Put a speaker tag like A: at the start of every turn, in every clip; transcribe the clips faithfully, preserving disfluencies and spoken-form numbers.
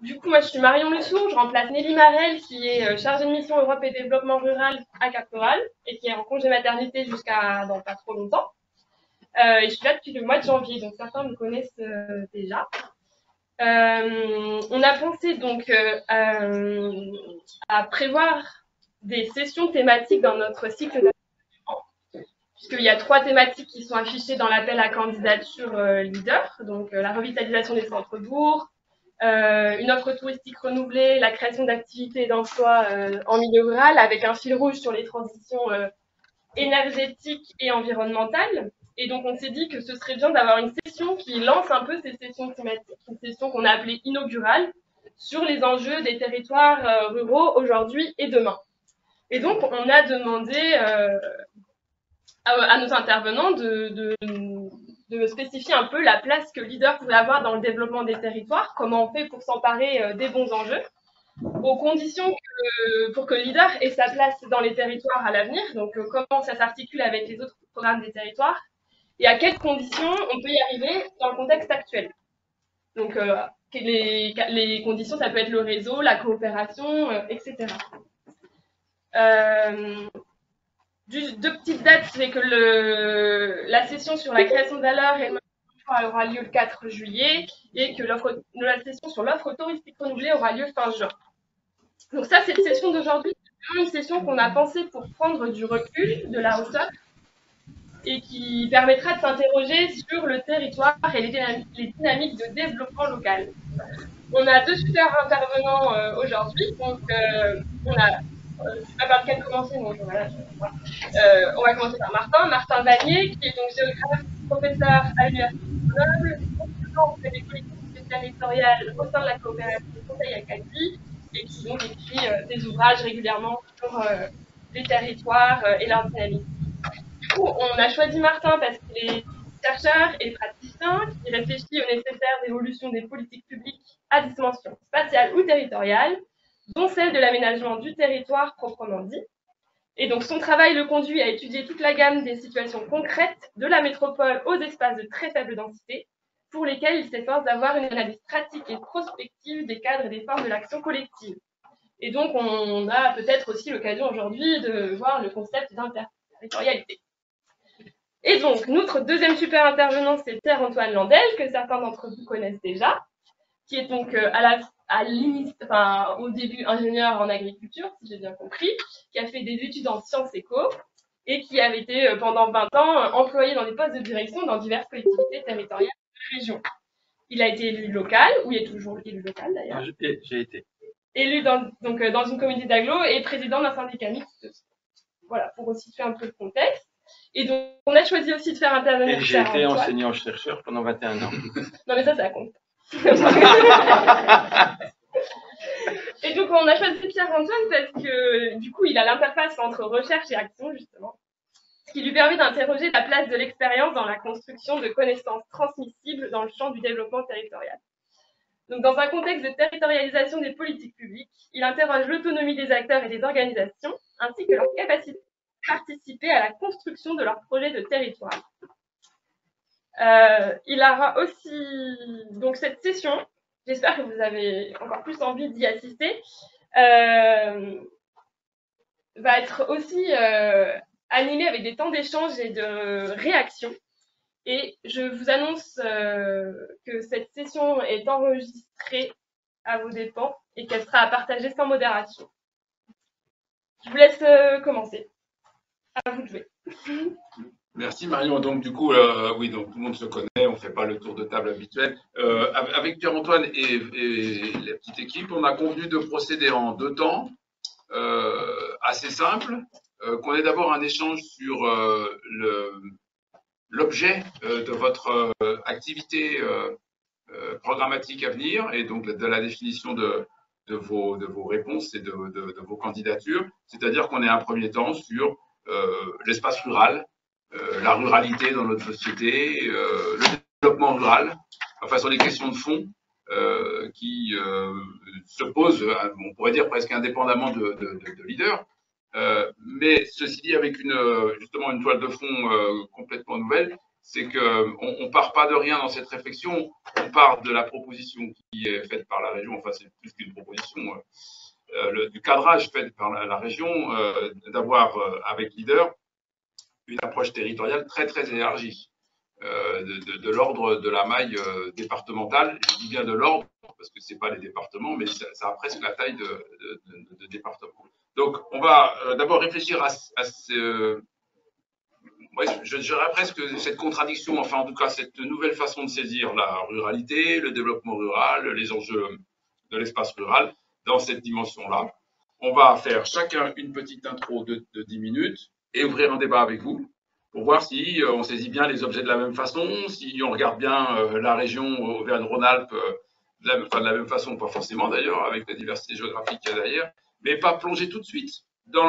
A: du coup, moi, je suis Marion Lesourd, je remplace Nelly Marel, qui est euh, chargée de mission Europe et développement rural à Caporal, et qui est en congé maternité jusqu'à dans pas trop longtemps. Euh, et je suis là depuis le mois de janvier, donc certains me connaissent euh, déjà. Euh, on a pensé donc euh, euh, à prévoir des sessions thématiques dans notre cycle d'enseignement, puisqu'il y a trois thématiques qui sont affichées dans l'appel à candidature euh, leader, donc euh, la revitalisation des centres-bourgs, euh, une offre touristique renouvelée, la création d'activités et d'emplois euh, en milieu rural, avec un fil rouge sur les transitions euh, énergétiques et environnementales. Et donc, on s'est dit que ce serait bien d'avoir une session qui lance un peu ces sessions thématiques, une session qu'on a appelée inaugurale, sur les enjeux des territoires euh, ruraux aujourd'hui et demain. Et donc, on a demandé euh, à, à nos intervenants de, de, de spécifier un peu la place que Leader pourrait avoir dans le développement des territoires, comment on fait pour s'emparer euh, des bons enjeux, aux conditions que, pour que Leader ait sa place dans les territoires à l'avenir, donc euh, comment ça s'articule avec les autres programmes des territoires, et à quelles conditions on peut y arriver dans le contexte actuel. Donc, euh, les, les conditions, ça peut être le réseau, la coopération, euh, et cetera. Euh, deux petites dates, c'est que le, la session sur la création de valeur et le aura lieu le quatre juillet et que la session sur l'offre touristique renouvelée aura lieu fin juin. Donc ça, cette session d'aujourd'hui, c'est vraiment une session qu'on a pensée pour prendre du recul, de la hauteur, et qui permettra de s'interroger sur le territoire et les dynamiques, les dynamiques de développement local. On a deux super intervenants euh, aujourd'hui. Donc, euh, on a, euh, je ne sais pas par lequel commencer, donc voilà. Euh, on va commencer par Martin. Martin Vanier, qui est donc géographe, professeur à l'Université de Grenoble, consultant auprès des collectivités territoriales au sein de la coopérative Conseil Acadie, et qui donc écrit euh, des ouvrages régulièrement sur euh, les territoires euh, et leur dynamique. Du coup, on a choisi Martin parce qu'il est chercheur et praticien qui réfléchit aux nécessaires évolutions des politiques publiques à dimension spatiale ou territoriale, dont celle de l'aménagement du territoire proprement dit. Et donc, son travail le conduit à étudier toute la gamme des situations concrètes de la métropole aux espaces de très faible densité, pour lesquels il s'efforce d'avoir une analyse pratique et prospective des cadres et des formes de l'action collective. Et donc, on a peut-être aussi l'occasion aujourd'hui de voir le concept d'interterritorialité. Et donc, notre deuxième super intervenant, c'est Pierre-Antoine Landel, que certains d'entre vous connaissent déjà, qui est donc euh, à la, à enfin, au début ingénieur en agriculture, si j'ai bien compris, qui a fait des études en sciences éco et qui avait été euh, pendant vingt ans euh, employé dans des postes de direction dans diverses collectivités territoriales de la région. Il a été élu local, ou il est toujours élu local d'ailleurs.
B: J'ai été.
A: Élu dans, donc, euh, dans une communauté d'agglo et président d'un syndicat mixte. Voilà, pour resituer un peu le contexte. Et donc, on a choisi aussi de faire intervenir
B: Et j'ai été enseignant-chercheur pendant vingt et un ans.
A: Non, mais ça, ça compte. Et donc, on a choisi Pierre-Antoine parce que, du coup, il a l'interface entre recherche et action, justement, ce qui lui permet d'interroger la place de l'expérience dans la construction de connaissances transmissibles dans le champ du développement territorial. Donc, dans un contexte de territorialisation des politiques publiques, il interroge l'autonomie des acteurs et des organisations, ainsi que leur capacité à participer à la construction de leurs projets de territoire. Euh, il aura aussi, donc cette session, j'espère que vous avez encore plus envie d'y assister, euh, va être aussi euh, animée avec des temps d'échange et de réaction. Et je vous annonce euh, que cette session est enregistrée à vos dépens et qu'elle sera à partager sans modération. Je vous laisse euh, commencer. À vous de jouer.
C: Merci Marion. Donc du coup, euh, oui, donc tout le monde se connaît, on ne fait pas le tour de table habituel. Euh, avec Pierre-Antoine et, et la petite équipe, on a convenu de procéder en deux temps, euh, assez simple, euh, qu'on ait d'abord un échange sur euh, l'objet euh, de votre euh, activité euh, euh, programmatique à venir et donc de la définition de, de, vos, de vos réponses et de, de, de vos candidatures. C'est-à-dire qu'on ait un premier temps sur euh, l'espace rural, Euh, la ruralité dans notre société, euh, le développement rural, enfin sur les questions de fond euh, qui euh, se posent, on pourrait dire presque indépendamment de, de, de, de leader, euh, mais ceci dit avec une, justement une toile de fond euh, complètement nouvelle c'est qu'on ne part pas de rien dans cette réflexion, on part de la proposition qui est faite par la région, enfin c'est plus qu'une proposition, euh, le, du cadrage fait par la, la région, euh, d'avoir euh, avec Leader une approche territoriale très très élargie, euh, de, de, de l'ordre de la maille euh, départementale. Je dis bien de l'ordre, parce que ce n'est pas les départements, mais ça, ça a presque la taille de, de, de, de département. Donc on va euh, d'abord réfléchir à, à ce... Ouais, je dirais presque cette contradiction, enfin en tout cas cette nouvelle façon de saisir la ruralité, le développement rural, les enjeux de l'espace rural dans cette dimension-là. On va faire chacun une petite intro de, de dix minutes et ouvrir un débat avec vous pour voir si euh, on saisit bien les objets de la même façon, si on regarde bien euh, la région Auvergne-Rhône-Alpes euh, de, la, enfin, de la même façon, pas forcément d'ailleurs, avec la diversité géographique qu'il y a derrière, mais pas plonger tout de suite dans,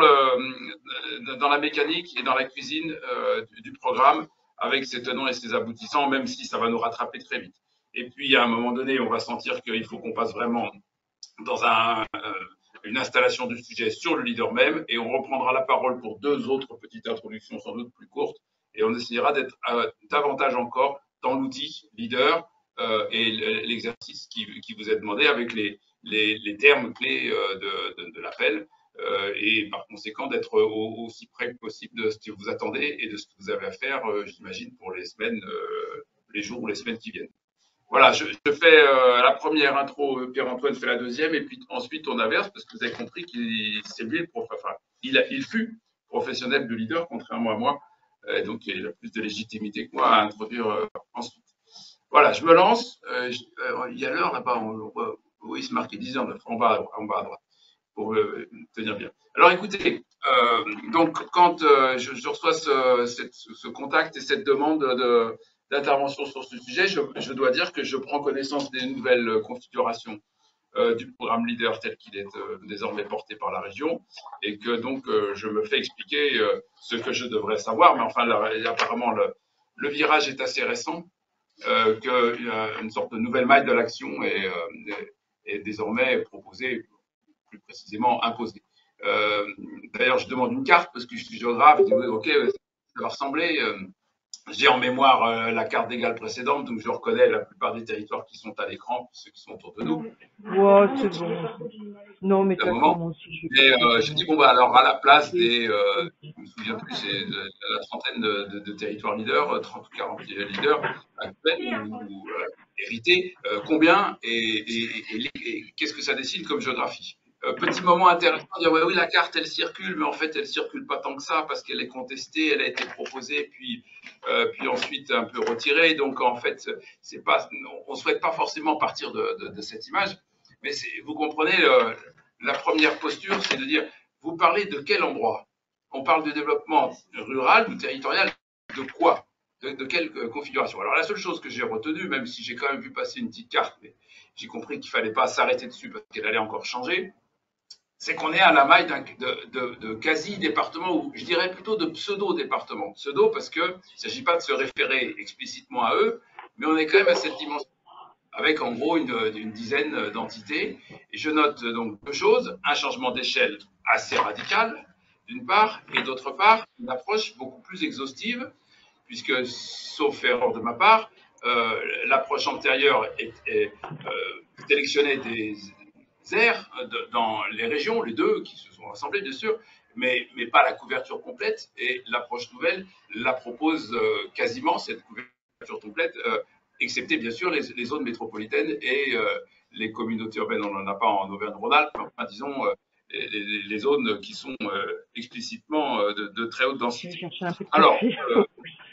C: le, dans la mécanique et dans la cuisine euh, du, du programme avec ses tenants et ses aboutissants, même si ça va nous rattraper très vite. Et puis, à un moment donné, on va sentir qu'il faut qu'on passe vraiment dans un, euh, une installation du sujet sur le leader même, et on reprendra la parole pour deux autres petites introductions, sans doute plus courtes, et on essayera d'être euh, davantage encore dans l'outil leader euh, et l'exercice qui, qui vous est demandé avec les, les, les termes clés euh, de, de, de l'appel. Euh, et par conséquent d'être au, aussi près que possible de ce que vous attendez et de ce que vous avez à faire, euh, j'imagine, pour les semaines, euh, les jours ou les semaines qui viennent. Voilà, je, je fais euh, la première intro, Pierre-Antoine fait la deuxième, et puis ensuite on inverse, parce que vous avez compris qu'il c'est lui le prof, enfin, il, a, il fut professionnel de leader, contrairement à moi, euh, donc il a plus de légitimité que moi à introduire euh, ensuite. Voilà, je me lance, euh, je, euh, il y a l'heure là-bas, oui, il se marquait dix heures, en bas, en bas à droite, pour euh, tenir bien. Alors écoutez, euh, donc quand euh, je, je reçois ce, cette, ce contact et cette demande de, d'intervention sur ce sujet, je, je dois dire que je prends connaissance des nouvelles configurations euh, du programme Leader tel qu'il est euh, désormais porté par la région, et que donc euh, je me fais expliquer euh, ce que je devrais savoir, mais enfin là, apparemment le, le virage est assez récent, euh, qu'une sorte de nouvelle maille de l'action est, euh, est désormais proposée, plus précisément imposée. Euh, D'ailleurs, je demande une carte parce que je suis géographe, je dis oui, ok, ça va ressembler. Euh, J'ai en mémoire euh, la carte d'égale précédente, donc je reconnais la plupart des territoires qui sont à l'écran, ceux qui sont autour de nous.
D: Ouais, c'est bon. Non, mais
C: un moment.
D: aussi,
C: je Et euh, je dis, bon, bah, alors à la place des, euh, je me souviens plus, c'est de, de la trentaine de, de, de territoires leaders, trente ou quarante leaders actuels ou, ou euh, hérités, euh, combien et, et, et, et qu'est-ce que ça dessine comme géographie? Euh, petit moment intéressant, dire ouais, oui, la carte elle circule, mais en fait elle circule pas tant que ça parce qu'elle est contestée, elle a été proposée, puis, euh, puis ensuite un peu retirée. Donc en fait, c'est pas, on ne souhaite pas forcément partir de, de, de cette image, mais vous comprenez, euh, la première posture, c'est de dire vous parlez de quel endroit? On parle de développement rural ou territorial, de quoi? De, de quelle configuration? Alors la seule chose que j'ai retenue, même si j'ai quand même vu passer une petite carte, mais j'ai compris qu'il ne fallait pas s'arrêter dessus parce qu'elle allait encore changer, c'est qu'on est à la maille de, de, de quasi-département, ou je dirais plutôt de pseudo-département. Pseudo parce qu'il ne s'agit pas de se référer explicitement à eux, mais on est quand même à cette dimension, avec en gros une, une dizaine d'entités. Et je note donc deux choses, un changement d'échelle assez radical, d'une part, et d'autre part, une approche beaucoup plus exhaustive, puisque, sauf erreur de ma part, euh, l'approche antérieure est, est, euh, sélectionnait des aires de, dans les régions, les deux qui se sont rassemblées bien sûr, mais, mais pas la couverture complète, et l'approche nouvelle la propose euh, quasiment, cette couverture complète, euh, excepté bien sûr les, les zones métropolitaines et euh, les communautés urbaines, on n'en a pas en Auvergne-Rhône-Alpes, enfin, disons euh, les, les zones qui sont euh, explicitement euh, de, de très haute densité. Alors, euh,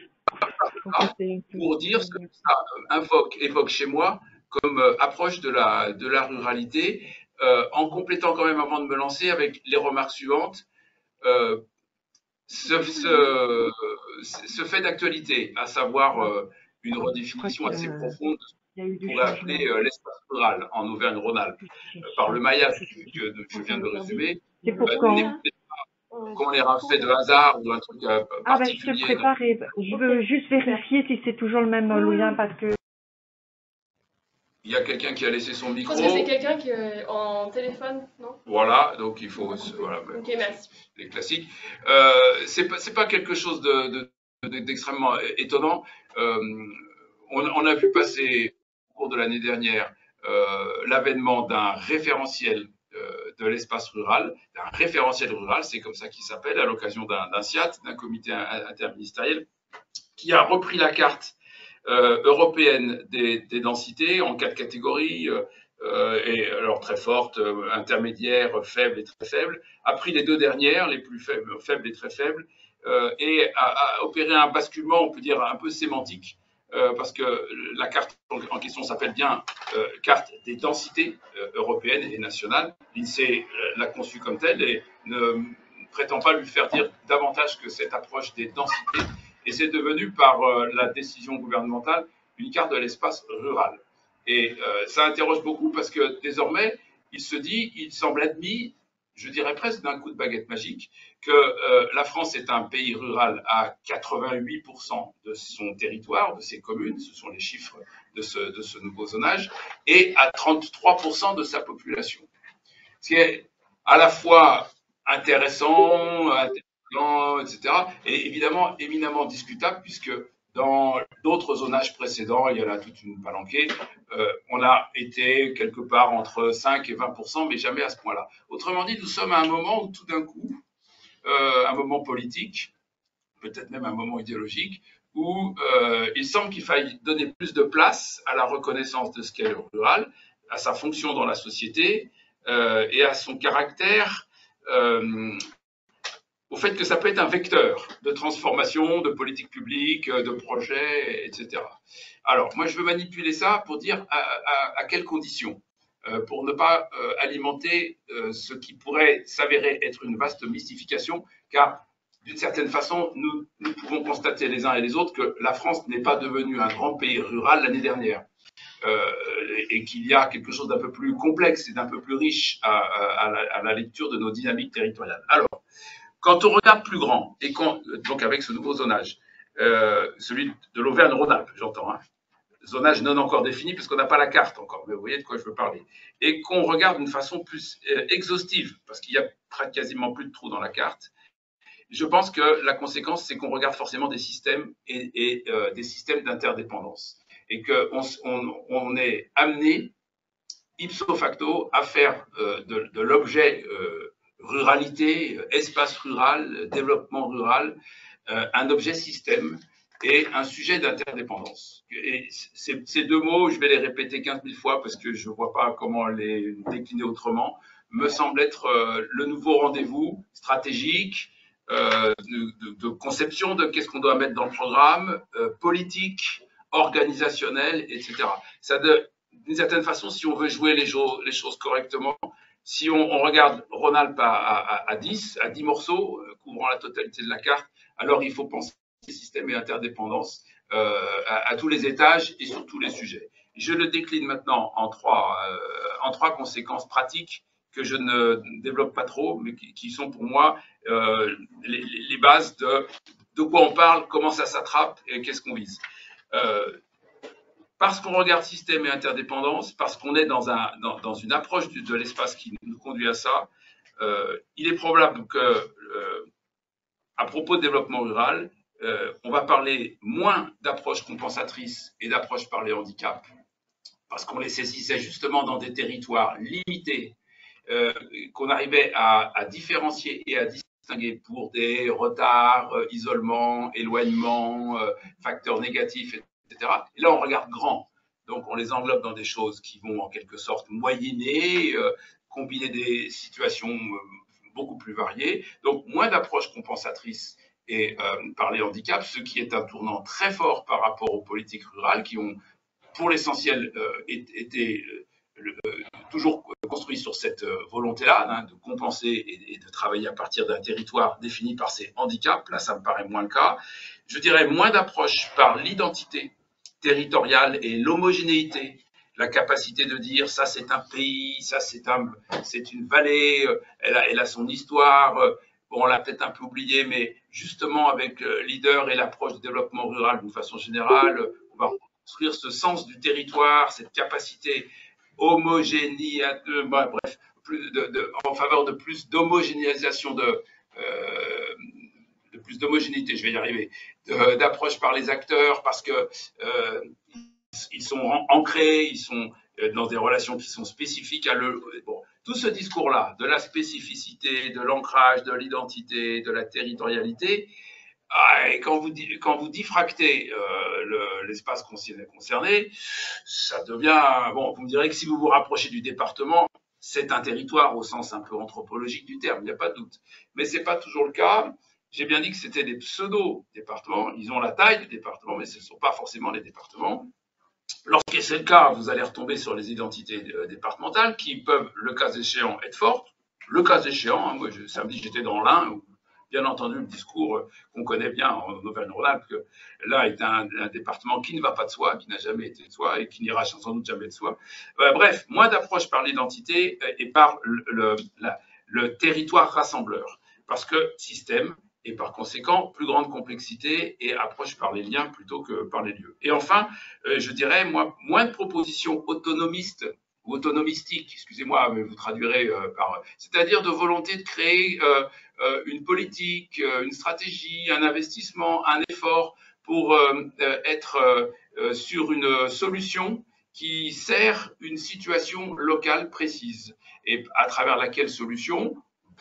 C: pour dire ce que ça invoque, évoque chez moi comme euh, approche de la, de la ruralité, euh, en complétant quand même avant de me lancer avec les remarques suivantes. Euh, ce, ce, ce fait d'actualité, à savoir euh, une redéfinition assez profonde de ce qu'on pourrait appeler euh, l'espace rural en Auvergne-Rhône-Alpes, euh, par le maillage que je viens de résumer,
D: c'est pour quand
C: qu'on les a fait de hasard ou un truc euh, particulier.
D: Ah ben je te prépare, je veux juste vérifier si c'est toujours le même Louvain parce que
C: il y a quelqu'un qui a laissé son micro.
A: Je pense que c'est quelqu'un qui est en téléphone, non?
C: Voilà, donc il faut... Voilà,
A: ok, merci.
C: Les classiques. Euh, c'est pas, c'est pas quelque chose de, de d'extrêmement étonnant. Euh, on, on a vu passer au cours de l'année dernière euh, l'avènement d'un référentiel euh, de l'espace rural, d'un référentiel rural, c'est comme ça qu'il s'appelle, à l'occasion d'un C I A T, d'un comité interministériel, qui a repris la carte euh, européenne des, des densités en quatre catégories, euh, et alors très fortes, euh, intermédiaires, faibles et très faibles, a pris les deux dernières, les plus faibles, faibles et très faibles, euh, et a, a opéré un basculement, on peut dire, un peu sémantique, euh, parce que la carte en question s'appelle bien euh, carte des densités euh, européennes et nationales. L'INSEE l'a conçue comme telle et ne prétend pas lui faire dire davantage que cette approche des densités. Et c'est devenu, par euh, la décision gouvernementale, une carte de l'espace rural. Et euh, ça interroge beaucoup parce que désormais, il se dit, il semble admis, je dirais presque d'un coup de baguette magique, que euh, la France est un pays rural à quatre-vingt-huit pour cent de son territoire, de ses communes, ce sont les chiffres de ce, de ce nouveau zonage, et à trente-trois pour cent de sa population. Ce qui est à la fois intéressant, intéressant, et cetera, et évidemment éminemment discutable, puisque dans d'autres zonages précédents, il y en a toute une palanquée, euh, on a été quelque part entre cinq et vingt pour cent, mais jamais à ce point-là. Autrement dit, nous sommes à un moment où tout d'un coup, euh, un moment politique, peut-être même un moment idéologique, où euh, il semble qu'il faille donner plus de place à la reconnaissance de ce qu'est le rural, à sa fonction dans la société euh, et à son caractère, euh, au fait que ça peut être un vecteur de transformation, de politique publique, de projets, et cetera. Alors, moi, je veux manipuler ça pour dire à, à, à quelles conditions, euh, pour ne pas euh, alimenter euh, ce qui pourrait s'avérer être une vaste mystification, car d'une certaine façon, nous, nous pouvons constater les uns et les autres que la France n'est pas devenue un grand pays rural l'année dernière. Euh, et qu'il y a quelque chose d'un peu plus complexe et d'un peu plus riche à, à, à, la, à la lecture de nos dynamiques territoriales. Alors, quand on regarde plus grand, et quand, donc avec ce nouveau zonage, euh, celui de l'Auvergne-Rhône-Alpes, j'entends, hein, zonage non encore défini, parce qu'on n'a pas la carte encore, mais vous voyez de quoi je veux parler, et qu'on regarde d'une façon plus euh, exhaustive, parce qu'il y a quasiment plus de trous dans la carte, je pense que la conséquence, c'est qu'on regarde forcément des systèmes et, et euh, des systèmes d'interdépendance, et qu'on on, on est amené, ipso facto, à faire euh, de, de l'objet euh, ruralité, espace rural, développement rural, euh, un objet système et un sujet d'interdépendance. Et ces, ces deux mots, je vais les répéter quinze mille fois parce que je ne vois pas comment les décliner autrement, me semblent être euh, le nouveau rendez-vous stratégique, euh, de, de, de conception de qu'est-ce qu'on doit mettre dans le programme, euh, politique, organisationnel, et cetera. Ça de, d'une certaine façon, si on veut jouer les, jo- les choses correctement, si on, on regarde Rhône-Alpes à, à, à dix, à dix morceaux, euh, couvrant la totalité de la carte, alors il faut penser système et interdépendance euh, à, à tous les étages et sur tous les sujets. Je le décline maintenant en trois, euh, en trois conséquences pratiques que je ne développe pas trop, mais qui, qui sont pour moi euh, les, les bases de, de quoi on parle, comment ça s'attrape et qu'est-ce qu'on vise. Euh, Parce qu'on regarde système et interdépendance, parce qu'on est dans, un, dans, dans une approche du, de l'espace qui nous conduit à ça, euh, il est probable que, euh, à propos de développement rural, euh, on va parler moins d'approche compensatrice et d'approche par les handicaps, parce qu'on les saisissait justement dans des territoires limités, euh, qu'on arrivait à, à différencier et à distinguer pour des retards, euh, isolement, éloignement, euh, facteurs négatifs, et cetera. Et là, on regarde grand. Donc, on les englobe dans des choses qui vont en quelque sorte moyenner, euh, combiner des situations euh, beaucoup plus variées. Donc, moins d'approches compensatrices et euh, par les handicaps, ce qui est un tournant très fort par rapport aux politiques rurales qui ont, pour l'essentiel, euh, été euh, toujours construit sur cette volonté-là, hein, de compenser et, et de travailler à partir d'un territoire défini par ses handicaps. Là, ça me paraît moins le cas. Je dirais moins d'approche par l'identité territoriale et l'homogénéité, la capacité de dire ça c'est un pays, ça c'est un, c'est une vallée, elle a, elle a son histoire. Bon, on l'a peut-être un peu oublié, mais justement avec le leader et l'approche du développement rural d'une façon générale, on va construire ce sens du territoire, cette capacité homogénie, euh, bah, bref, plus de, de, en faveur de plus d'homogénéisation de, euh, de plus d'homogénéité, je vais y arriver, d'approche par les acteurs, parce que euh, ils sont ancrés, ils sont dans des relations qui sont spécifiques à le. Bon, tout ce discours-là, de la spécificité, de l'ancrage, de l'identité, de la territorialité, et quand vous, quand vous diffractez euh, l'espace le, concerné, ça devient. Bon, vous me direz que si vous vous rapprochez du département, c'est un territoire au sens un peu anthropologique du terme, il n'y a pas de doute. Mais ce n'est pas toujours le cas. J'ai bien dit que c'était des pseudo-départements. Ils ont la taille du département, mais ce ne sont pas forcément les départements. Lorsque c'est le cas, vous allez retomber sur les identités départementales qui peuvent, le cas échéant, être fortes. Le cas échéant, hein, moi, je, samedi, j'étais dans l'Ain, où, bien entendu, le discours qu'on connaît bien en Auvergne-Rhône-Alpes, que l'Ain est un, un département qui ne va pas de soi, qui n'a jamais été de soi et qui n'ira sans doute jamais de soi. Euh, bref, moins d'approche par l'identité et par le, le, la, le territoire rassembleur. Parce que système, et par conséquent, plus grande complexité et approche par les liens plutôt que par les lieux. Et enfin, euh, je dirais, moi, moins de propositions autonomistes ou autonomistiques, excusez-moi, mais vous traduirez euh, par... C'est-à-dire de volonté de créer euh, euh, une politique, euh, une stratégie, un investissement, un effort pour euh, être euh, sur une solution qui sert une situation locale précise et à travers laquelle solution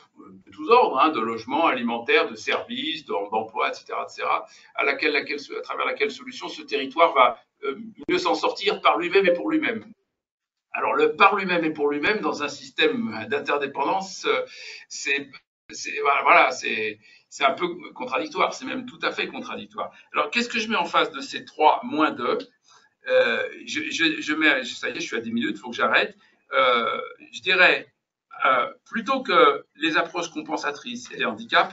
C: de tous ordres, hein, de logement, alimentaire, de services, d'emploi, et cetera, et cetera, à, laquelle, laquelle, à travers laquelle solution ce territoire va euh, mieux s'en sortir par lui-même et pour lui-même. Alors, le par lui-même et pour lui-même, dans un système d'interdépendance, euh, c'est voilà, c'est un peu contradictoire, c'est même tout à fait contradictoire. Alors, qu'est-ce que je mets en face de ces trois moins deux euh, je, je, je mets, ça y est, je suis à dix minutes, il faut que j'arrête. Euh, je dirais, Euh, plutôt que les approches compensatrices et les handicaps,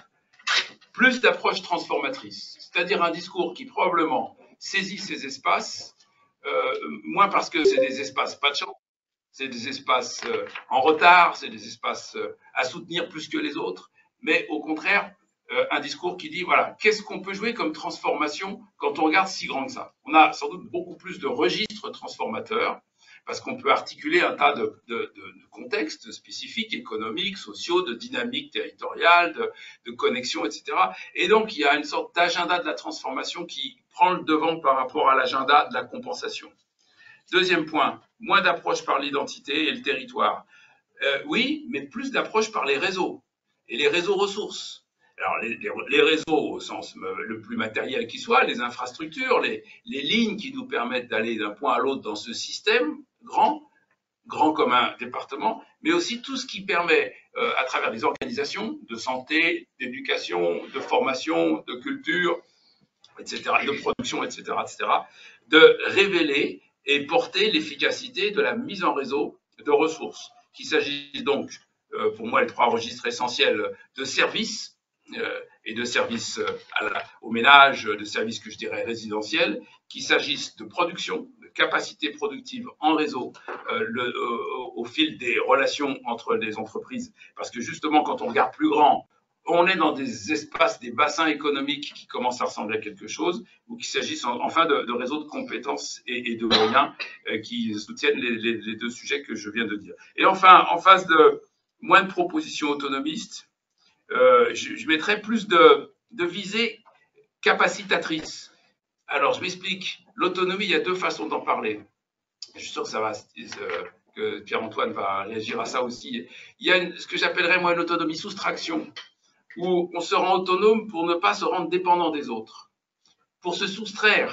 C: plus d'approches transformatrices, c'est-à-dire un discours qui probablement saisit ces espaces, euh, moins parce que c'est des espaces pas de chance, c'est des espaces euh, en retard, c'est des espaces euh, à soutenir plus que les autres, mais au contraire, euh, un discours qui dit, voilà, qu'est-ce qu'on peut jouer comme transformation quand on regarde si grand que ça? On a sans doute beaucoup plus de registres transformateurs, parce qu'on peut articuler un tas de, de, de, de contextes spécifiques, économiques, sociaux, de dynamiques territoriales, de, de connexions, et cetera. Et donc, il y a une sorte d'agenda de la transformation qui prend le devant par rapport à l'agenda de la compensation. Deuxième point, moins d'approche par l'identité et le territoire. Euh, oui, mais plus d'approche par les réseaux et les réseaux ressources. Alors, les, les, les réseaux au sens le plus matériel qui soit, les infrastructures, les, les lignes qui nous permettent d'aller d'un point à l'autre dans ce système grand, grand comme un département, mais aussi tout ce qui permet, euh, à travers les organisations de santé, d'éducation, de formation, de culture, et cetera, de production, et cetera, et cetera, de révéler et porter l'efficacité de la mise en réseau de ressources. Qu'il s'agisse donc, euh, pour moi, les trois registres essentiels de services, Euh, et de services euh, à la, au ménage, de services que je dirais résidentiels, qu'il s'agisse de production, de capacité productive en réseau, euh, le, euh, au fil des relations entre les entreprises, parce que justement, quand on regarde plus grand, on est dans des espaces, des bassins économiques qui commencent à ressembler à quelque chose, ou qu'il s'agisse enfin de, de réseaux de compétences et, et de moyens euh, qui soutiennent les, les, les deux sujets que je viens de dire. Et enfin, en face de moins de propositions autonomistes, Euh, je, je mettrais plus de, de visée capacitatrice. Alors, je m'explique. L'autonomie, il y a deux façons d'en parler. Je suis sûr que ça va, euh, que Pierre-Antoine va réagir à ça aussi. Il y a une, ce que j'appellerais, moi, une autonomie soustraction, où on se rend autonome pour ne pas se rendre dépendant des autres, pour se soustraire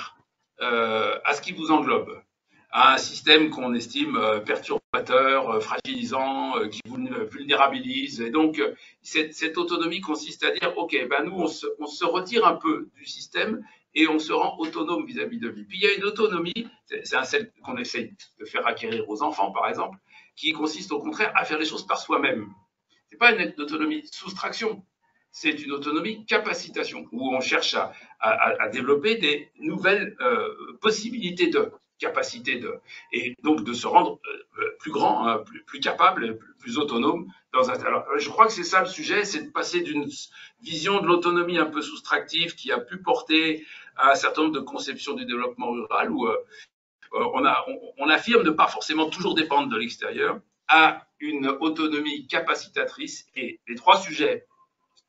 C: euh, à ce qui vous englobe, à un système qu'on estime euh, perturbateur, euh, fragilisant, euh, qui vous vulnérabilise. Et donc, euh, cette, cette autonomie consiste à dire, OK, ben nous, on se, on se retire un peu du système et on se rend autonome vis-à-vis de lui. Puis, il y a une autonomie, c'est un celle qu'on essaye de faire acquérir aux enfants, par exemple, qui consiste au contraire à faire les choses par soi-même. Ce n'est pas une autonomie soustraction, c'est une autonomie capacitation, où on cherche à, à, à développer des nouvelles euh, possibilités de capacité de, et donc de se rendre plus grand, hein, plus, plus capable, plus, plus autonome. Dans un, alors, je crois que c'est ça le sujet, c'est de passer d'une vision de l'autonomie un peu soustractive qui a pu porter à un certain nombre de conceptions du développement rural où euh, on, a, on, on affirme ne pas forcément toujours dépendre de l'extérieur, à une autonomie capacitatrice. Et les trois sujets,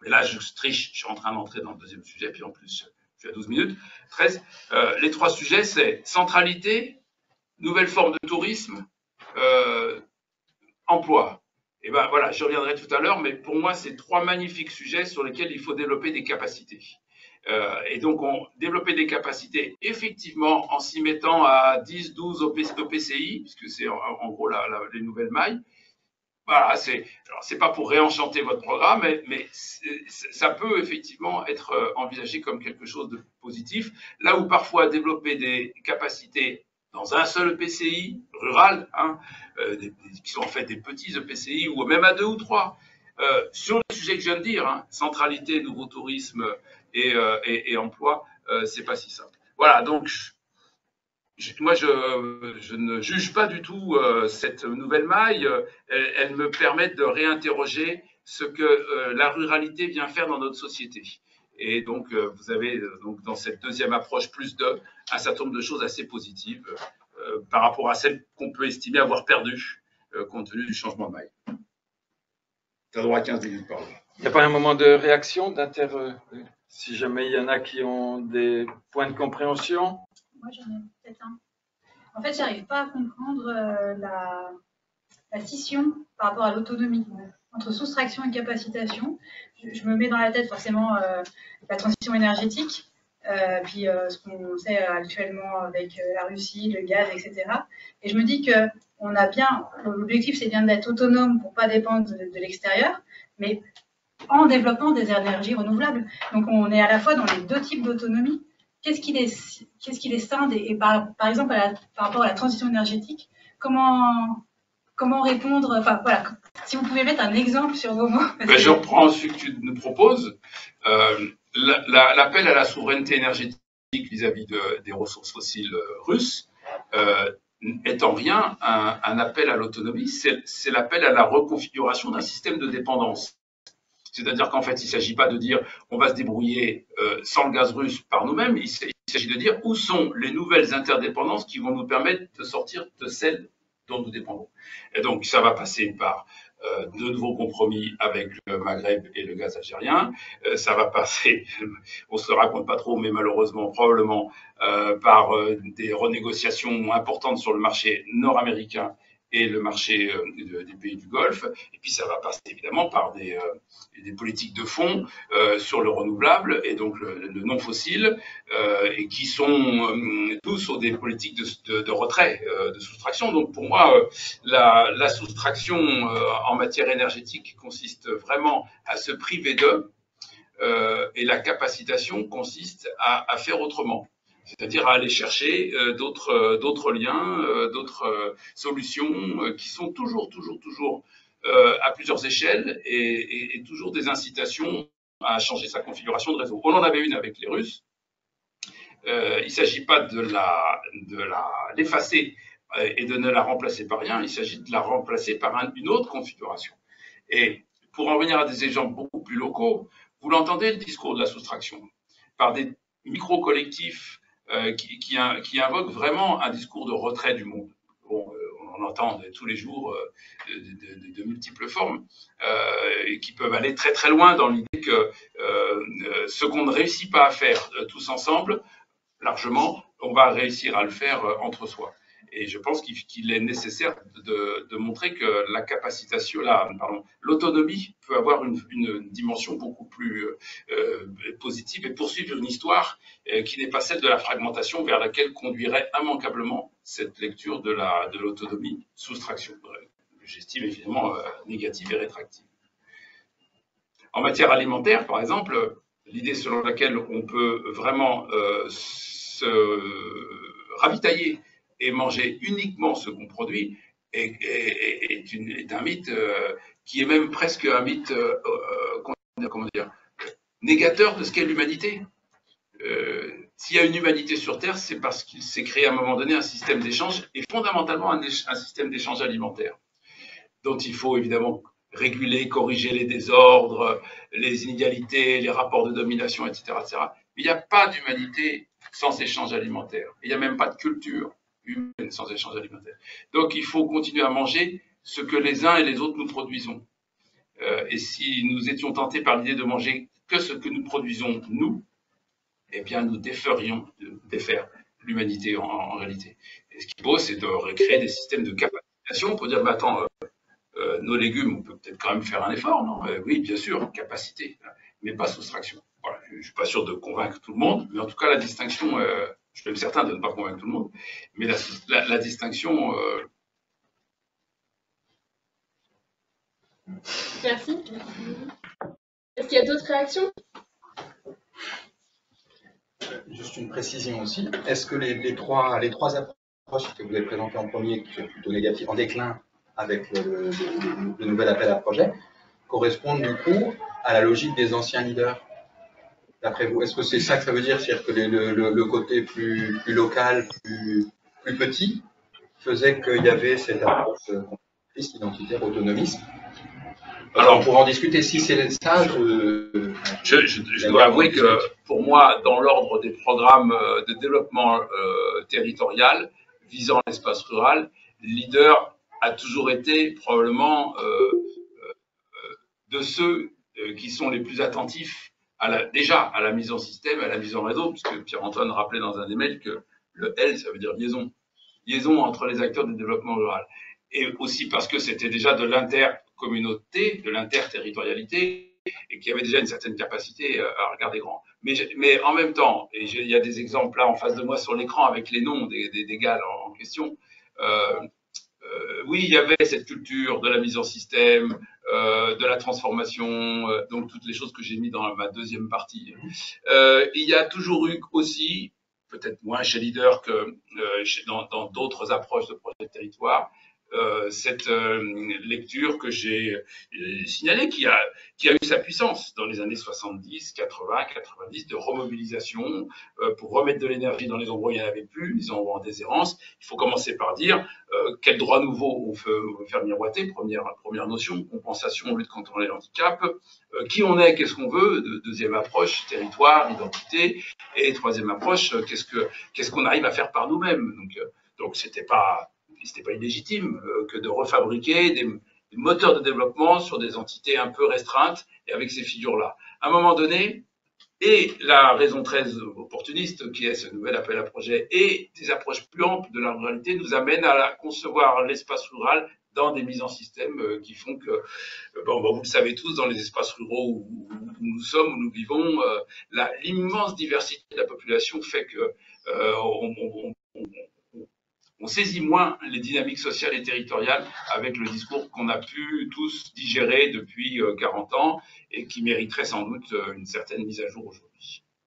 C: Et là, je triche, je suis en train d'entrer dans le deuxième sujet, puis en plus, je suis à douze minutes, treize. Euh, les trois sujets, c'est centralité, nouvelle forme de tourisme, euh, emploi. Et ben voilà, j'y reviendrai tout à l'heure, mais pour moi, c'est trois magnifiques sujets sur lesquels il faut développer des capacités. Euh, et donc, on développer des capacités, effectivement, en s'y mettant à dix, douze E P C I, puisque c'est en, en gros la, la, les nouvelles mailles. Voilà, c'est, alors c'est pas pour réenchanter votre programme, mais, mais ça peut effectivement être envisagé comme quelque chose de positif. Là où parfois développer des capacités dans un seul E P C I rural, hein, euh, des, qui sont en fait des petits E P C I ou même à deux ou trois, euh, sur les sujets que je viens de dire, hein, centralité, nouveau tourisme et, euh, et, et emploi, euh, c'est pas si simple. Voilà, donc je, moi je, je ne juge pas du tout euh, cette nouvelle maille. Elle, elle me permet de réinterroger ce que euh, la ruralité vient faire dans notre société. Et donc, euh, vous avez euh, donc dans cette deuxième approche plus de un certain nombre de choses assez positives euh, par rapport à celles qu'on peut estimer avoir perdues euh, compte tenu du changement de maille. Tu as droit à quinze minutes, pardon.
B: Il n'y a pas un moment de réaction, d'inter... Si jamais il y en a qui ont des points de compréhension?
E: Moi, j'en ai peut-être un. En fait, j'arrive pas à comprendre euh, la, la scission par rapport à l'autonomie entre soustraction et capacitation. Je, je me mets dans la tête forcément euh, la transition énergétique, euh, puis euh, ce qu'on sait actuellement avec euh, la Russie, le gaz, et cetera. Et je me dis que on a bien, l'objectif c'est bien d'être autonome pour pas dépendre de, de l'extérieur, mais en développant des énergies renouvelables. Donc on est à la fois dans les deux types d'autonomie. Qu'est-ce qui les, qu'est-ce qui les scinde et, et par, par exemple à la, par rapport à la transition énergétique, comment comment répondre, enfin voilà, si vous pouvez mettre un exemple sur vos mots.
C: Ben, je reprends ce que tu nous proposes. Euh, la, la, l'appel à la souveraineté énergétique vis-à-vis de, des ressources fossiles russes euh, est en rien un, un appel à l'autonomie, c'est, c'est l'appel à la reconfiguration d'un système de dépendance. C'est-à-dire qu'en fait, il ne s'agit pas de dire on va se débrouiller euh, sans le gaz russe par nous-mêmes, il s'agit de dire où sont les nouvelles interdépendances qui vont nous permettre de sortir de celles dont nous dépendons. Et donc, ça va passer par euh, de nouveaux compromis avec le Maghreb et le gaz algérien. Euh, ça va passer, on ne se raconte pas trop, mais malheureusement, probablement, euh, par euh, des renégociations importantes sur le marché nord-américain et le marché euh, des pays du Golfe. Et puis, ça va passer évidemment par des, euh, des politiques de fond euh, sur le renouvelable et donc le, le non fossile, euh, et qui sont euh, tous sur des politiques de, de, de retrait, euh, de soustraction. Donc, pour moi, euh, la, la soustraction euh, en matière énergétique consiste vraiment à se priver d'eux, euh, et la capacitation consiste à, à faire autrement. C'est-à-dire à aller chercher euh, d'autres, euh, d'autres liens, euh, d'autres euh, solutions euh, qui sont toujours, toujours, toujours euh, à plusieurs échelles et, et, et toujours des incitations à changer sa configuration de réseau. On en avait une avec les Russes. Euh, il ne s'agit pas de, la, de la, l'effacer et de ne la remplacer par rien, il s'agit de la remplacer par un, une autre configuration. Et pour en venir à des exemples beaucoup plus locaux, vous l'entendez, le discours de la soustraction, par des micro-collectifs Euh, qui, qui, qui invoque vraiment un discours de retrait du monde. Bon, euh, on entend tous les jours euh, de, de, de, de multiples formes euh, et qui peuvent aller très très loin dans l'idée que euh, ce qu'on ne réussit pas à faire euh, tous ensemble, largement, on va réussir à le faire euh, entre soi. Et je pense qu'il, qu'il est nécessaire de, de montrer que la capacitation, la, pardon, l'autonomie peut avoir une, une dimension beaucoup plus euh, positive et poursuivre une histoire euh, qui n'est pas celle de la fragmentation vers laquelle conduirait immanquablement cette lecture de, la, de l'autonomie soustraction. J'estime évidemment euh, négative et rétractive. En matière alimentaire, par exemple, l'idée selon laquelle on peut vraiment euh, se ravitailler et manger uniquement ce qu'on produit est, est, est, une, est un mythe euh, qui est même presque un mythe euh, euh, comment dire, négateur de ce qu'est l'humanité. Euh, s'il y a une humanité sur Terre, c'est parce qu'il s'est créé à un moment donné un système d'échange et fondamentalement un, un système d'échange alimentaire dont il faut évidemment réguler, corriger les désordres, les inégalités, les rapports de domination, et cetera, et cetera. Mais il n'y a pas d'humanité sans échange alimentaire. Il n'y a même pas de culture humaine sans échange alimentaire. Donc il faut continuer à manger ce que les uns et les autres nous produisons. Euh, et si nous étions tentés par l'idée de manger que ce que nous produisons, nous, eh bien, nous déferions, de défaire l'humanité en, en réalité. Et ce qui est beau, c'est de recréer des systèmes de capacitation pour dire, bah, attends, euh, euh, nos légumes, on peut peut-être quand même faire un effort, non? euh, Oui, bien sûr, capacité, mais pas soustraction. Voilà, je ne suis pas sûr de convaincre tout le monde, mais en tout cas, la distinction, euh, je suis même certain de ne pas convaincre tout le monde, mais la, la, la distinction... Euh...
A: Merci. Est-ce qu'il y a d'autres réactions?
F: Juste une précision aussi. Est-ce que les, les, trois, les trois approches que vous avez présentées en premier, qui sont plutôt négatives, en déclin avec le, le, le, le nouvel appel à projet, correspondent du coup à la logique des anciens leaders? D'après vous, est-ce que c'est ça que ça veut dire? C'est-à-dire que les, le, le, le côté plus, plus local, plus, plus petit, faisait qu'il y avait cette approche conservatrice, identitaire, autonomiste? Alors, on pourra en discuter. Si c'est ça, je,
C: je, je, je dois avouer que pour moi, dans l'ordre des programmes de développement euh, territorial visant l'espace rural, le leader a toujours été probablement euh, euh, de ceux euh, qui sont les plus attentifs à la, déjà à la mise en système, à la mise en réseau, puisque Pierre-Antoine rappelait dans un des mails que le L, ça veut dire liaison, liaison entre les acteurs du développement rural. Et aussi parce que c'était déjà de l'intercommunauté, de l'interterritorialité, et qu'il y avait déjà une certaine capacité à regarder grand. Mais, mais en même temps, et il y a des exemples là en face de moi sur l'écran avec les noms des, des, des gars en, en question, euh, euh, oui, il y avait cette culture de la mise en système, euh, de la transformation, euh, donc toutes les choses que j'ai mis dans ma deuxième partie. Euh, il y a toujours eu aussi, peut-être moins chez Leader que euh, chez, dans d'autres approches de projet de territoire, Euh, cette euh, lecture que j'ai euh, signalée, qui a, qui a eu sa puissance dans les années soixante-dix, quatre-vingts, quatre-vingt-dix, de remobilisation euh, pour remettre de l'énergie dans les endroits où il n'y en avait plus, les endroits en déshérence. Il faut commencer par dire euh, quels droits nouveaux on veut, on veut faire miroiter, première, première notion, compensation, lutte contre les handicaps, euh, qui on est, qu'est-ce qu'on veut, de, deuxième approche, territoire, identité, et troisième approche, euh, qu'est-ce que, qu'est-ce qu'on arrive à faire par nous-mêmes. Donc, euh, donc c'était pas C'était pas illégitime euh, que de refabriquer des, des moteurs de développement sur des entités un peu restreintes et avec ces figures-là. À un moment donné, et la raison très opportuniste qui est ce nouvel appel à projet et des approches plus amples de la ruralité nous amènent à concevoir l'espace rural dans des mises en système euh, qui font que, euh, bon, bon, vous le savez tous, dans les espaces ruraux où, où nous sommes, où nous vivons, euh, l'immense diversité de la population fait que euh, on, on, on, on on saisit moins les dynamiques sociales et territoriales avec le discours qu'on a pu tous digérer depuis quarante ans et qui mériterait sans doute une certaine mise à jour aujourd'hui.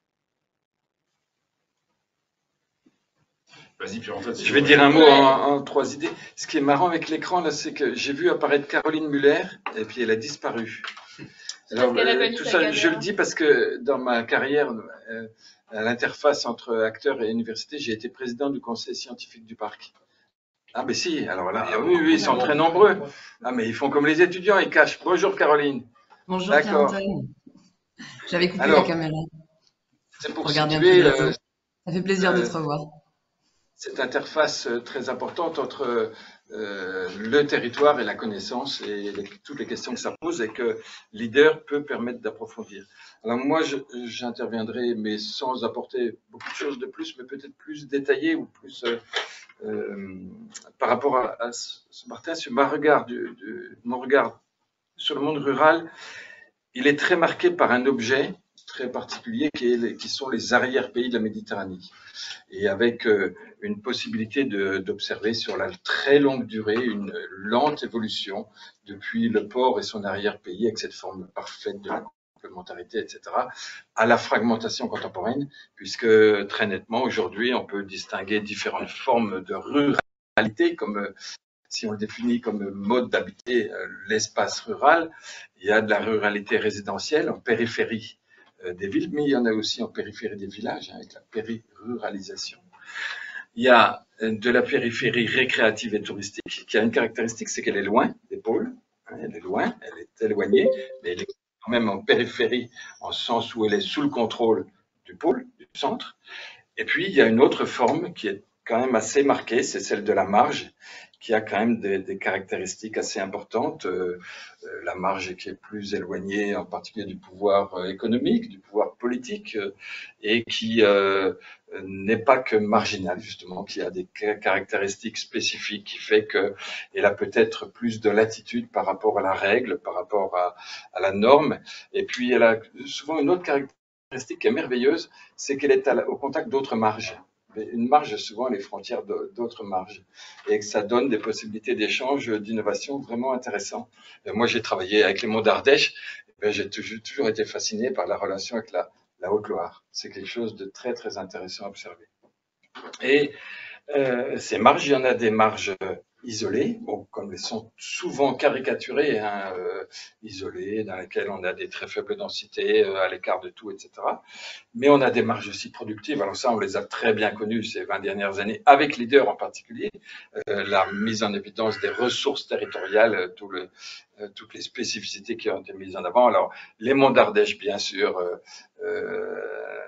C: Vas-y, Pierre-Antoine.
B: Je vais dire un mot en, en trois idées. Ce qui est marrant avec l'écran, là, c'est que j'ai vu apparaître Caroline Muller et puis elle a disparu. Alors, euh, tout ça, je le dis parce que dans ma carrière, euh, à l'interface entre acteurs et universités, j'ai été président du conseil scientifique du parc. Ah, mais si, alors là, ah, oui, oui, ils sont très nombreux. Ah, mais ils font comme les étudiants, ils cachent. Bonjour, Caroline.
G: Bonjour, Pierre-Antoine. J'avais coupé alors, la caméra.
B: C'est pour
G: regarder
B: situer,
G: un peu.
B: Euh,
G: Ça fait plaisir
B: euh,
G: de te revoir.
B: Cette interface très importante entre euh, le territoire et la connaissance et les, toutes les questions que ça pose et que Leader peut permettre d'approfondir. Alors moi, j'interviendrai, mais sans apporter beaucoup de choses de plus, mais peut-être plus détaillées ou plus euh, euh, par rapport à, à ce Martin, sur ma regard, du, du, mon regard sur le monde rural, il est très marqué par un objet très particulier qui, est, qui sont les arrière-pays de la Méditerranée. Et avec euh, une possibilité d'observer sur la très longue durée une lente évolution depuis le port et son arrière-pays avec cette forme parfaite de la complémentarité, et cetera, à la fragmentation contemporaine, puisque très nettement aujourd'hui on peut distinguer différentes formes de ruralité, comme si on le définit comme mode d'habiter euh, l'espace rural. Il y a de la ruralité résidentielle en périphérie des villes, mais il y en a aussi en périphérie des villages, hein, avec la périruralisation. Il y a de la périphérie récréative et touristique, qui a une caractéristique, c'est qu'elle est loin des pôles, hein, elle est loin, elle est éloignée, mais elle est quand même en périphérie, en sens où elle est sous le contrôle du pôle, du centre. Et puis, il y a une autre forme qui est quand même assez marquée, c'est celle de la marge, qui a quand même des, des caractéristiques assez importantes. Euh, euh, la marge qui est plus éloignée, en particulier du pouvoir euh, économique, du pouvoir politique, euh, et qui euh, n'est pas que marginale, justement, qui a des caractéristiques spécifiques, qui fait qu'elle a peut-être plus de latitude par rapport à la règle, par rapport à, à la norme. Et puis, elle a souvent une autre caractéristique qui est merveilleuse, c'est qu'elle est à, au contact d'autres marges. Une marge est souvent les frontières d'autres marges, et que ça donne des possibilités d'échange, d'innovation vraiment intéressantes. Moi, j'ai travaillé avec les Monts d'Ardèche, j'ai toujours, toujours été fasciné par la relation avec la, la Haute-Loire. C'est quelque chose de très, très intéressant à observer. Et euh, ces marges, il y en a des marges isolées, bon, comme elles sont souvent caricaturées, hein, euh, isolées, dans lesquelles on a des très faibles densités, euh, à l'écart de tout, et cetera. Mais on a des marges aussi productives. Alors ça, on les a très bien connues ces vingt dernières années, avec Leader en particulier, euh, la mise en évidence des ressources territoriales, tout le, euh, toutes les spécificités qui ont été mises en avant. Alors, les Monts d'Ardèche, bien sûr, euh, euh,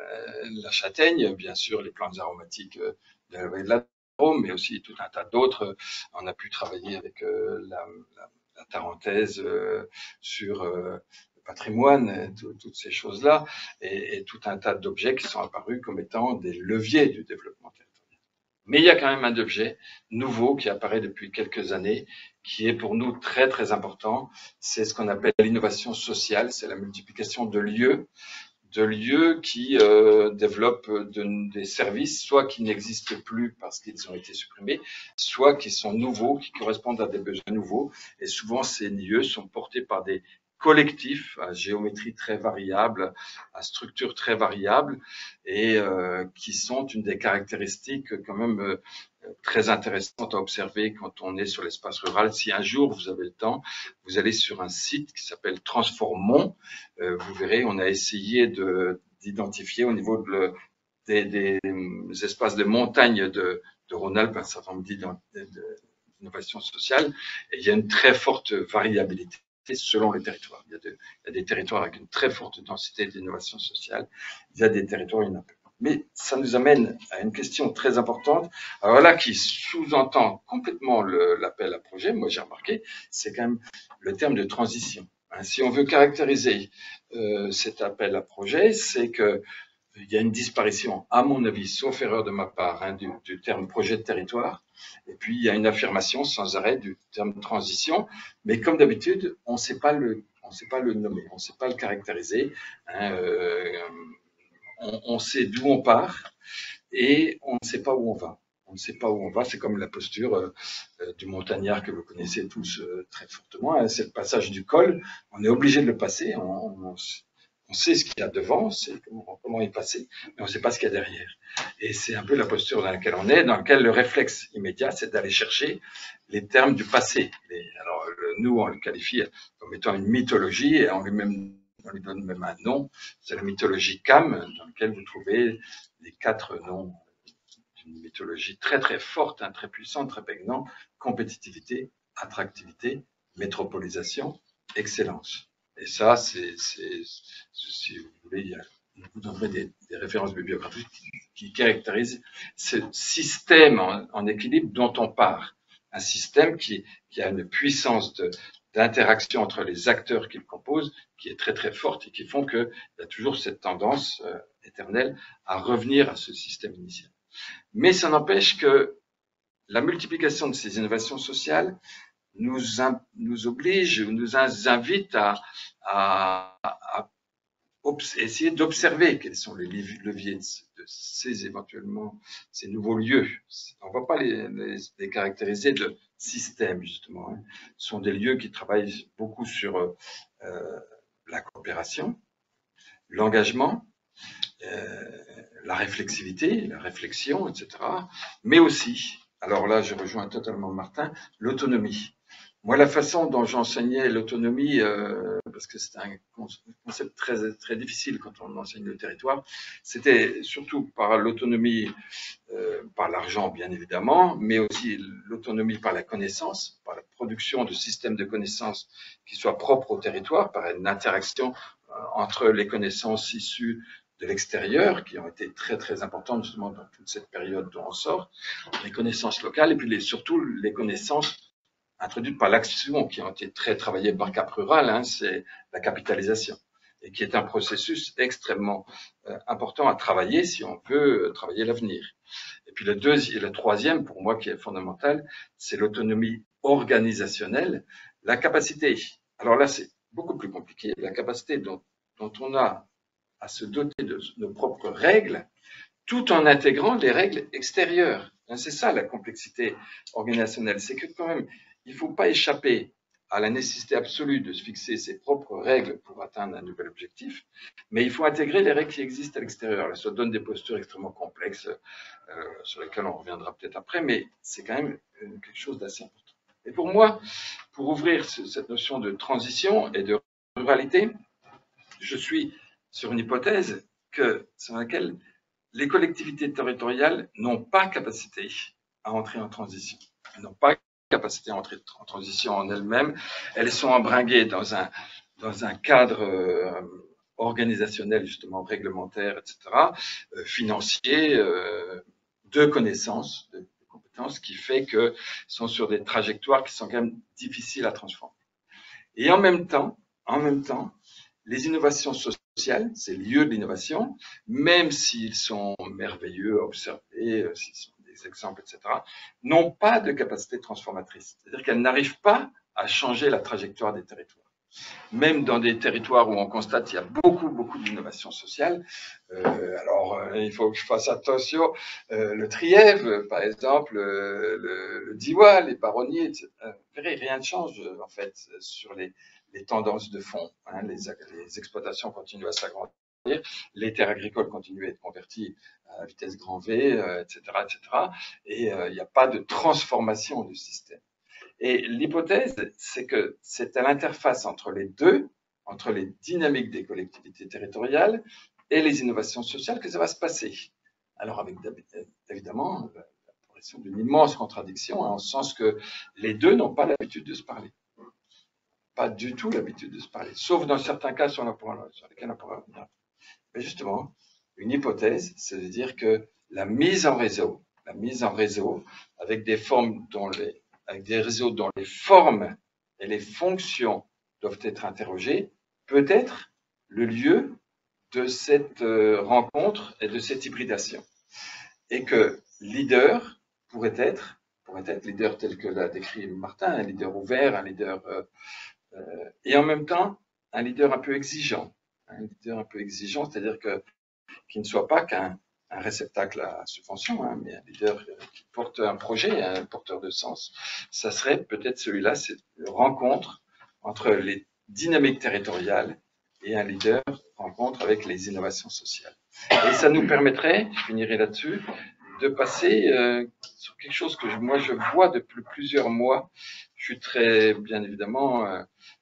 B: la châtaigne, bien sûr, les plantes aromatiques de la vallée de la Drôme, mais aussi tout un tas d'autres. On a pu travailler avec euh, la, la, la Tarentaise euh, sur euh, le patrimoine, tout, toutes ces choses-là, et, et tout un tas d'objets qui sont apparus comme étant des leviers du développement territorial. Mais il y a quand même un objet nouveau qui apparaît depuis quelques années, qui est pour nous très très important. C'est ce qu'on appelle l'innovation sociale, c'est la multiplication de lieux, de lieux qui euh, développent de, des services, soit qui n'existent plus parce qu'ils ont été supprimés, soit qui sont nouveaux, qui correspondent à des besoins nouveaux. Et souvent, ces lieux sont portés par des collectifs à géométrie très variable, à structure très variable, et euh, qui sont une des caractéristiques quand même euh, très intéressantes à observer quand on est sur l'espace rural. Si un jour vous avez le temps, vous allez sur un site qui s'appelle Transformons, euh, vous verrez, on a essayé de d'identifier au niveau de le, des, des espaces de montagne de, de Rhône-Alpes un certain nombre d'innovations sociales, et il y a une très forte variabilité selon les territoires. Il y, a de, il y a des territoires avec une très forte densité d'innovation sociale, il y a des territoires où il y en a peu. Mais ça nous amène à une question très importante, alors là, qui sous-entend complètement l'appel à projet, moi j'ai remarqué, c'est quand même le terme de transition. Hein, si on veut caractériser euh, cet appel à projet, c'est que il y a une disparition, à mon avis, sauf erreur de ma part, hein, du, du terme projet de territoire. Et puis, il y a une affirmation sans arrêt du terme transition. Mais comme d'habitude, on ne sait pas le, on sait pas le nommer, on ne sait pas le caractériser. Hein, euh, on, on sait d'où on part et on ne sait pas où on va. On ne sait pas où on va. C'est comme la posture euh, du montagnard que vous connaissez tous euh, très fortement. Hein, c'est le passage du col. On est obligé de le passer. On, on, On sait ce qu'il y a devant, on sait comment, comment y passer, mais on ne sait pas ce qu'il y a derrière. Et c'est un peu la posture dans laquelle on est, dans laquelle le réflexe immédiat, c'est d'aller chercher les termes du passé. Et alors, nous, on le qualifie comme étant une mythologie, et on lui, même, on lui donne même un nom, c'est la mythologie C A M, dans laquelle vous trouvez les quatre noms d'une mythologie très très forte, hein, très puissante, très prégnante: compétitivité, attractivité, métropolisation, excellence. Et ça, c'est, si vous voulez, il y a, vous donnerez des, des références bibliographiques qui, qui caractérisent ce système en, en équilibre dont on part. Un système qui, qui a une puissance de, d'interaction entre les acteurs qui le composent, qui est très très forte et qui font qu'il y a toujours cette tendance euh, éternelle à revenir à ce système initial. Mais ça n'empêche que la multiplication de ces innovations sociales nous, nous oblige ou nous invite à, à, à essayer d'observer quels sont les leviers de ces éventuellement ces nouveaux lieux. On ne va pas les, les, les caractériser de système, justement. Hein. Ce sont des lieux qui travaillent beaucoup sur euh, la coopération, l'engagement, euh, la réflexivité, la réflexion, et cetera. Mais aussi, alors là je rejoins totalement Martin, l'autonomie. Moi, la façon dont j'enseignais l'autonomie, euh, parce que c'est un concept très, très difficile quand on enseigne le territoire, c'était surtout par l'autonomie, euh, par l'argent bien évidemment, mais aussi l'autonomie par la connaissance, par la production de systèmes de connaissances qui soient propres au territoire, par une interaction euh, entre les connaissances issues de l'extérieur, qui ont été très très importantes justement dans toute cette période dont on sort, les connaissances locales et puis les, surtout les connaissances introduites par l'action qui ont été très travaillées par Cap Rural, hein, c'est la capitalisation, et qui est un processus extrêmement euh, important à travailler si on veut euh, travailler l'avenir. Et puis le deuxième, le troisième pour moi qui est fondamental, c'est l'autonomie organisationnelle, la capacité. Alors là, c'est beaucoup plus compliqué, la capacité dont, dont on a à se doter de nos propres règles, tout en intégrant les règles extérieures. C'est ça la complexité organisationnelle, c'est que quand même, il ne faut pas échapper à la nécessité absolue de se fixer ses propres règles pour atteindre un nouvel objectif, mais il faut intégrer les règles qui existent à l'extérieur. Ça donne des postures extrêmement complexes euh, sur lesquelles on reviendra peut-être après, mais c'est quand même quelque chose d'assez important. Et pour moi, pour ouvrir cette notion de transition et de ruralité, je suis sur une hypothèse que, sur laquelle les collectivités territoriales n'ont pas capacité à entrer en transition. Elles n'ont pas capacité à entrer en transition en elles-mêmes. Elles sont embringuées dans un, dans un cadre euh, organisationnel, justement, réglementaire, et cetera, euh, financier, euh, de connaissances, de compétences, qui fait qu'elles sont sur des trajectoires qui sont quand même difficiles à transformer. Et en même temps, en même temps, les innovations sociales, ces lieux d'innovation, même s'ils sont merveilleux à observer, s'ils sont des exemples, et cetera, n'ont pas de capacité transformatrice. C'est-à-dire qu'elles n'arrivent pas à changer la trajectoire des territoires. Même dans des territoires où on constate qu'il y a beaucoup, beaucoup d'innovations sociales, euh, alors euh, il faut que je fasse attention, euh, le Trièves, par exemple, euh, le, le Diois, les Baronniers, et cetera. Vous verrez, rien ne change en fait sur les les tendances de fond, hein, les, les exploitations continuent à s'agrandir, les terres agricoles continuent à être converties à vitesse grand V, euh, et cetera, et cetera. Et il euh, n'y a pas de transformation du système. Et l'hypothèse, c'est que c'est à l'interface entre les deux, entre les dynamiques des collectivités territoriales et les innovations sociales que ça va se passer. Alors avec évidemment l'apparition d'une immense contradiction, hein, en ce sens que les deux n'ont pas l'habitude de se parler. Pas du tout l'habitude de se parler, sauf dans certains cas sur, sur lesquels on pourra revenir. Mais justement, une hypothèse, c'est de dire que la mise en réseau, la mise en réseau avec des formes dont les, avec des réseaux dont les formes et les fonctions doivent être interrogées, peut être le lieu de cette rencontre et de cette hybridation. Et que leader pourrait être, pourrait être leader tel que l'a décrit Martin, un leader ouvert, un leader euh, Euh, et en même temps, un leader un peu exigeant. Un leader un peu exigeant, c'est-à-dire que qui ne soit pas qu'un un réceptacle à subvention, hein, mais un leader qui porte un projet, un porteur de sens. Ça serait peut-être celui-là, c'est une rencontre entre les dynamiques territoriales et un leader rencontre avec les innovations sociales. Et ça nous permettrait, je finirai là-dessus, de passer euh, sur quelque chose que je, moi je vois depuis plusieurs mois. Je suis très, bien évidemment, euh,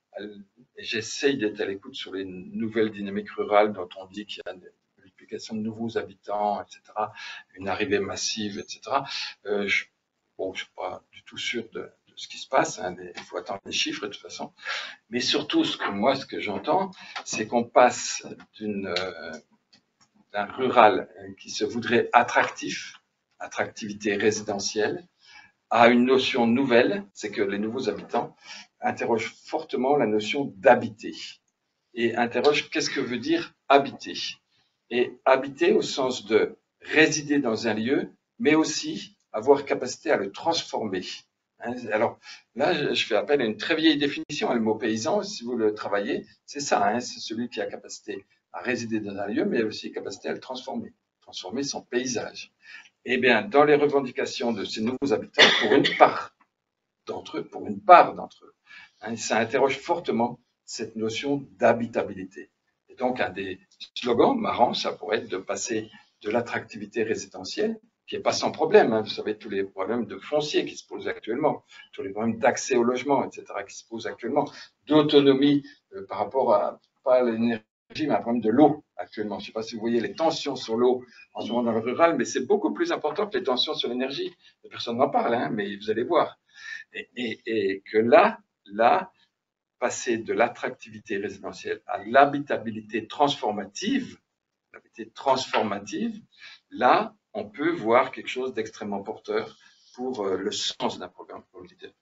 B: j'essaye d'être à l'écoute sur les nouvelles dynamiques rurales dont on dit qu'il y a une multiplication de nouveaux habitants, et cetera, une arrivée massive, et cetera. Euh, je, bon, je suis pas du tout sûr de, de ce qui se passe, hein, il faut attendre les chiffres de toute façon. Mais surtout, ce que moi, ce que j'entends, c'est qu'on passe d'une euh, d'un rural qui se voudrait attractif, attractivité résidentielle, à une notion nouvelle, c'est que les nouveaux habitants interrogent fortement la notion d'habiter et interrogent qu'est-ce que veut dire habiter. Et habiter au sens de résider dans un lieu, mais aussi avoir capacité à le transformer. Alors là, je fais appel à une très vieille définition, le mot paysan, si vous le travaillez, c'est ça, hein, c'est celui qui a capacité à résider dans un lieu, mais aussi capacité à le transformer, transformer son paysage. Eh bien, dans les revendications de ces nouveaux habitants, pour une part d'entre eux, pour une part d'entre eux, hein, ça interroge fortement cette notion d'habitabilité. Et donc, un des slogans marrants, ça pourrait être de passer de l'attractivité résidentielle, qui n'est pas sans problème, hein, vous savez, tous les problèmes de foncier qui se posent actuellement, tous les problèmes d'accès au logement, et cetera, qui se posent actuellement, d'autonomie euh, par rapport à, pas à l'énergie, mais un problème de l'eau actuellement. Je ne sais pas si vous voyez les tensions sur l'eau en ce moment dans le rural, mais c'est beaucoup plus important que les tensions sur l'énergie. Personne n'en parle, hein, mais vous allez voir. Et, et, et que là, là, passer de l'attractivité résidentielle à l'habitabilité transformative, été transformative, là, on peut voir quelque chose d'extrêmement porteur pour euh, le sens d'un programme pour le leader.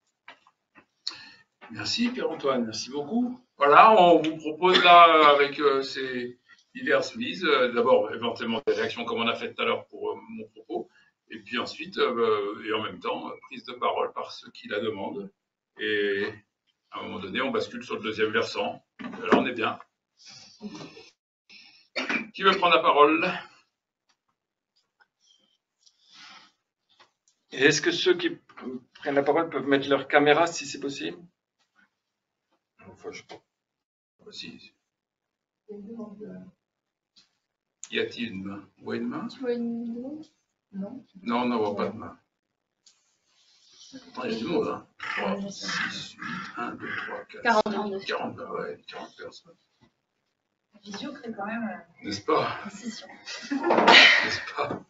C: Merci Pierre-Antoine, merci beaucoup. Voilà, on vous propose là, avec euh, ces diverses mises, euh, d'abord éventuellement des réactions comme on a fait tout à l'heure pour euh, mon propos, et puis ensuite, euh, et en même temps, euh, prise de parole par ceux qui la demandent. Et à un moment donné, on bascule sur le deuxième versant. Là, on est bien. Qui veut prendre la parole?
B: Et est-ce que ceux qui prennent la parole peuvent mettre leur caméra si c'est possible? Enfin, je pense.
C: Si. Y a-t-il une main? On voit une main?
A: Tu vois une main? Non.
C: Non, on n'en voit pas de main. Pourtant, il y a du monde, hein. trois, six, huit, un, deux, trois, quatre,
A: quarante.
C: quarante, ouais, quarante personnes.
E: La visio crée quand même euh,
C: N'est-ce pas?
E: une session.
C: N'est-ce pas?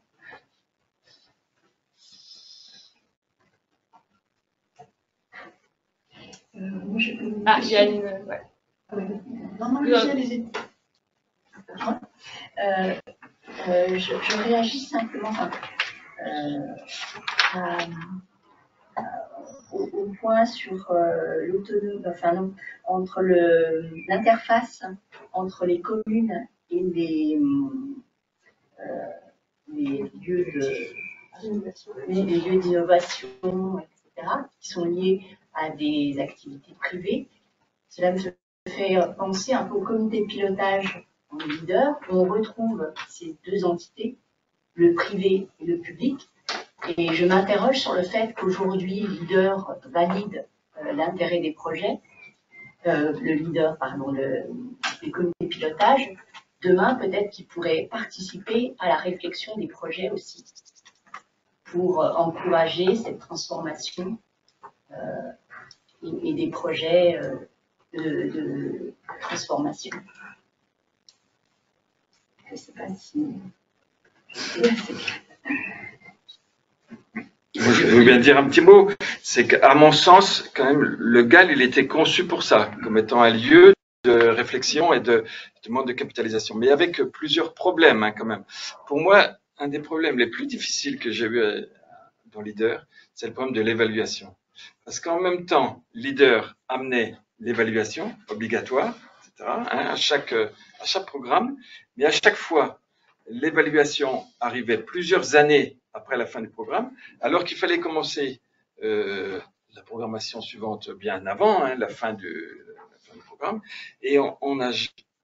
H: Euh, moi, j'ai une
A: Ah, il y a
H: question.
A: une. Ouais.
H: Non, non, allez-y, allez-y. Euh, euh, je, je réagis simplement enfin, euh, à, à, au, au point sur euh, l'autonomie, enfin non, entre le l'interface entre les communes et les, euh, les lieux de les, les lieux d'innovation, et cetera, qui sont liés à des activités privées. Cela me fait penser un peu au comité de pilotage en leader, où on retrouve ces deux entités, le privé et le public. Et je m'interroge sur le fait qu'aujourd'hui, le leader valide euh, l'intérêt des projets, euh, le leader, pardon, le, les comités de pilotage. Demain, peut-être qu'il pourrait participer à la réflexion des projets aussi, pour euh, encourager cette transformation euh, et, et des projets euh, de, de transformation. Je ne sais pas si c'est assez clair.
B: Je veux bien dire un petit mot, c'est qu'à mon sens, quand même, le G A L, il était conçu pour ça, comme étant un lieu de réflexion et de demande de capitalisation, mais avec plusieurs problèmes hein, quand même. Pour moi, un des problèmes les plus difficiles que j'ai eu dans Leader, c'est le problème de l'évaluation. Parce qu'en même temps, Leader amenait l'évaluation obligatoire, et cetera, hein, à, chaque, à chaque programme, mais à chaque fois, l'évaluation arrivait plusieurs années après la fin du programme, alors qu'il fallait commencer euh, la programmation suivante bien avant, hein, la, fin du, la fin du programme, et on, on a,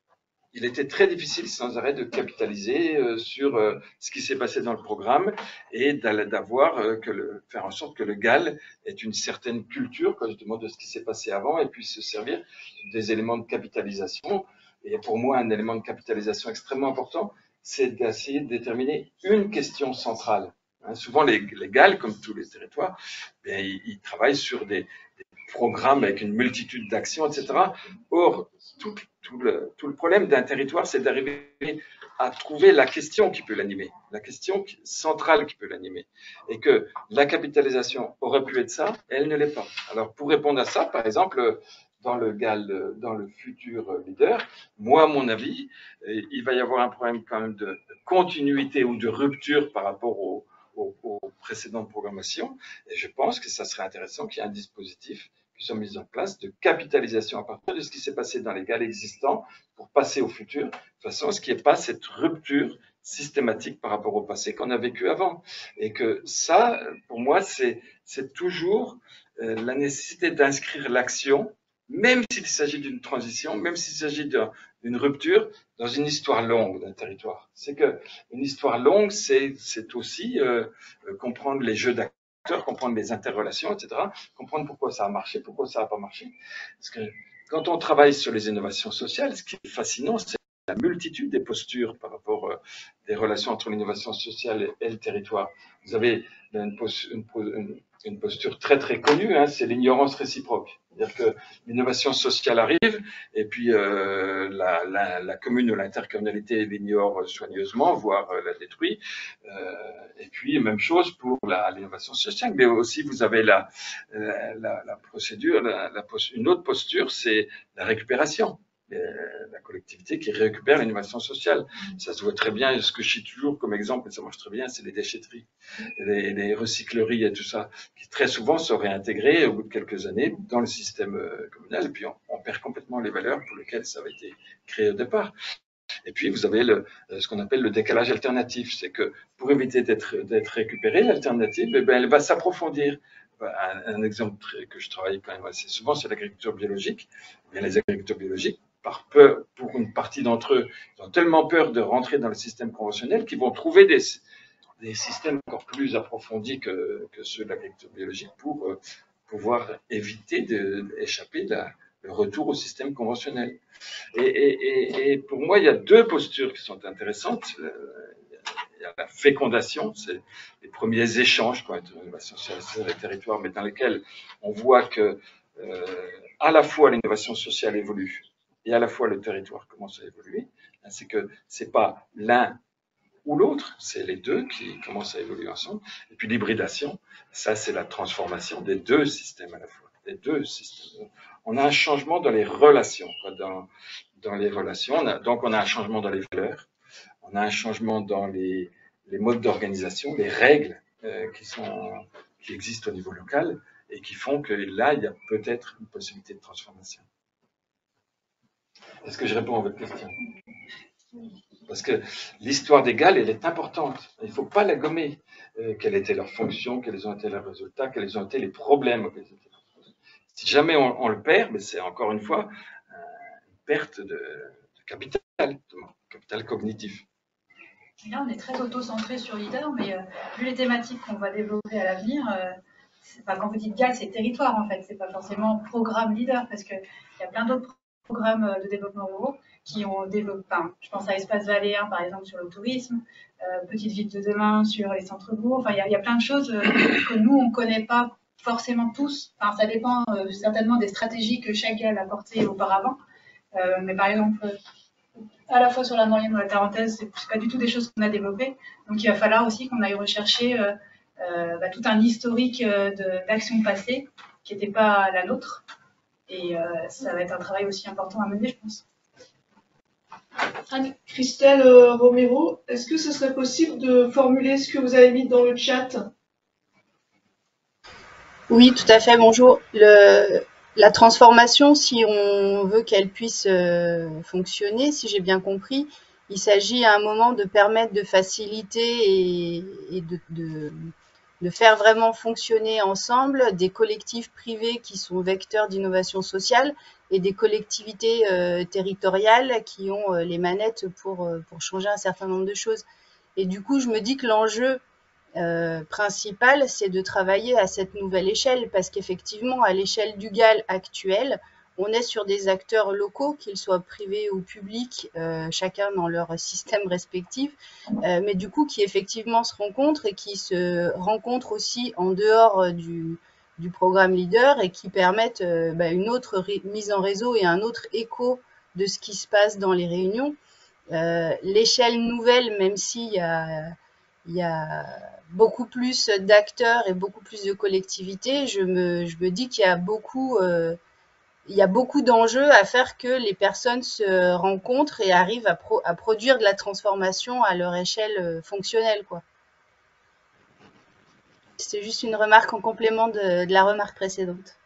B: il était très difficile sans arrêt de capitaliser euh, sur euh, ce qui s'est passé dans le programme et d'avoir euh, que le, faire en sorte que le G A L ait une certaine culture, justement, de ce qui s'est passé avant et puisse se servir des éléments de capitalisation. Et pour moi, un élément de capitalisation extrêmement important, c'est d'essayer de déterminer une question centrale. Hein, souvent, les, les G A L, comme tous les territoires, bien, ils, ils travaillent sur des, des programmes avec une multitude d'actions, et cetera. Or, tout, tout, le, tout le problème d'un territoire, c'est d'arriver à trouver la question qui peut l'animer, la question centrale qui peut l'animer. Et que la capitalisation aurait pu être ça, elle ne l'est pas. Alors, pour répondre à ça, par exemple, dans le G A L, dans le futur leader, moi, à mon avis, il va y avoir un problème quand même de continuité ou de rupture par rapport aux, aux, aux précédentes programmations. Et je pense que ça serait intéressant qu'il y ait un dispositif qui soit mis en place de capitalisation à partir de ce qui s'est passé dans les G A L existants pour passer au futur, de façon à ce qu'il n'y ait pas cette rupture systématique par rapport au passé qu'on a vécu avant. Et que ça, pour moi, c'est toujours euh, la nécessité d'inscrire l'action, même s'il s'agit d'une transition, même s'il s'agit d'une rupture, dans une histoire longue d'un territoire. C'est que une histoire longue, c'est aussi euh, comprendre les jeux d'acteurs, comprendre les interrelations, et cetera, comprendre pourquoi ça a marché, pourquoi ça n'a pas marché. Parce que quand on travaille sur les innovations sociales, ce qui est fascinant, c'est la multitude des postures par rapport euh, des relations entre l'innovation sociale et, et le territoire. Vous avez une, une, une, une posture très très connue, hein, c'est l'ignorance réciproque. C'est-à-dire que l'innovation sociale arrive et puis euh, la, la, la commune ou l'intercommunalité l'ignore soigneusement, voire euh, la détruit. Euh, et puis même chose pour l'innovation sociale. Mais aussi vous avez la, la, la, la procédure, la, la, une autre posture, c'est la récupération. la collectivité qui récupère l'innovation sociale. Ça se voit très bien, ce que je cite toujours comme exemple, et ça marche très bien, c'est les déchetteries, les, les recycleries et tout ça, qui très souvent sont réintégrées au bout de quelques années dans le système communal, et puis on, on perd complètement les valeurs pour lesquelles ça avait été créé au départ. Et puis, vous avez le, ce qu'on appelle le décalage alternatif. C'est que pour éviter d'être d'être récupéré, l'alternative, eh ben, elle va s'approfondir. Un, un exemple que je travaille quand même assez souvent, c'est l'agriculture biologique. Eh bien, les agriculteurs biologiques, par peur, pour une partie d'entre eux, ils ont tellement peur de rentrer dans le système conventionnel qu'ils vont trouver des, des systèmes encore plus approfondis que, que ceux de l'agriculture biologique pour euh, pouvoir éviter d'échapper de, le retour au système conventionnel. Et, et, et pour moi, il y a deux postures qui sont intéressantes. Il y a la fécondation, c'est les premiers échanges quoi, entre l'innovation sociale et les territoires, mais dans lesquels on voit que euh, à la fois l'innovation sociale évolue et à la fois le territoire commence à évoluer. C'est que c'est pas l'un ou l'autre, c'est les deux qui commencent à évoluer ensemble. Et puis l'hybridation, ça c'est la transformation des deux systèmes à la fois, des deux systèmes. On a un changement dans les relations, quoi, dans, dans les relations. On a, donc on a un changement dans les valeurs, on a un changement dans les, les modes d'organisation, les règles euh, qui sont, qui existent au niveau local et qui font que là il y a peut-être une possibilité de transformation. Est-ce que je réponds à votre question ? Parce que l'histoire des Galles, elle est importante. Il ne faut pas la gommer. Euh, quelle était leur fonction, quels ont été leurs résultats, quels ont été les problèmes. Si jamais on, on le perd, mais c'est encore une fois euh, une perte de, de capital, de capital cognitif.
E: Et là, on est très auto-centré sur Leader, mais euh, vu les thématiques qu'on va développer à l'avenir, euh, enfin, quand vous dites Galles, c'est territoire en fait, c'est pas forcément programme Leader, parce qu'il y a plein d'autres programmes de développement ruraux qui ont développé, enfin, je pense à Espace Valléen par exemple sur le tourisme, euh, Petite Ville de demain sur les centres-bourgs, enfin il y, y a plein de choses euh, que nous on ne connaît pas forcément tous, enfin ça dépend euh, certainement des stratégies que chaque Galles a portées auparavant, euh, mais par exemple à la fois sur la moyenne ou la tarentaise, c'est pas du tout des choses qu'on a développées, donc il va falloir aussi qu'on aille rechercher euh, euh, bah, tout un historique euh, d'actions passées qui n'était pas la nôtre. Et euh, ça va être un travail aussi important à mener, je pense.
I: Christelle euh, Romero, est-ce que ce serait possible de formuler ce que vous avez mis dans le chat?
J: Oui, tout à fait, bonjour. Le, la transformation, si on veut qu'elle puisse euh, fonctionner, si j'ai bien compris, il s'agit à un moment de permettre de faciliter et, et de, de de faire vraiment fonctionner ensemble des collectifs privés qui sont vecteurs d'innovation sociale et des collectivités euh, territoriales qui ont euh, les manettes pour, euh, pour changer un certain nombre de choses. Et du coup, je me dis que l'enjeu euh, principal, c'est de travailler à cette nouvelle échelle, parce qu'effectivement, à l'échelle du Galles actuelle, on est sur des acteurs locaux, qu'ils soient privés ou publics, euh, chacun dans leur système respectif, euh, mais du coup qui effectivement se rencontrent et qui se rencontrent aussi en dehors euh, du, du programme Leader et qui permettent euh, bah, une autre mise en réseau et un autre écho de ce qui se passe dans les réunions. Euh, l'échelle nouvelle, même s'il y a, il y a beaucoup plus d'acteurs et beaucoup plus de collectivités, je me, je me dis qu'il y a beaucoup... Euh, il y a beaucoup d'enjeux à faire que les personnes se rencontrent et arrivent à, pro, à produire de la transformation à leur échelle fonctionnelle, quoi. C'est juste une remarque en complément de, de la remarque précédente.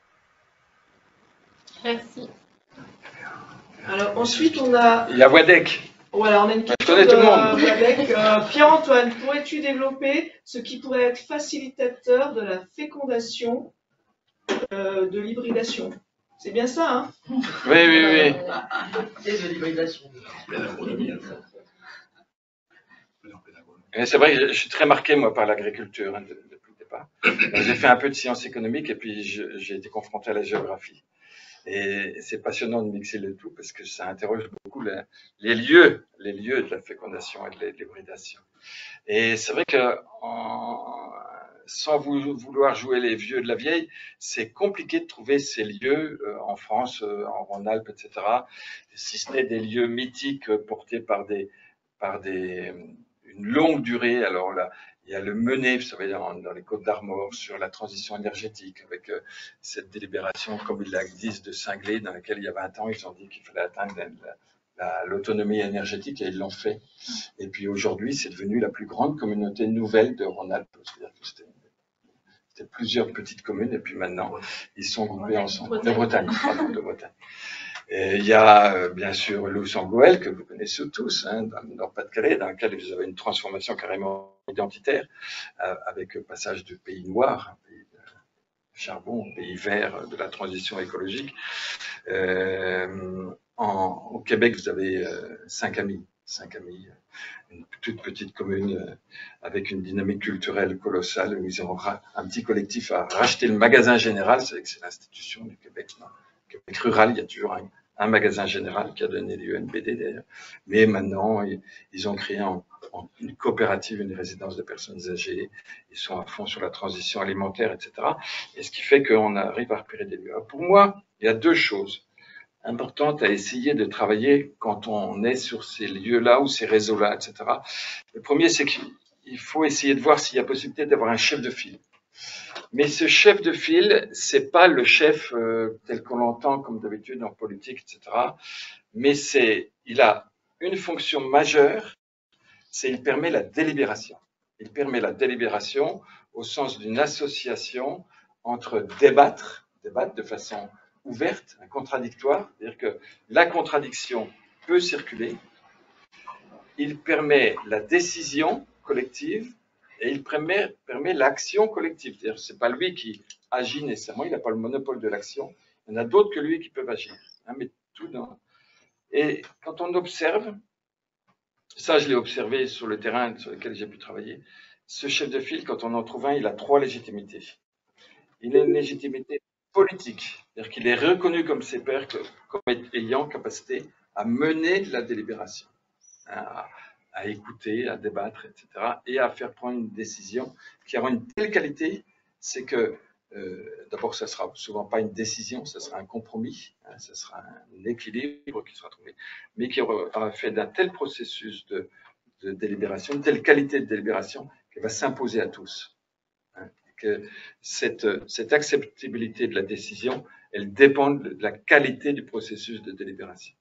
A: Merci.
I: Alors ensuite, on a...
B: Il y a Wadek.
I: Voilà, on a une question de Wadek. Euh, Pierre-Antoine, pourrais-tu développer ce qui pourrait être facilitateur de la fécondation, euh, de l'hybridation? C'est bien ça, hein?
B: Oui, oui, oui.
G: Et de l'hybridation.
B: C'est vrai que je suis très marqué, moi, par l'agriculture, hein, depuis le départ. J'ai fait un peu de sciences économiques et puis j'ai été confronté à la géographie. Et c'est passionnant de mixer le tout parce que ça interroge beaucoup les, les lieux, les lieux de la fécondation et de l'hybridation. Et c'est vrai que en, sans vouloir jouer les vieux de la vieille, c'est compliqué de trouver ces lieux euh, en France, euh, en Rhône-Alpes, et cetera. Si ce n'est des lieux mythiques euh, portés par des, par des, une longue durée. Alors là, il Il y a le Mené, vous savez, dans, dans les Côtes d'Armor, sur la transition énergétique, avec euh, cette délibération, comme ils la disent, de cinglé, dans laquelle il y a vingt ans, ils ont dit qu'il fallait atteindre l'autonomie énergétique, et ils l'ont fait. Et puis aujourd'hui, c'est devenu la plus grande communauté nouvelle de Rhône-Alpes. C'est-à-dire que c'était c'était plusieurs petites communes, et puis maintenant, ils sont groupés ensemble. De Bretagne, pardon, de Bretagne. Et il y a euh, bien sûr Loups-en-Goël, que vous connaissez tous, hein, dans le Nord-Pas-de-Calais, dans lequel vous avez une transformation carrément identitaire, euh, avec le passage du pays noir, un pays de charbon, au pays vert de la transition écologique. Euh, en, au Québec, vous avez euh, Saint-Camille, Saint-Camille, une toute petite commune euh, avec une dynamique culturelle colossale, où ils ont un petit collectif à racheter le magasin général, c'est l'institution du Québec, non, Québec rural, il y a toujours un, un magasin général qui a donné lieu à une B D d'ailleurs. Mais maintenant, ils, ils ont créé en, en une coopérative, une résidence de personnes âgées. Ils sont à fond sur la transition alimentaire, et cetera. Et ce qui fait qu'on arrive à repérer des lieux. Alors pour moi, il y a deux choses importantes à essayer de travailler quand on est sur ces lieux-là ou ces réseaux-là, et cetera. Le premier, c'est qu'il faut essayer de voir s'il y a possibilité d'avoir un chef de file. Mais ce chef de file, c'est pas le chef euh, tel qu'on l'entend comme d'habitude en politique, et cetera. Mais c'est, il a une fonction majeure, c'est il permet la délibération. Il permet la délibération au sens d'une association entre débattre, débattre de façon ouverte, contradictoire, c'est-à-dire que la contradiction peut circuler. Il permet la décision collective. Et il permet, permet l'action collective. C'est-à-dire que ce n'est pas lui qui agit nécessairement, il n'a pas le monopole de l'action. Il y en a d'autres que lui qui peuvent agir. Hein, mais tout dans... Et quand on observe, ça je l'ai observé sur le terrain sur lequel j'ai pu travailler, ce chef de file, quand on en trouve un, il a trois légitimités. Il a une légitimité politique, c'est-à-dire qu'il est reconnu comme ses pairs, comme ayant capacité à mener de la délibération. Hein, à écouter, à débattre, et cetera, et à faire prendre une décision qui aura une telle qualité, c'est que, euh, d'abord, ça ne sera souvent pas une décision, ça sera un compromis, hein, ça sera un équilibre qui sera trouvé, mais qui aura fait d'un tel processus de, de délibération, une telle qualité de délibération, qu'elle va s'imposer à tous. Hein, que cette, cette acceptabilité de la décision, elle dépend de la qualité du processus de délibération.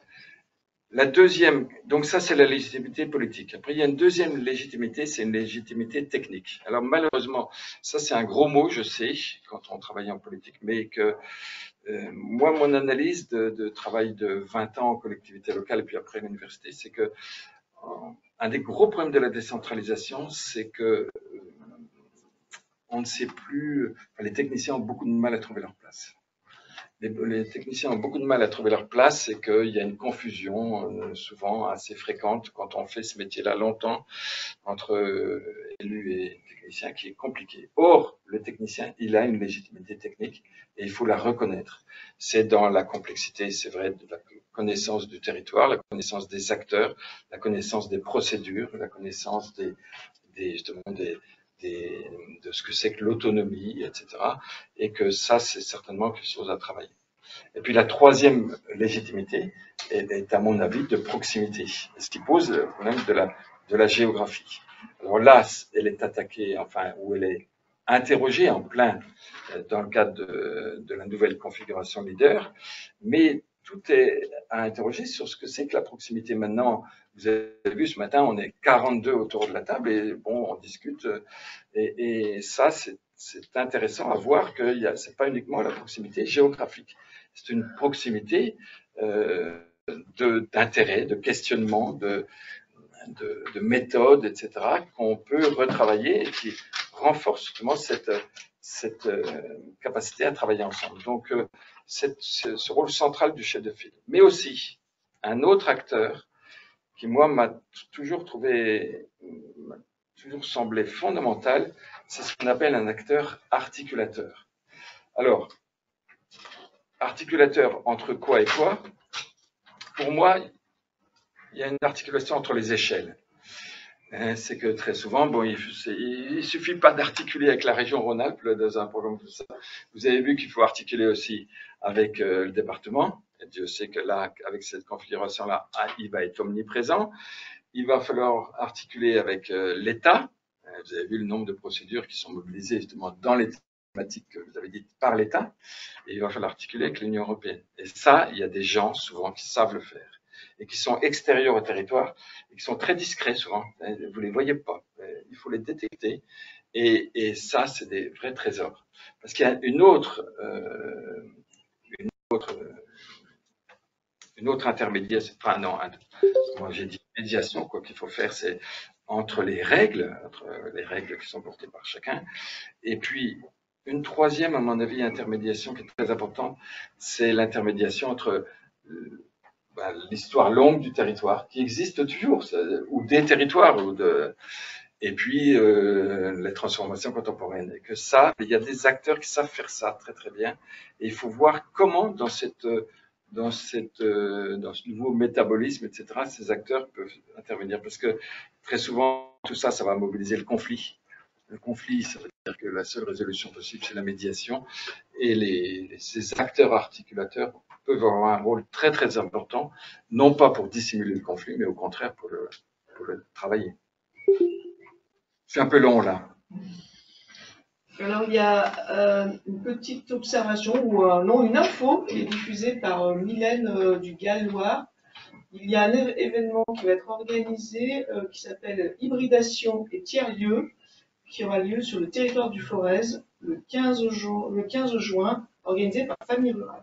B: La deuxième, donc ça c'est la légitimité politique. Après il y a une deuxième légitimité, c'est une légitimité technique. Alors malheureusement, ça c'est un gros mot, je sais, quand on travaille en politique, mais que euh, moi mon analyse de, de travail de vingt ans en collectivité locale et puis après à l'université, c'est que euh, un des gros problèmes de la décentralisation, c'est que euh, on ne sait plus, enfin, les techniciens ont beaucoup de mal à trouver leur place. Les, les techniciens ont beaucoup de mal à trouver leur place et qu'il y a une confusion euh, souvent assez fréquente quand on fait ce métier-là longtemps entre euh, élus et techniciens qui est compliqué. Or, le technicien, il a une légitimité technique et il faut la reconnaître. C'est dans la complexité, c'est vrai, de la connaissance du territoire, la connaissance des acteurs, la connaissance des procédures, la connaissance des, des, justement des Des, de ce que c'est que l'autonomie, et cetera. Et que ça, c'est certainement quelque chose à travailler. Et puis la troisième légitimité est, est à mon avis, de proximité, ce qui pose le problème de la, de la géographie. Alors là, elle est attaquée, enfin, ou elle est interrogée en plein dans le cadre de, de la nouvelle configuration leader, mais tout est à interroger sur ce que c'est que la proximité. Maintenant, vous avez vu ce matin, on est quarante-deux autour de la table et bon, on discute. Et, et ça, c'est intéressant à voir que ce n'est pas uniquement la proximité géographique. C'est une proximité euh, d'intérêt, de, de questionnement, de, de, de méthode, et cetera, qu'on peut retravailler et qui renforce justement cette, cette euh, capacité à travailler ensemble. Donc, euh, cette, ce, ce rôle central du chef de file. Mais aussi, un autre acteur qui, moi, m'a toujours trouvé, m'a toujours semblé fondamental, c'est ce qu'on appelle un acteur articulateur. Alors, articulateur entre quoi et quoi? Pour moi, il y a une articulation entre les échelles. C'est que très souvent, bon, il ne suffit pas d'articuler avec la région Rhône-Alpes dans un programme comme ça. Vous avez vu qu'il faut articuler aussi avec euh, le département. Et Dieu sait que là, avec cette configuration-là, il va être omniprésent. Il va falloir articuler avec euh, l'État, Vous avez vu le nombre de procédures qui sont mobilisées justement dans les thématiques que vous avez dites par l'État, et il va falloir l'articuler avec l'Union européenne. Et ça, il y a des gens souvent qui savent le faire, et qui sont extérieurs au territoire, et qui sont très discrets souvent. Vous les voyez pas, il faut les détecter, et, et ça, c'est des vrais trésors. Parce qu'il y a une autre, euh, une autre, une autre intermédiation, enfin non, moi j'ai dit médiation, quoi qu'il faut faire, c'est entre les règles, entre les règles qui sont portées par chacun, et puis une troisième, à mon avis, intermédiation qui est très importante, c'est l'intermédiation entre euh, ben, l'histoire longue du territoire, qui existe toujours, ou des territoires, ou de, et puis euh, les transformations contemporaines. Et que ça, il y a des acteurs qui savent faire ça très très bien, et il faut voir comment dans cette dans, cette, dans ce nouveau métabolisme, et cetera, ces acteurs peuvent intervenir. Parce que très souvent, tout ça, ça va mobiliser le conflit. Le conflit, ça veut dire que la seule résolution possible, c'est la médiation. Et les, ces acteurs articulateurs peuvent avoir un rôle très, très important, non pas pour dissimuler le conflit, mais au contraire pour le, pour le travailler. C'est un peu long, là.
I: Alors, il y a euh, une petite observation, ou euh, non, une info qui est diffusée par euh, Mylène euh, du Gallois. Il y a un événement qui va être organisé euh, qui s'appelle Hybridation et tiers-lieux, qui aura lieu sur le territoire du Forez le quinze, ju le quinze juin, organisé par Famille Rurale.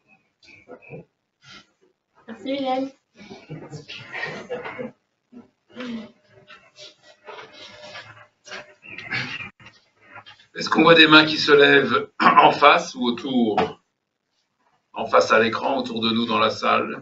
A: Merci Mylène.
C: Est-ce qu'on voit des mains qui se lèvent en face ou autour? En face à l'écran, autour de nous dans la salle?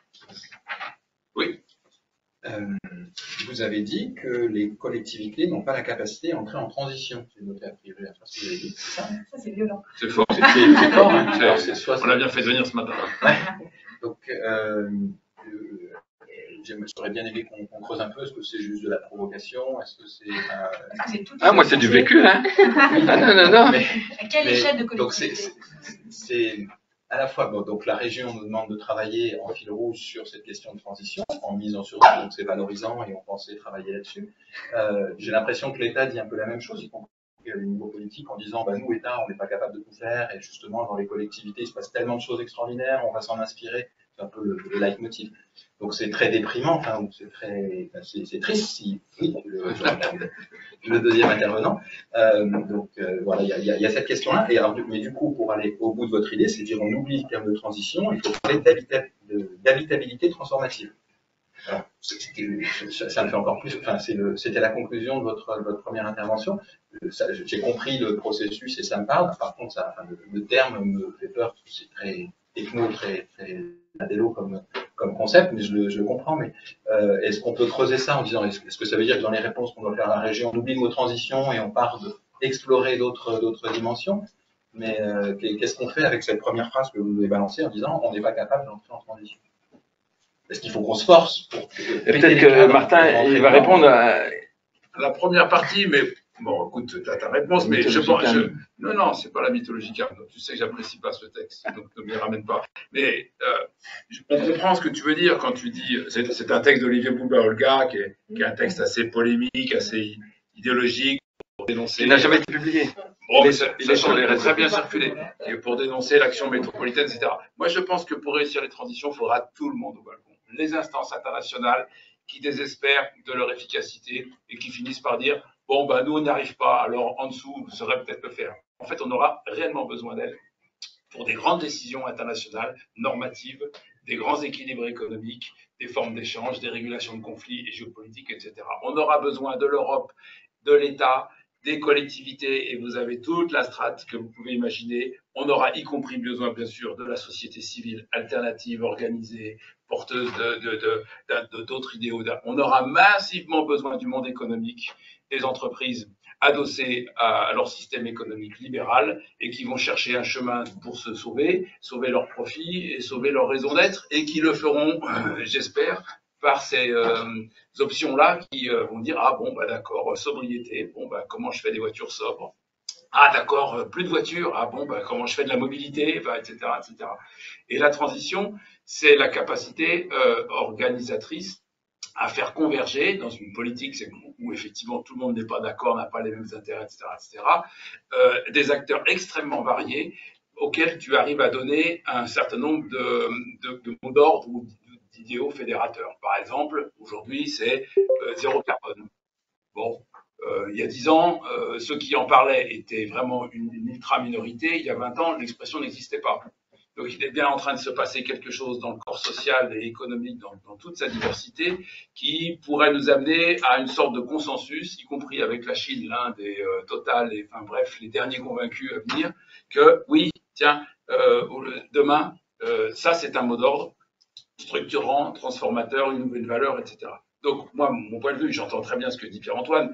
C: Oui.
F: Euh, vous avez dit que les collectivités n'ont pas la capacité à entrer en transition. C'est noté a priori à ce que vous avez dit.
E: Ça, ça c'est violent.
C: C'est fort.
F: C'est fort, hein. Alors, soit
C: on l'a bien fait venir ce matin.
F: Ouais. Donc, euh, euh, j'aurais bien aimé qu'on qu creuse un peu. Est-ce que c'est juste de la provocation? Est-ce que c'est. Euh...
B: Ah, moi, c'est du vécu, hein. Ah, non, non, non. Mais,
E: à quelle
F: mais,
E: échelle de collectivité?
F: C'est à la fois, bon, donc la région nous demande de travailler en fil rouge sur cette question de transition, en misant sur ça, donc c'est valorisant et on pensait travailler là-dessus. Euh, J'ai l'impression que l'État dit un peu la même chose, y compris à le niveau politique, en disant, bah, nous, État, on n'est pas capable de tout faire, et justement, dans les collectivités, il se passe tellement de choses extraordinaires, on va s'en inspirer. C'est un peu le, le leitmotiv. Donc c'est très déprimant, enfin, c'est très, c'est triste si, oui, le, le deuxième intervenant. Euh, donc euh, voilà, il y a, y, a, y a cette question-là. Et alors, mais du coup, pour aller au bout de votre idée, c'est dire on oublie le terme de transition, il faut parler d'habitabilité transformative. Alors, ça, ça me fait encore plus. Enfin, c'était la conclusion de votre, votre première intervention. J'ai compris le processus et ça me parle. Par contre, ça, enfin, le, le terme me fait peur parce que c'est très techno, très, très adélo comme, comme concept, mais je le, je le comprends. Mais euh, est-ce qu'on peut creuser ça en disant, est-ce est-ce que ça veut dire que dans les réponses qu'on doit faire à la région, on oublie le mot transition et on part d'explorer d'autres d'autres dimensions? Mais euh, qu'est-ce qu'on fait avec cette première phrase que vous avez balancée en disant, on n'est pas capable d'entrer en transition? Est-ce qu'il faut qu'on se force pour...
B: Peut-être que Martin, il va répondre à...
C: La première partie, mais bon, écoute, tu as ta réponse, mais je pense... Je... Non, non, c'est pas la mythologie Carnot. Tu sais que j'apprécie pas ce texte, donc ne m'y ramène pas. Mais euh, on comprend ce que tu veux dire quand tu dis... C'est un texte d'Olivier Bouba-Olga, qui, qui est un texte assez polémique, assez idéologique, pour dénoncer...
B: Il n'a jamais été publié.
C: Bon, mais ça, ça, ça aurait très bien circulé, et pour dénoncer l'action métropolitaine, et cetera. Moi, je pense que pour réussir les transitions, il faudra tout le monde au balcon. Les instances internationales qui désespèrent de leur efficacité et qui finissent par dire « bon, ben, nous, on n'y arrive pas, alors en dessous, vous saurez peut-être le faire ». En fait, on aura réellement besoin d'elles pour des grandes décisions internationales, normatives, des grands équilibres économiques, des formes d'échange, des régulations de conflits et géopolitiques, et cetera. On aura besoin de l'Europe, de l'État, des collectivités, et vous avez toute la strate que vous pouvez imaginer. On aura y compris besoin, bien sûr, de la société civile alternative, organisée, porteuse de d'autres idéaux. On aura massivement besoin du monde économique, des entreprises adossées à leur système économique libéral et qui vont chercher un chemin pour se sauver, sauver leurs profits et sauver leur raison d'être, et qui le feront, euh, j'espère, par ces euh, options-là qui euh, vont dire « Ah bon, bah d'accord, sobriété, bon, bah comment je fais des voitures sobres ? Ah d'accord, plus de voitures, ah bon, bah comment je fais de la mobilité, bah, et cetera, et cetera » Et la transition, c'est la capacité euh, organisatrice à faire converger dans une politique où effectivement tout le monde n'est pas d'accord, n'a pas les mêmes intérêts, et cetera, et cetera, euh, des acteurs extrêmement variés auxquels tu arrives à donner un certain nombre de, de, de mots d'ordre ou d'idéaux fédérateurs. Par exemple, aujourd'hui, c'est euh, zéro carbone. Bon, euh, il y a dix ans, euh, ceux qui en parlaient étaient vraiment une, une ultra-minorité. Il y a vingt ans, l'expression n'existait pas. Donc, il est bien en train de se passer quelque chose dans le corps social et économique, dans, dans toute sa diversité, qui pourrait nous amener à une sorte de consensus, y compris avec la Chine, l'Inde et euh, Total, et enfin bref, les derniers convaincus à venir, que oui, tiens, euh, demain, euh, ça c'est un mot d'ordre structurant, transformateur, une nouvelle valeur, et cetera. Donc, moi, mon point de vue, j'entends très bien ce que dit Pierre-Antoine,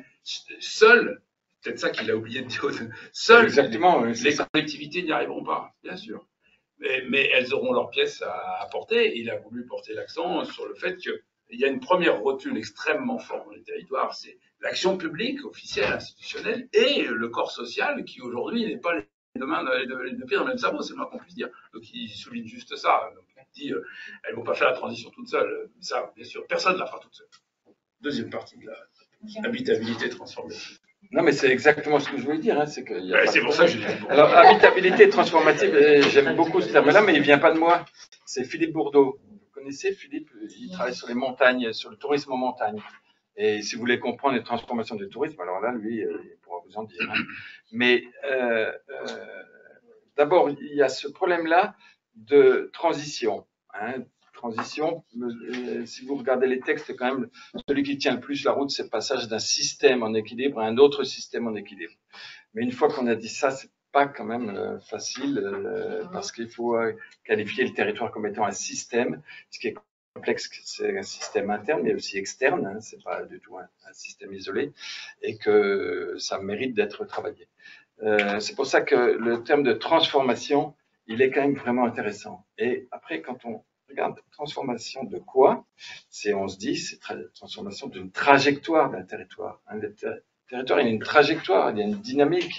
C: seul, peut-être ça qu'il a oublié de dire, seul,
B: exactement,
C: les, les collectivités n'y arriveront pas, bien sûr. Mais, mais elles auront leur pièce à apporter. Il a voulu porter l'accent sur le fait qu'il y a une première rotule extrêmement forte dans les territoires, c'est l'action publique, officielle, institutionnelle, et le corps social qui aujourd'hui n'est pas les deux mains, les deux, les deux pieds dans le même sabot, c'est le moins qu'on puisse dire. Donc il souligne juste ça. Donc, il dit, euh, elles ne vont pas faire la transition toute seule. Ça, bien sûr, personne ne la fera toute seule. Deuxième partie de la habitabilité transformée.
B: Non, mais c'est exactement ce que je voulais dire. Hein, c'est que y a
C: ouais, c'est pour ça que je dis.
B: Alors, habitabilité transformative, j'aime beaucoup ce terme-là, mais il ne vient pas de moi. C'est Philippe Bourdeau. Vous connaissez Philippe? Il travaille sur les montagnes, sur le tourisme en montagne. Et si vous voulez comprendre les transformations du tourisme, alors là, lui, il pourra vous en dire. Hein. Mais euh, euh, d'abord, il y a ce problème-là de transition. Hein. Transition, euh, si vous regardez les textes, quand même, celui qui tient le plus la route, c'est le passage d'un système en équilibre à un autre système en équilibre. Mais une fois qu'on a dit ça, c'est pas quand même euh, facile, euh, parce qu'il faut euh, qualifier le territoire comme étant un système. Ce qui est complexe, c'est un système interne, mais aussi externe, hein, c'est pas du tout un, un système isolé, et que ça mérite d'être travaillé. Euh, c'est pour ça que le terme de transformation, il est quand même vraiment intéressant. Et après, quand on regarde, transformation de quoi? C'est, on se dit, c'est tra- transformation d'une trajectoire d'un territoire. Hein, le ter- territoire, il y a une trajectoire, il y a une dynamique,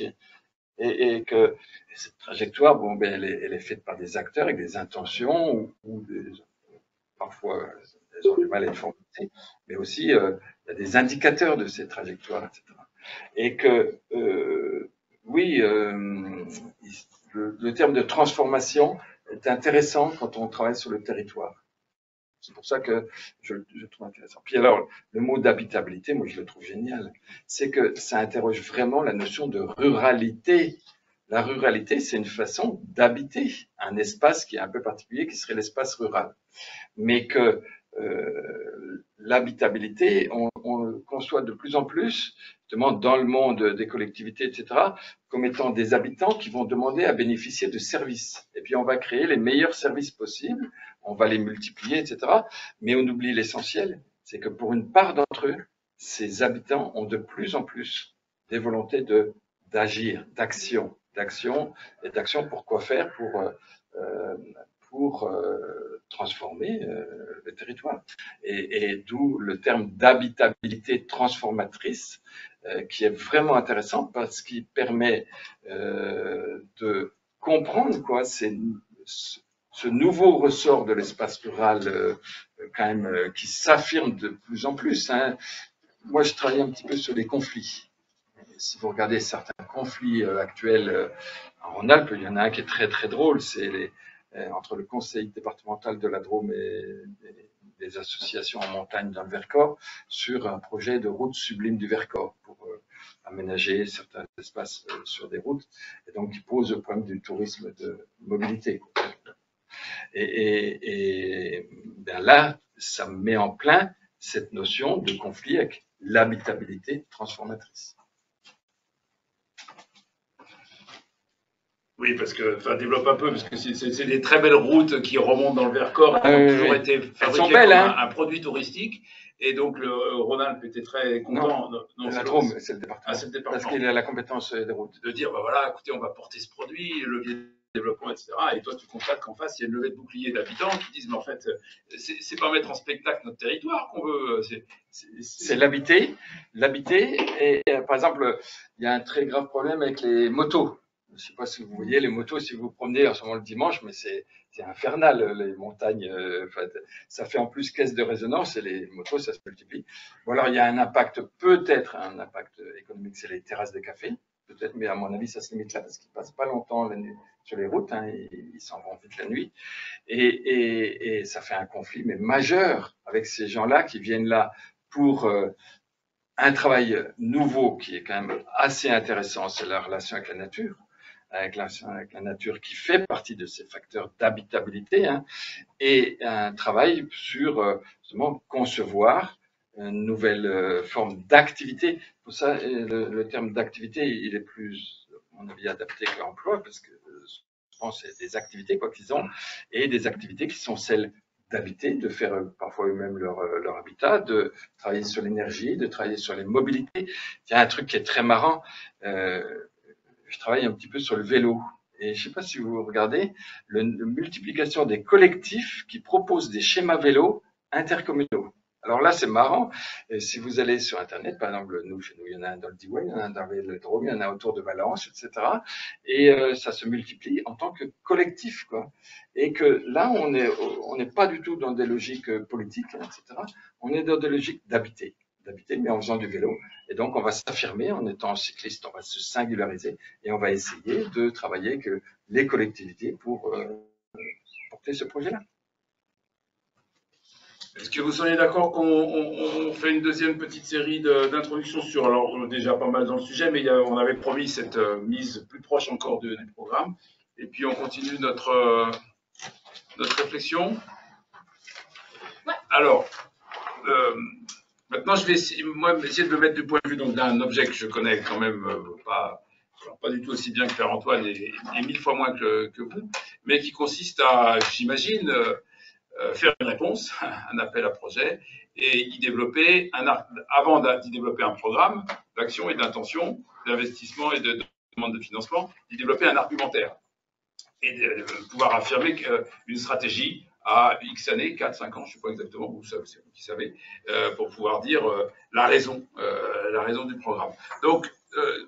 B: et, et que et cette trajectoire, bon, ben, elle est, elle est faite par des acteurs avec des intentions, ou, ou des, parfois, elles ont du mal à être formulées, mais aussi, euh, il y a des indicateurs de ces trajectoires, et cetera. Et que, euh, oui, euh, le, le terme de transformation est intéressant quand on travaille sur le territoire. C'est pour ça que je, je trouve intéressant. Puis alors, le mot d'habitabilité, moi je le trouve génial. C'est que ça interroge vraiment la notion de ruralité. La ruralité, c'est une façon d'habiter un espace qui est un peu particulier, qui serait l'espace rural. Mais que euh, l'habitabilité, on, on le conçoit de plus en plus, justement dans le monde des collectivités, et cetera, comme étant des habitants qui vont demander à bénéficier de services. Et puis on va créer les meilleurs services possibles, on va les multiplier, et cetera. Mais on oublie l'essentiel, c'est que pour une part d'entre eux, ces habitants ont de plus en plus des volontés de d'agir, d'action, d'action et d'action pour quoi faire? Pour euh, pour euh, transformer euh, le territoire. Et, et d'où le terme d'habitabilité transformatrice, euh, qui est vraiment intéressant parce qu'il permet euh, de comprendre quoi, c'est ce nouveau ressort de l'espace rural euh, quand même euh, qui s'affirme de plus en plus. Hein. Moi, je travaille un petit peu sur les conflits. Si vous regardez certains conflits euh, actuels euh, en Rhône-Alpes, il y en a un qui est très très drôle, c'est les entre le conseil départemental de la Drôme et des associations en montagne dans le Vercors sur un projet de route sublime du Vercors pour euh, aménager certains espaces euh, sur des routes et donc qui pose le problème du tourisme de mobilité. Et, et, et ben là, ça met en plein cette notion de conflit avec l'habitabilité transformatrice.
C: Oui, parce que, enfin, développe un peu, parce que c'est des très belles routes qui remontent dans le Vercors, qui
B: euh,
C: ont toujours
B: oui.
C: été fabriquées
B: belles,
C: comme
B: hein.
C: un, un produit touristique, et donc le Rhône-Alpes était très content.
B: Non,
C: non
B: la Drôme, c'est le département.
C: Ah, c'est le département.
B: Parce qu'il a la compétence des routes.
C: De dire, bah voilà, écoutez, on va porter ce produit, levier de développement, et cetera. Et toi, tu constates qu'en face, il y a une levée de boucliers d'habitants qui disent, mais en fait, c'est pas mettre en spectacle notre territoire qu'on veut.
B: C'est l'habiter, l'habiter. Et, et par exemple, il y a un très grave problème avec les motos. Je ne sais pas si vous voyez les motos, si vous vous promenez en ce moment le dimanche, mais c'est infernal, les montagnes. Euh, ça fait en plus caisse de résonance et les motos, ça se multiplie. Bon, alors il y a un impact, peut-être un impact économique, c'est les terrasses de café, peut-être, mais à mon avis, ça se limite là parce qu'ils passent pas longtemps la nuit sur les routes, hein, ils s'en vont vite la nuit. Et, et, et ça fait un conflit, mais majeur, avec ces gens-là qui viennent là pour euh, un travail nouveau qui est quand même assez intéressant, c'est la relation avec la nature. Avec la, avec la nature qui fait partie de ces facteurs d'habitabilité, hein, et un travail sur euh, justement concevoir une nouvelle euh, forme d'activité. Pour ça, le, le terme d'activité, il est plus, à mon avis, adapté que l'emploi, parce que euh, je pense que c'est des activités quoi qu'ils ont, et des activités qui sont celles d'habiter, de faire euh, parfois eux-mêmes leur, euh, leur habitat, de travailler sur l'énergie, de travailler sur les mobilités. Il y a un truc qui est très marrant. Euh, je travaille un petit peu sur le vélo. Et je ne sais pas si vous regardez, la multiplication des collectifs qui proposent des schémas vélos intercommunaux. Alors là, c'est marrant. Et si vous allez sur Internet, par exemple, nous, chez nous, il y en a un dans le Diois, il y en a un dans le Vélodrome, il y en a autour de Valence, et cetera. Et euh, ça se multiplie en tant que collectif, quoi. Et que là, on n'est on n'est pas du tout dans des logiques politiques, et cetera. On est dans des logiques d'habiter. d'habiter, mais en faisant du vélo. Et donc, on va s'affirmer en étant cycliste, on va se singulariser et on va essayer de travailler avec les collectivités pour euh, porter ce projet-là.
C: Est-ce que vous seriez d'accord qu'on on, on fait une deuxième petite série d'introductions sur, alors on est déjà pas mal dans le sujet, mais il y a, on avait promis cette euh, mise plus proche encore de, du programme, et puis on continue notre, euh, notre réflexion.
A: Ouais.
C: Alors, euh, maintenant, je vais essayer, moi, essayer de me mettre du point de vue d'un objet que je connais quand même euh, pas, pas du tout aussi bien que Pierre-Antoine et, et mille fois moins que, que vous, mais qui consiste à, j'imagine, euh, euh, faire une réponse, un appel à projet, et y développer, un, avant d'y développer un programme d'action et d'intention, d'investissement et de, de demande de financement, d'y développer un argumentaire et de, de pouvoir affirmer qu'une stratégie à X années, quatre, cinq ans, je ne sais pas exactement, vous savez, c'est vous qui savez, euh, pour pouvoir dire euh, la raison, euh, la raison du programme. Donc, euh,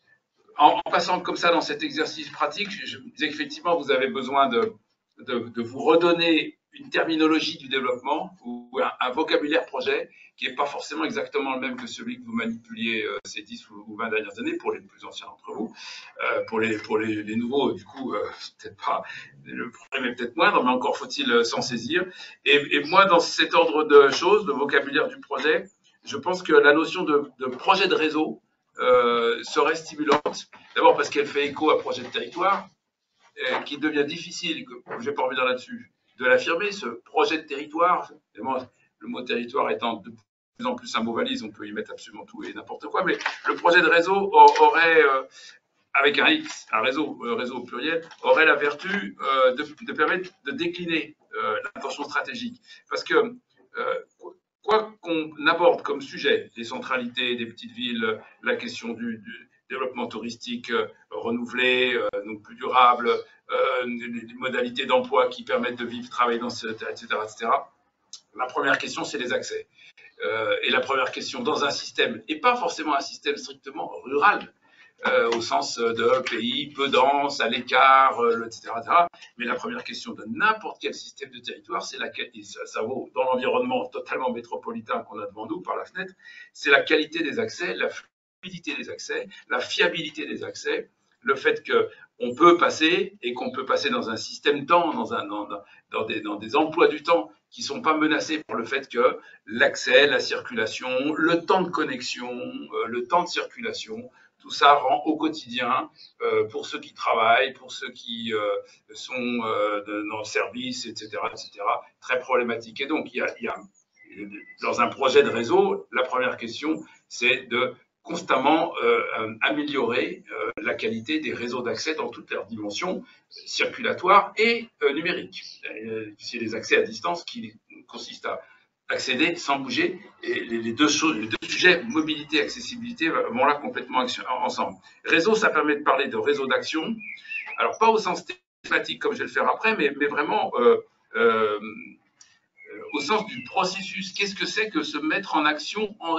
C: en, en passant comme ça dans cet exercice pratique, je, je me disais qu'effectivement, vous avez besoin de, de, de vous redonner une terminologie du développement ou un, un vocabulaire projet qui n'est pas forcément exactement le même que celui que vous manipuliez euh, ces dix ou vingt dernières années pour les plus anciens d'entre vous. Euh, pour les, pour les, les nouveaux, du coup, euh, peut-être pas, le problème est peut-être moindre, mais encore faut-il s'en saisir. Et, et moi, dans cet ordre de choses, le vocabulaire du projet, je pense que la notion de, de projet de réseau euh, serait stimulante. D'abord parce qu'elle fait écho à projet de territoire, euh, qui devient difficile, je n'ai pas envie d'en là-dessus, de l'affirmer, ce projet de territoire. Évidemment, le mot territoire étant de plus en plus un mot valise, on peut y mettre absolument tout et n'importe quoi, mais le projet de réseau aurait, euh, avec un X, un réseau, euh, réseau au pluriel, aurait la vertu euh, de, de permettre de décliner euh, l'intention stratégique. Parce que, euh, quoi qu'on aborde comme sujet, les centralités des petites villes, la question du, du développement touristique euh, renouvelé, euh, donc plus durable, euh, les modalités d'emploi qui permettent de vivre, travailler dans ce, et cetera, et cetera. La première question, c'est les accès. Euh, et la première question dans un système, et pas forcément un système strictement rural, euh, au sens de pays peu dense, à l'écart, euh, et cetera, et cetera. Mais la première question de n'importe quel système de territoire, c'est la qualité, ça, ça vaut dans l'environnement totalement métropolitain qu'on a devant nous par la fenêtre, c'est la qualité des accès, la fluidité des accès, la fiabilité des accès, le fait qu'on peut passer et qu'on peut passer dans un système temps, dans, un, dans, dans, des, dans des emplois du temps qui ne sont pas menacés par le fait que l'accès, la circulation, le temps de connexion, euh, le temps de circulation, tout ça rend au quotidien, euh, pour ceux qui travaillent, pour ceux qui euh, sont euh, de, dans le service, et cetera, et cetera, très problématique. Et donc, il y a, il y a, dans un projet de réseau, la première question, c'est de constamment euh, améliorer euh, la qualité des réseaux d'accès dans toutes leurs dimensions circulatoires et euh, numériques. Euh, c'est les accès à distance qui consistent à accéder sans bouger. Et les, les, deux choses, les deux sujets, mobilité et accessibilité, vont là complètement ensemble. Réseau, ça permet de parler de réseau d'action. Alors, pas au sens thématique comme je vais le faire après, mais, mais vraiment euh, euh, au sens du processus. Qu'est-ce que c'est que se mettre en action en réseau ?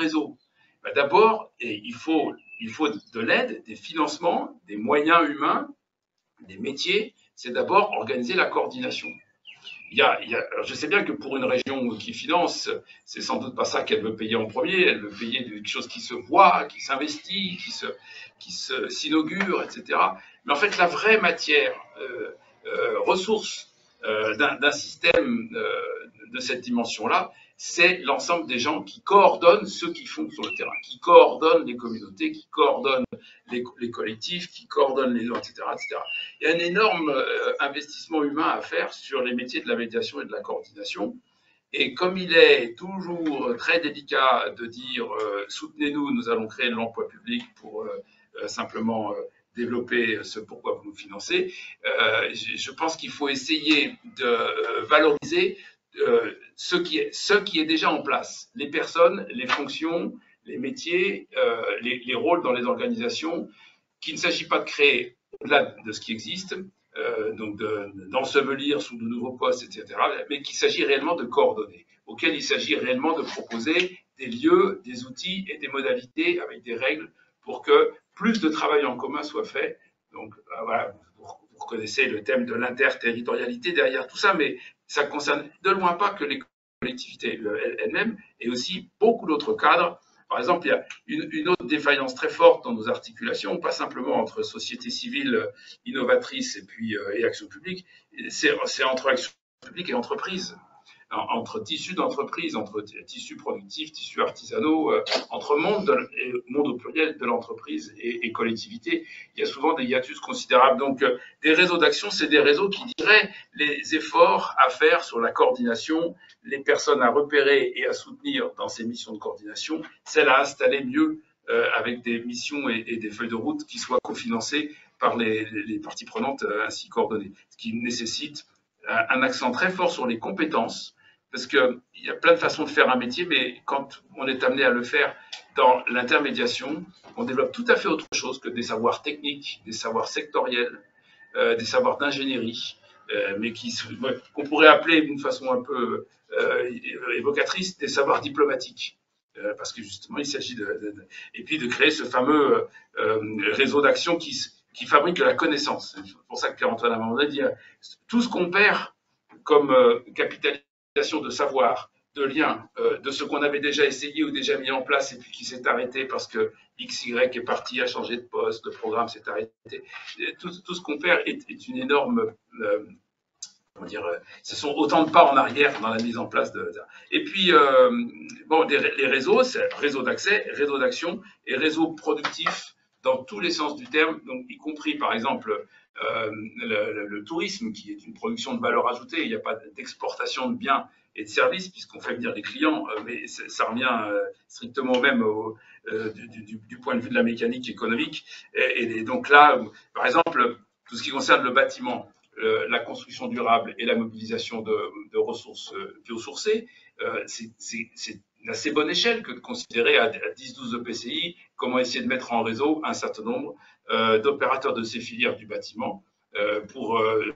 C: Ben d'abord, il faut, il faut de l'aide, des financements, des moyens humains, des métiers. C'est d'abord organiser la coordination. Il y a, il y a, je sais bien que pour une région qui finance, c'est sans doute pas ça qu'elle veut payer en premier. Elle veut payer quelque chose qui se voit, qui s'investit, qui se, qui se, s'inaugure, et cetera. Mais en fait, la vraie matière, euh, euh, ressource euh, d'un, d'un système euh, de cette dimension-là, c'est l'ensemble des gens qui coordonnent ceux qui font sur le terrain, qui coordonnent les communautés, qui coordonnent les, les collectifs, qui coordonnent les gens, et cetera, et cetera. Il y a un énorme euh, investissement humain à faire sur les métiers de la médiation et de la coordination. Et comme il est toujours très délicat de dire euh, soutenez-nous, nous allons créer de l'emploi public pour euh, euh, simplement euh, développer ce pourquoi vous nous financez, euh, je, je pense qu'il faut essayer de euh, valoriser Euh, ce, qui est, ce qui est déjà en place, les personnes, les fonctions, les métiers, euh, les, les rôles dans les organisations, qu'il ne s'agit pas de créer au-delà de ce qui existe, euh, donc de, d'ensevelir sous de nouveaux postes, et cetera, mais qu'il s'agit réellement de coordonner, auquel il s'agit réellement de proposer des lieux, des outils et des modalités avec des règles pour que plus de travail en commun soit fait. Donc euh, voilà, vous, vous connaissez le thème de l'interterritorialité derrière tout ça, mais ça concerne de loin pas que les collectivités elles-mêmes, et aussi beaucoup d'autres cadres. Par exemple, il y a une, une autre défaillance très forte dans nos articulations, pas simplement entre société civile innovatrice et puis euh, et action publique, c'est, c'est entre action publique et entreprise, entre tissus d'entreprise, entre tissus productifs, tissus artisanaux, euh, entre monde, de, et monde au pluriel de l'entreprise et, et collectivité. Il y a souvent des hiatus considérables. Donc, euh, des réseaux d'action, c'est des réseaux qui diraient les efforts à faire sur la coordination, les personnes à repérer et à soutenir dans ces missions de coordination, celles à installer mieux euh, avec des missions et, et des feuilles de route qui soient cofinancées par les, les, les parties prenantes euh, ainsi coordonnées. Ce qui nécessite un, un accent très fort sur les compétences, parce qu'il y a plein de façons de faire un métier, mais quand on est amené à le faire dans l'intermédiation, on développe tout à fait autre chose que des savoirs techniques, des savoirs sectoriels, euh, des savoirs d'ingénierie, euh, mais qui, qu'on pourrait appeler d'une façon un peu euh, évocatrice des savoirs diplomatiques. Euh, parce que justement, il s'agit de, de, de... Et puis de créer ce fameux euh, réseau d'action qui, qui fabrique la connaissance. C'est pour ça que Pierre-Antoine a un moment donné dit tout ce qu'on perd comme euh, capitalisation de savoir, de liens, euh, de ce qu'on avait déjà essayé ou déjà mis en place et puis qui s'est arrêté parce que X Y est parti, a changé de poste, le programme s'est arrêté. Tout, tout ce qu'on perd est, est une énorme... Euh, comment dire, euh, ce sont autant de pas en arrière dans la mise en place de... Et puis, euh, bon, des, les réseaux, c'est réseau d'accès, réseau d'action et réseau productif dans tous les sens du terme, donc y compris par exemple euh, le, le, le tourisme qui est une production de valeur ajoutée. Il n'y a pas d'exportation de biens et de services puisqu'on fait venir des clients, euh, mais ça revient euh, strictement au même au, euh, du, du, du point de vue de la mécanique économique. Et, et donc là, par exemple, tout ce qui concerne le bâtiment, euh, la construction durable et la mobilisation de, de ressources biosourcées, euh, c'est une assez bonne échelle que de considérer à dix douze E P C I comment essayer de mettre en réseau un certain nombre euh, d'opérateurs de ces filières du bâtiment euh, pour, euh,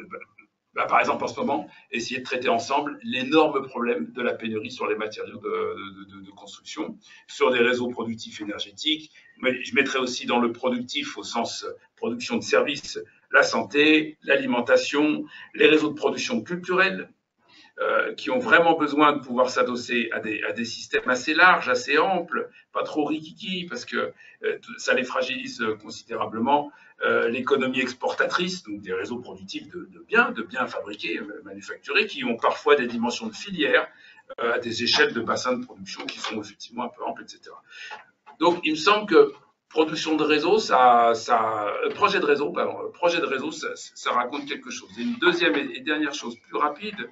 C: bah, par exemple en ce moment, essayer de traiter ensemble l'énorme problème de la pénurie sur les matériaux de, de, de, de construction, sur des réseaux productifs énergétiques. Mais je mettrais aussi dans le productif au sens production de services, la santé, l'alimentation, les réseaux de production culturelle, Euh, qui ont vraiment besoin de pouvoir s'adosser à des, à des systèmes assez larges, assez amples, pas trop rikiki, parce que euh, ça les fragilise considérablement. Euh, l'économie exportatrice, donc des réseaux productifs de, de biens, de biens fabriqués, euh, manufacturés, qui ont parfois des dimensions de filières, euh, à des échelles de bassins de production qui sont effectivement un peu amples, et cetera. Donc, il me semble que production de réseau, ça, ça, projet de réseau, pardon, projet de réseau, ça, ça raconte quelque chose. Et une deuxième et dernière chose plus rapide.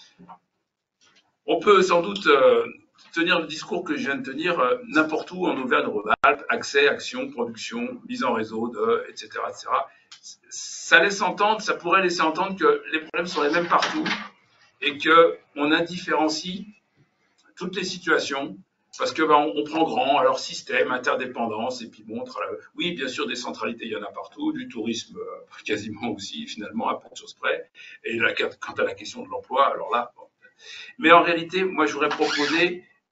C: On peut sans doute euh, tenir le discours que je viens de tenir euh, n'importe où en Auvergne-Rhône-Alpes, accès, action, production, mise en réseau, de, et cetera, et cetera. Ça laisse entendre, ça pourrait laisser entendre que les problèmes sont les mêmes partout et qu'on indifférencie toutes les situations parce que ben, on, on prend grand, alors système, interdépendance, et puis bon, oui, bien sûr, des centralités, il y en a partout, du tourisme euh, quasiment aussi, finalement, à peu de choses près. Et là, quant à la question de l'emploi, alors là, bon. Mais en réalité, moi, je voudrais proposer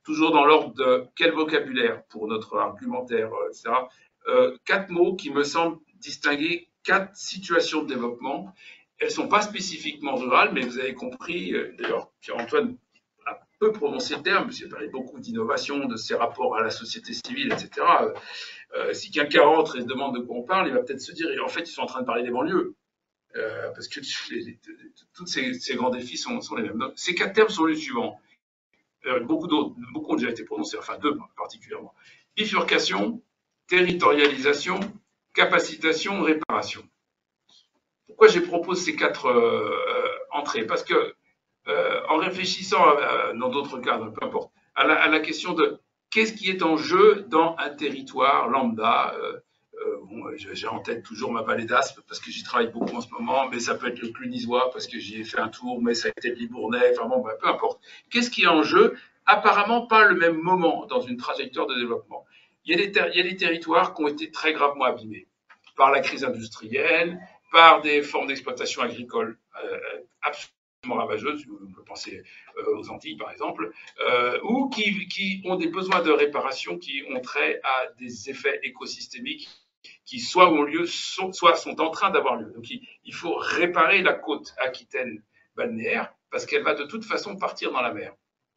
C: toujours dans l'ordre de quel vocabulaire pour notre argumentaire, et cetera. Euh, quatre mots qui me semblent distinguer quatre situations de développement. Elles ne sont pas spécifiquement rurales, mais vous avez compris, euh, d'ailleurs, Pierre-Antoine a peu prononcé le terme, parce qu'il parlait beaucoup d'innovation, de ses rapports à la société civile, et cetera. Euh, si quelqu'un rentre et se demande de quoi on parle, il va peut-être se dire, et en fait, ils sont en train de parler des banlieues. Euh, parce que les, les, tous ces, ces grands défis sont, sont les mêmes. Donc, ces quatre termes sont les suivants. Euh, beaucoup d'autres, beaucoup ont déjà été prononcés, enfin deux particulièrement. Bifurcation, territorialisation, capacitation, réparation. Pourquoi j'ai proposé ces quatre euh, entrées? Parce que, euh, en réfléchissant à, à, dans d'autres cadres, peu importe, à la, à la question de qu'est-ce qui est en jeu dans un territoire lambda, euh, Euh, bon, j'ai en tête toujours ma vallée d'Aspe parce que j'y travaille beaucoup en ce moment, mais ça peut être le Clunisois parce que j'y ai fait un tour, mais ça a été le Libournais, enfin bon, bah, peu importe. Qu'est-ce qui est en jeu? Apparemment pas le même moment dans une trajectoire de développement. Il y a des, il y a des territoires qui ont été très gravement abîmés par la crise industrielle, par des formes d'exploitation agricole euh, absolument ravageuses, on peut penser euh, aux Antilles par exemple, euh, ou qui, qui ont des besoins de réparation qui ont trait à des effets écosystémiques qui soit ont lieu, soit sont en train d'avoir lieu. Donc il, il faut réparer la côte aquitaine balnéaire parce qu'elle va de toute façon partir dans la mer.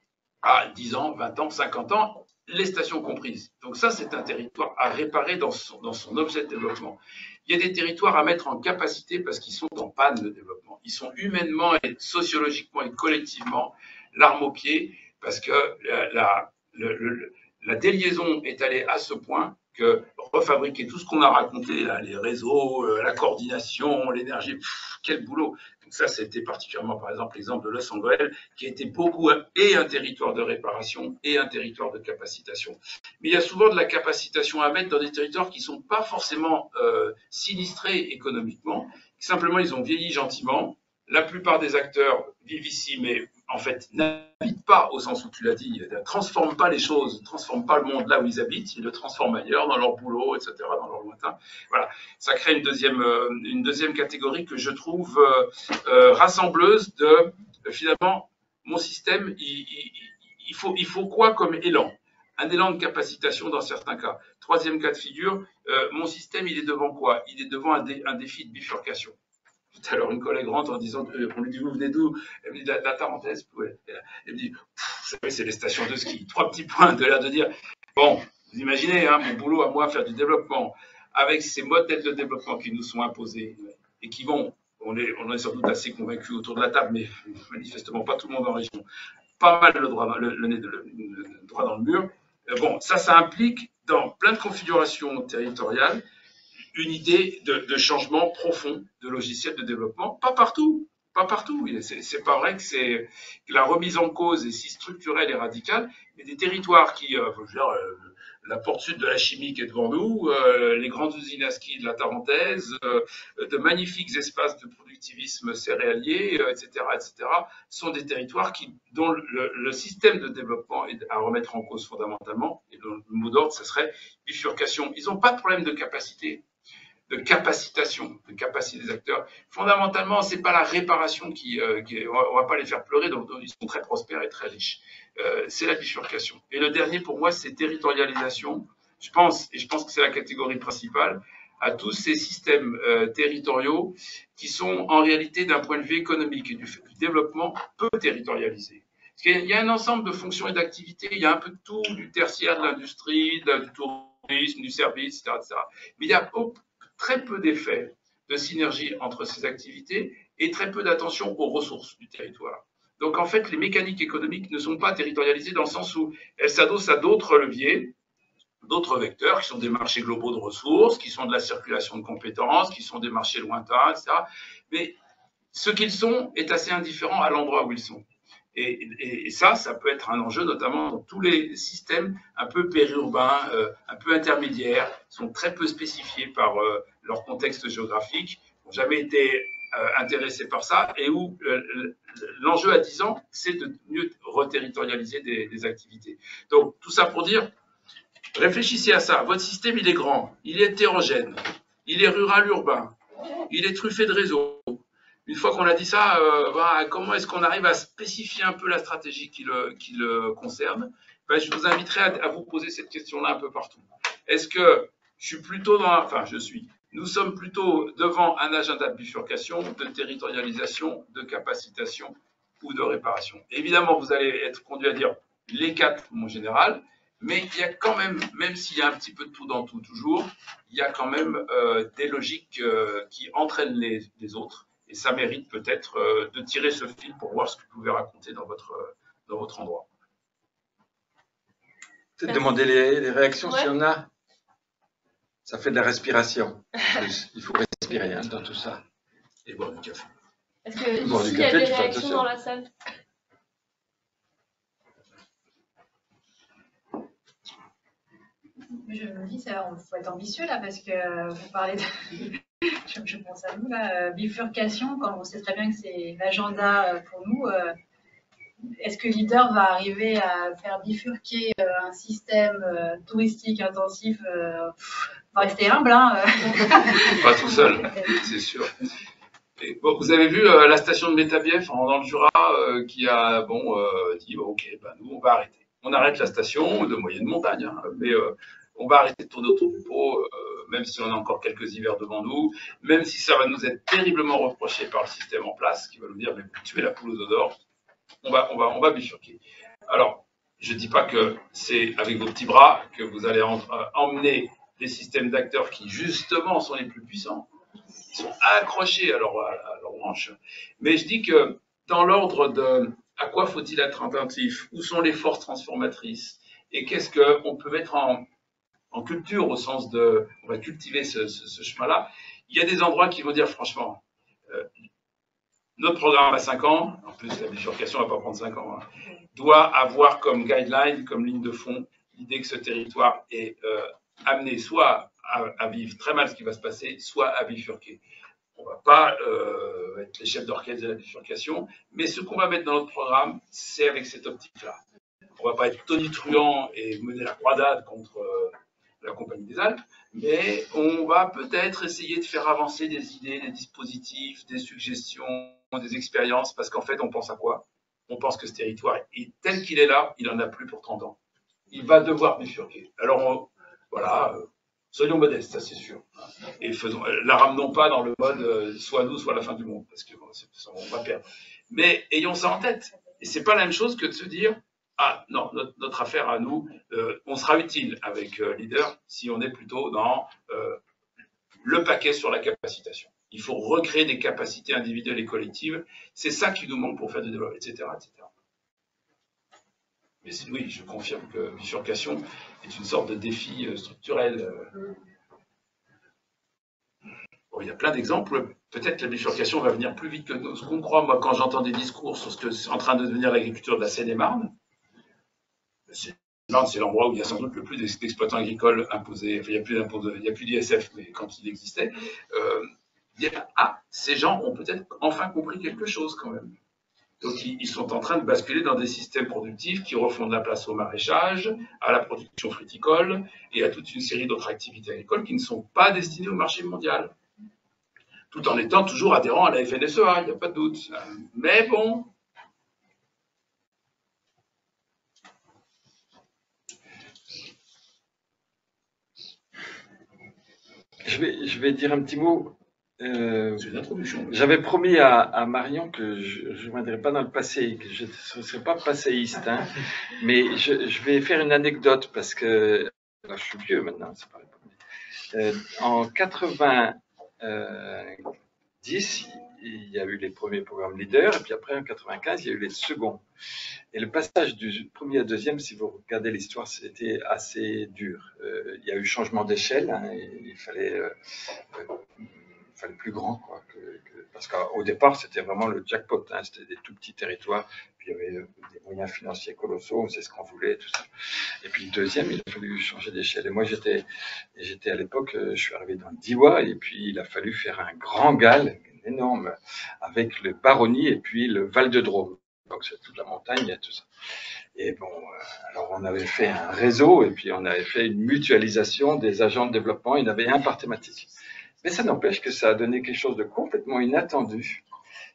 C: À dix ans, vingt ans, cinquante ans, les stations comprises. Donc ça, c'est un territoire à réparer dans son, dans son objet de développement. Il y a des territoires à mettre en capacité parce qu'ils sont en panne de développement. Ils sont humainement et sociologiquement et collectivement l'arme au pied parce que la, la, le, le, la déliaison est allée à ce point que refabriquer tout ce qu'on a raconté, là, les réseaux, euh, la coordination, l'énergie, quel boulot. Donc ça, c'était particulièrement, par exemple, l'exemple de Los Angeles, qui était beaucoup et un territoire de réparation et un territoire de capacitation. Mais il y a souvent de la capacitation à mettre dans des territoires qui ne sont pas forcément euh, sinistrés économiquement. Simplement, ils ont vieilli gentiment. La plupart des acteurs vivent ici, mais en fait, n'habitent pas au sens où tu l'as dit, ne transforment pas les choses, ne transforment pas le monde là où ils habitent, ils le transforment ailleurs, dans leur boulot, et cetera, dans leur lointain. Voilà, ça crée une deuxième, une deuxième catégorie que je trouve euh, euh, rassembleuse de, euh, finalement, mon système, il, il, il, faut, il faut quoi comme élan? Un élan de capacitation dans certains cas. Troisième cas de figure, euh, mon système, il est devant quoi? Il est devant un, dé, un défi de bifurcation. Tout à l'heure, une collègue rentre en disant, euh, on lui dit, vous venez d'où? Elle me dit, de la, la Tarentaise. Ouais. Elle me dit, vous savez, c'est les stations de ski. Trois petits points de l'air de dire, bon, vous imaginez, hein, mon boulot à moi, faire du développement, avec ces modèles de développement qui nous sont imposés et qui vont, on est, on est sans doute assez convaincus autour de la table, mais manifestement pas tout le monde en région, pas mal le droit dans le, le, le, le droit dans le mur. Euh, bon, ça, ça implique dans plein de configurations territoriales une idée de, de changement profond de logiciels de développement. Pas partout, pas partout. C'est pas vrai que, c'est, que la remise en cause est si structurelle et radicale, mais des territoires qui, euh, je veux dire, euh, la porte sud de la chimie qui est devant nous, euh, les grandes usines à ski de la Tarentaise, euh, de magnifiques espaces de productivisme céréalier, euh, et cetera, et cetera, sont des territoires qui, dont le, le système de développement est à remettre en cause fondamentalement, et le mot d'ordre, ce serait bifurcation. Ils n'ont pas de problème de capacité, de capacitation, de capacité des acteurs. Fondamentalement, c'est pas la réparation qui, euh, qui on, va, on va pas les faire pleurer, donc, donc ils sont très prospères et très riches. Euh, c'est la bifurcation. Et le dernier pour moi, c'est territorialisation. Je pense, et je pense que c'est la catégorie principale, à tous ces systèmes euh, territoriaux qui sont en réalité d'un point de vue économique et du, du développement peu territorialisés. Parce qu'il y a un ensemble de fonctions et d'activités, il y a un peu de tout, du tertiaire, de l'industrie, du tourisme, du service, et cetera, et cetera. Mais il y a très peu d'effets de synergie entre ces activités et très peu d'attention aux ressources du territoire. Donc en fait, les mécaniques économiques ne sont pas territorialisées dans le sens où elles s'adossent à d'autres leviers, d'autres vecteurs qui sont des marchés globaux de ressources, qui sont de la circulation de compétences, qui sont des marchés lointains, et cetera. Mais ce qu'ils sont est assez indifférent à l'endroit où ils sont. Et, et, et ça, ça peut être un enjeu, notamment dans tous les systèmes un peu périurbains, euh, un peu intermédiaires, sont très peu spécifiés par euh, leur contexte géographique, n'ont jamais été euh, intéressés par ça, et où euh, l'enjeu à dix ans, c'est de mieux reterritorialiser des, des activités. Donc, tout ça pour dire, réfléchissez à ça. Votre système, il est grand, il est hétérogène, il est rural-urbain, il est truffé de réseaux. une fois qu'on a dit ça, euh, bah, comment est-ce qu'on arrive à spécifier un peu la stratégie qui le, qui le concerne? Ben, je vous inviterai à, à vous poser cette question-là un peu partout. Est-ce que je suis plutôt dans, enfin je suis, nous sommes plutôt devant un agenda de bifurcation, de territorialisation, de capacitation ou de réparation? Évidemment, vous allez être conduit à dire les quatre en général, mais il y a quand même, même s'il y a un petit peu de tout dans tout toujours, il y a quand même euh, des logiques euh, qui entraînent les, les autres, et ça mérite peut-être euh, de tirer ce fil pour voir ce que vous pouvez raconter dans votre, dans votre endroit.
B: Peut-être demander les, les réactions
A: Ouais.
B: s'il y en a. Ça fait de la respiration. En plus. Il faut respirer hein, dans tout ça.
C: Et boire du café.
A: Est-ce que
B: Bon,
A: ici,
B: du
A: il y a
B: café,
A: des
B: tu fais
A: réactions
B: attention.
A: dans la salle?
E: Je me dis, ça, on faut être ambitieux là, parce que vous parlez de. je, je pense à nous là, bifurcation, quand on sait très bien que c'est l'agenda pour nous. Euh, Est-ce que Leader va arriver à faire bifurquer euh, un système euh, touristique intensif? euh, On va rester humble, hein.
C: Pas tout seul, c'est sûr. Et, bon, vous avez vu euh, la station de Métabief en, dans le Jura euh, qui a bon, euh, dit bon, ok, ben, nous on va arrêter. On arrête la station de moyenne montagne, hein, mais euh, on va arrêter de tourner autour du pot, euh, même si on a encore quelques hivers devant nous, même si ça va nous être terriblement reproché par le système en place, qui va nous dire mais vous tuez la poule aux œufs d'or. On va, on va, on va bifurquer. Alors, je ne dis pas que c'est avec vos petits bras que vous allez en, euh, emmener les systèmes d'acteurs qui, justement, sont les plus puissants. Ils sont accrochés à leur, à leur branche. Mais je dis que dans l'ordre de à quoi faut-il être attentif, où sont les forces transformatrices, et qu'est-ce qu'on peut mettre en, en culture au sens de on va cultiver ce, ce, ce chemin-là, il y a des endroits qui vont dire franchement, euh, notre programme à cinq ans, en plus la bifurcation ne va pas prendre cinq ans, hein, doit avoir comme guideline, comme ligne de fond, l'idée que ce territoire est euh, amené soit à, à vivre très mal ce qui va se passer, soit à bifurquer. On ne va pas euh, être les chefs d'orchestre de la bifurcation, mais ce qu'on va mettre dans notre programme, c'est avec cette optique-là. On ne va pas être tonitruant et mener la croisade contre euh, la Compagnie des Alpes, mais on va peut-être essayer de faire avancer des idées, des dispositifs, des suggestions, des expériences, parce qu'en fait, on pense à quoi? On pense que ce territoire, est, tel qu'il est là, il n'en a plus pour trente ans. Il va devoir bifurquer. Alors, on, voilà, euh, soyons modestes, ça c'est sûr. Et faisons, la ramenons pas dans le mode euh, soit nous, soit la fin du monde, parce que bon, on va perdre. Mais ayons ça en tête. Et c'est pas la même chose que de se dire, ah non, notre, notre affaire à nous, euh, on sera utile avec euh, Leader si on est plutôt dans euh, le paquet sur la capacitation. Il faut recréer des capacités individuelles et collectives. C'est ça qui nous manque pour faire du développement, et cetera, et cetera. Mais oui, je confirme que bifurcation est une sorte de défi structurel. Bon, il y a plein d'exemples. Peut-être que la bifurcation va venir plus vite que ce qu'on croit. Moi, quand j'entends des discours sur ce que c'est en train de devenir l'agriculture de la Seine-et-Marne, c'est l'endroit où il y a sans doute le plus d'exploitants agricoles imposés. Enfin, il n'y a plus d'impôts, il n'y a plus d'I S F, mais quand il existait, euh, il y a, ah, ces gens ont peut-être enfin compris quelque chose quand même. Donc, ils sont en train de basculer dans des systèmes productifs qui refont de la place au maraîchage, à la production fruticole et à toute une série d'autres activités agricoles qui ne sont pas destinées au marché mondial. Tout en étant toujours adhérents à la F N S E A, il n'y a pas de doute. Mais bon.
B: Je vais, je vais dire un petit mot. Euh,
C: C'est une introduction.
B: J'avais promis à, à Marion que je ne reviendrai pas dans le passé, que je ne serais pas passéiste, hein, mais je, je vais faire une anecdote parce que alors, je suis vieux maintenant, c'est pas euh, en quatre-vingt-dix, il y a eu les premiers programmes Leader, et puis après en quatre-vingt-quinze, il y a eu les seconds. Et le passage du premier au deuxième, si vous regardez l'histoire, c'était assez dur. Euh, il y a eu changement d'échelle, hein, il fallait euh, euh, fallait plus grand, quoi, que, que, parce qu'au départ, c'était vraiment le jackpot, hein, c'était des tout petits territoires, puis il y avait des moyens financiers colossaux, c'est ce qu'on voulait, tout ça. Et puis le deuxième, il a fallu changer d'échelle. Et moi, j'étais, j'étais à l'époque, je suis arrivé dans le Diois, et puis il a fallu faire un grand gal, énorme, avec le Baronnie et puis le Val de Drôme. Donc c'est toute la montagne, et tout ça. Et bon, alors on avait fait un réseau, et puis on avait fait une mutualisation des agents de développement, il y en avait un par thématique. Mais ça n'empêche que ça a donné quelque chose de complètement inattendu.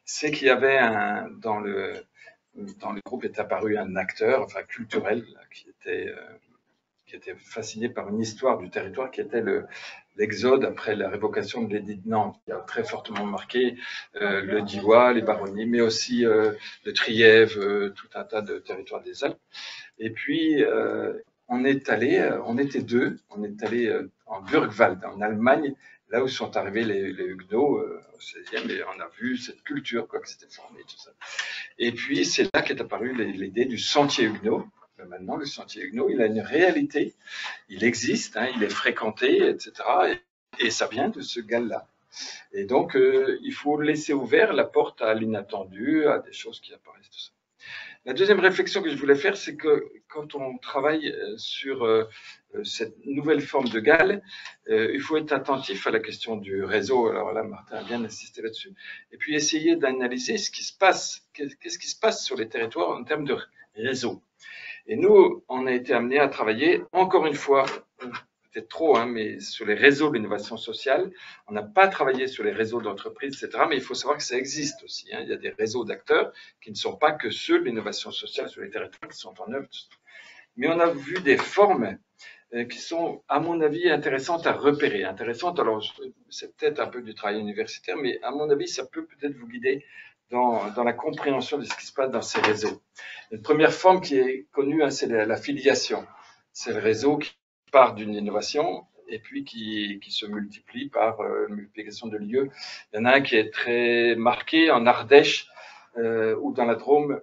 B: c'est qu'il y avait un, dans le, dans le groupe est apparu un acteur, enfin culturel, là, qui était, euh, qui était fasciné par une histoire du territoire qui était le, l'exode après la révocation de l'édit de Nantes, qui a très fortement marqué euh, le Diois, les baronnies, mais aussi euh, le Trièves, euh, tout un tas de territoires des Alpes. Et puis, euh, on est allé, on était deux, on est allé euh, en Burgwald, en Allemagne, là où sont arrivés les, les Huguenots euh, au seizième, et on a vu cette culture, quoi, que c'était formé, tout ça. Et puis, c'est là qu'est apparue l'idée du sentier Huguenot. Maintenant, le sentier Huguenot, il a une réalité, il existe, hein, il est fréquenté, et cetera. Et, et ça vient de ce gars-là. Et donc, euh, il faut laisser ouvert la porte à l'inattendu, à des choses qui apparaissent, tout ça. La deuxième réflexion que je voulais faire, c'est que quand on travaille sur euh, cette nouvelle forme de Galles, euh, il faut être attentif à la question du réseau. Alors là, Martin a bien insisté là-dessus. Et puis essayer d'analyser ce qui se passe, qu'est-ce qui se passe sur les territoires en termes de réseau. Et nous, on a été amenés à travailler, encore une fois, peut-être trop, hein, mais sur les réseaux de l'innovation sociale. On n'a pas travaillé sur les réseaux d'entreprises, et cetera. Mais il faut savoir que ça existe aussi, hein. Il y a des réseaux d'acteurs qui ne sont pas que ceux de l'innovation sociale sur les territoires qui sont en œuvre. Mais on a vu des formes euh, qui sont, à mon avis, intéressantes à repérer. Intéressantes, alors c'est peut-être un peu du travail universitaire, mais à mon avis, ça peut peut-être vous guider dans, dans la compréhension de ce qui se passe dans ces réseaux. Une première forme qui est connue, hein, c'est la, la filiation. C'est le réseau qui part d'une innovation et puis qui, qui se multiplie par euh, multiplication de lieux. Il y en a un qui est très marqué en Ardèche euh, ou dans la Drôme.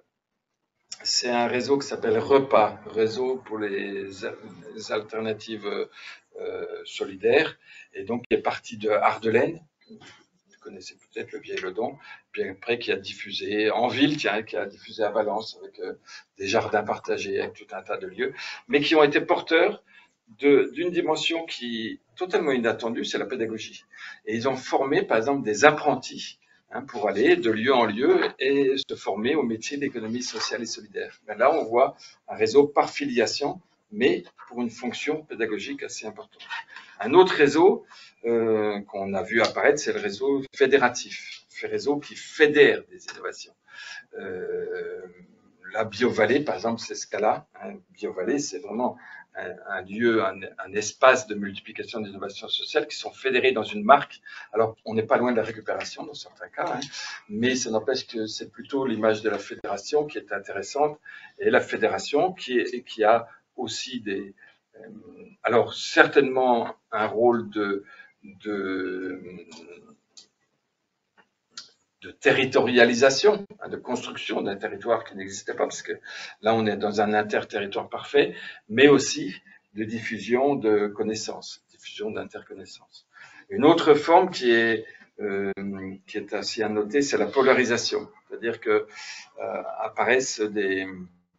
B: C'est un réseau qui s'appelle REPA, Réseau pour les, les alternatives euh, solidaires, et donc qui est parti de Ardelaine. Vous connaissez peut-être le Vieil-le-Don, puis après qui a diffusé en ville, tiens, qui a diffusé à Valence avec euh, des jardins partagés, avec tout un tas de lieux, mais qui ont été porteurs d'une dimension qui est totalement inattendue, c'est la pédagogie. Et ils ont formé, par exemple, des apprentis hein, pour aller de lieu en lieu et se former au métier d'économie sociale et solidaire. Mais là, on voit un réseau par filiation, mais pour une fonction pédagogique assez importante. Un autre réseau euh, qu'on a vu apparaître, c'est le réseau fédératif, le réseau qui fédère des innovations. Euh, la BioVallée, par exemple, c'est ce cas-là. Hein. BioVallée, c'est vraiment un, un lieu, un, un espace de multiplication d'innovations sociales qui sont fédérés dans une marque. Alors, on n'est pas loin de la récupération dans certains cas, hein, mais ça n'empêche que c'est plutôt l'image de la fédération qui est intéressante, et la fédération qui, est, qui a aussi des... Euh, alors, certainement un rôle de... de de territorialisation, de construction d'un territoire qui n'existait pas, parce que là, on est dans un interterritoire parfait, mais aussi de diffusion de connaissances, diffusion d'interconnaissances. Une autre forme qui est, euh, qui est assez à noter, c'est la polarisation, c'est-à-dire que euh, apparaissent des,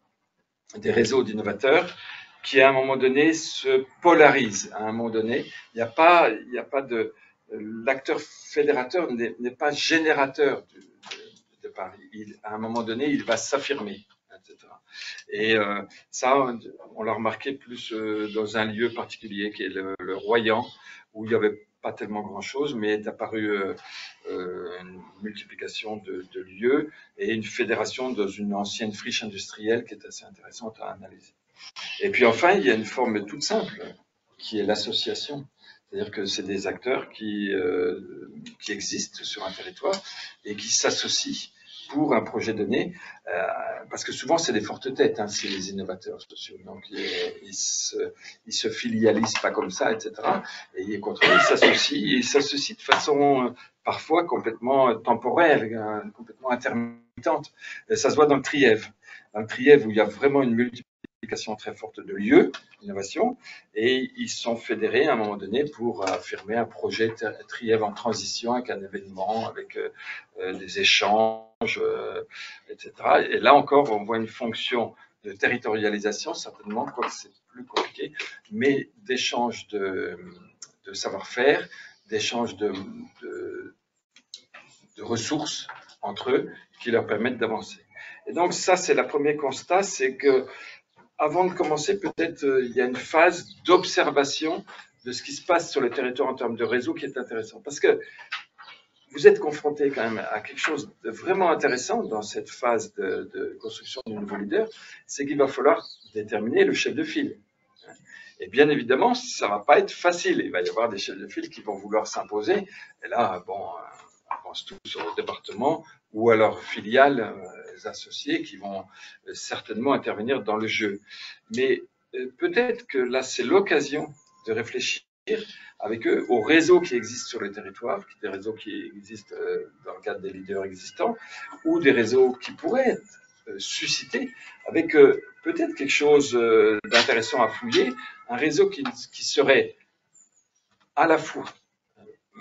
B: des réseaux d'innovateurs qui, à un moment donné, se polarisent. À un moment donné, il n'y a pas, il n'y a pas de... L'acteur fédérateur n'est pas générateur de, de, de Paris. Il, à un moment donné, il va s'affirmer, et cetera. Et euh, ça, on l'a remarqué plus euh, dans un lieu particulier qui est le, le Royan, où il n'y avait pas tellement grand-chose, mais est apparu euh, euh, une multiplication de, de lieux et une fédération dans une ancienne friche industrielle qui est assez intéressante à analyser. Et puis enfin, il y a une forme toute simple, qui est l'association. C'est-à-dire que c'est des acteurs qui, euh, qui existent sur un territoire et qui s'associent pour un projet donné, euh, parce que souvent c'est des fortes têtes, hein, c'est les innovateurs sociaux, donc ils, ils, se, ils se filialisent pas comme ça, et cetera. Et au contraire, ils s'associent, ils s'associent de façon euh, parfois complètement temporaire, euh, complètement intermittente. Et ça se voit dans le Trièves, dans le Trièves où il y a vraiment une multiplication très forte de lieux d'innovation, et ils sont fédérés à un moment donné pour affirmer un projet Trièves en transition avec un événement, avec euh, des échanges, euh, et cetera. Et là encore, on voit une fonction de territorialisation, certainement, quoique c'est plus compliqué, mais d'échange de, de savoir-faire, d'échange de, de, de ressources entre eux qui leur permettent d'avancer. Et donc ça, c'est le premier constat, c'est que avant de commencer, peut-être euh, il y a une phase d'observation de ce qui se passe sur le territoire en termes de réseau qui est intéressant. Parce que vous êtes confronté quand même à quelque chose de vraiment intéressant dans cette phase de, de construction du nouveau leader, c'est qu'il va falloir déterminer le chef de file. Et bien évidemment, ça va pas être facile. Il va y avoir des chefs de file qui vont vouloir s'imposer. Et là, bon, on pense tous au département ou à leurs filiales euh, associées qui vont euh, certainement intervenir dans le jeu. Mais euh, peut-être que là, c'est l'occasion de réfléchir avec eux aux réseaux qui existent sur le territoire, des réseaux qui existent euh, dans le cadre des leaders existants, ou des réseaux qui pourraient être euh, suscités avec euh, peut-être quelque chose euh, d'intéressant à fouiller, un réseau qui, qui serait à la fois euh,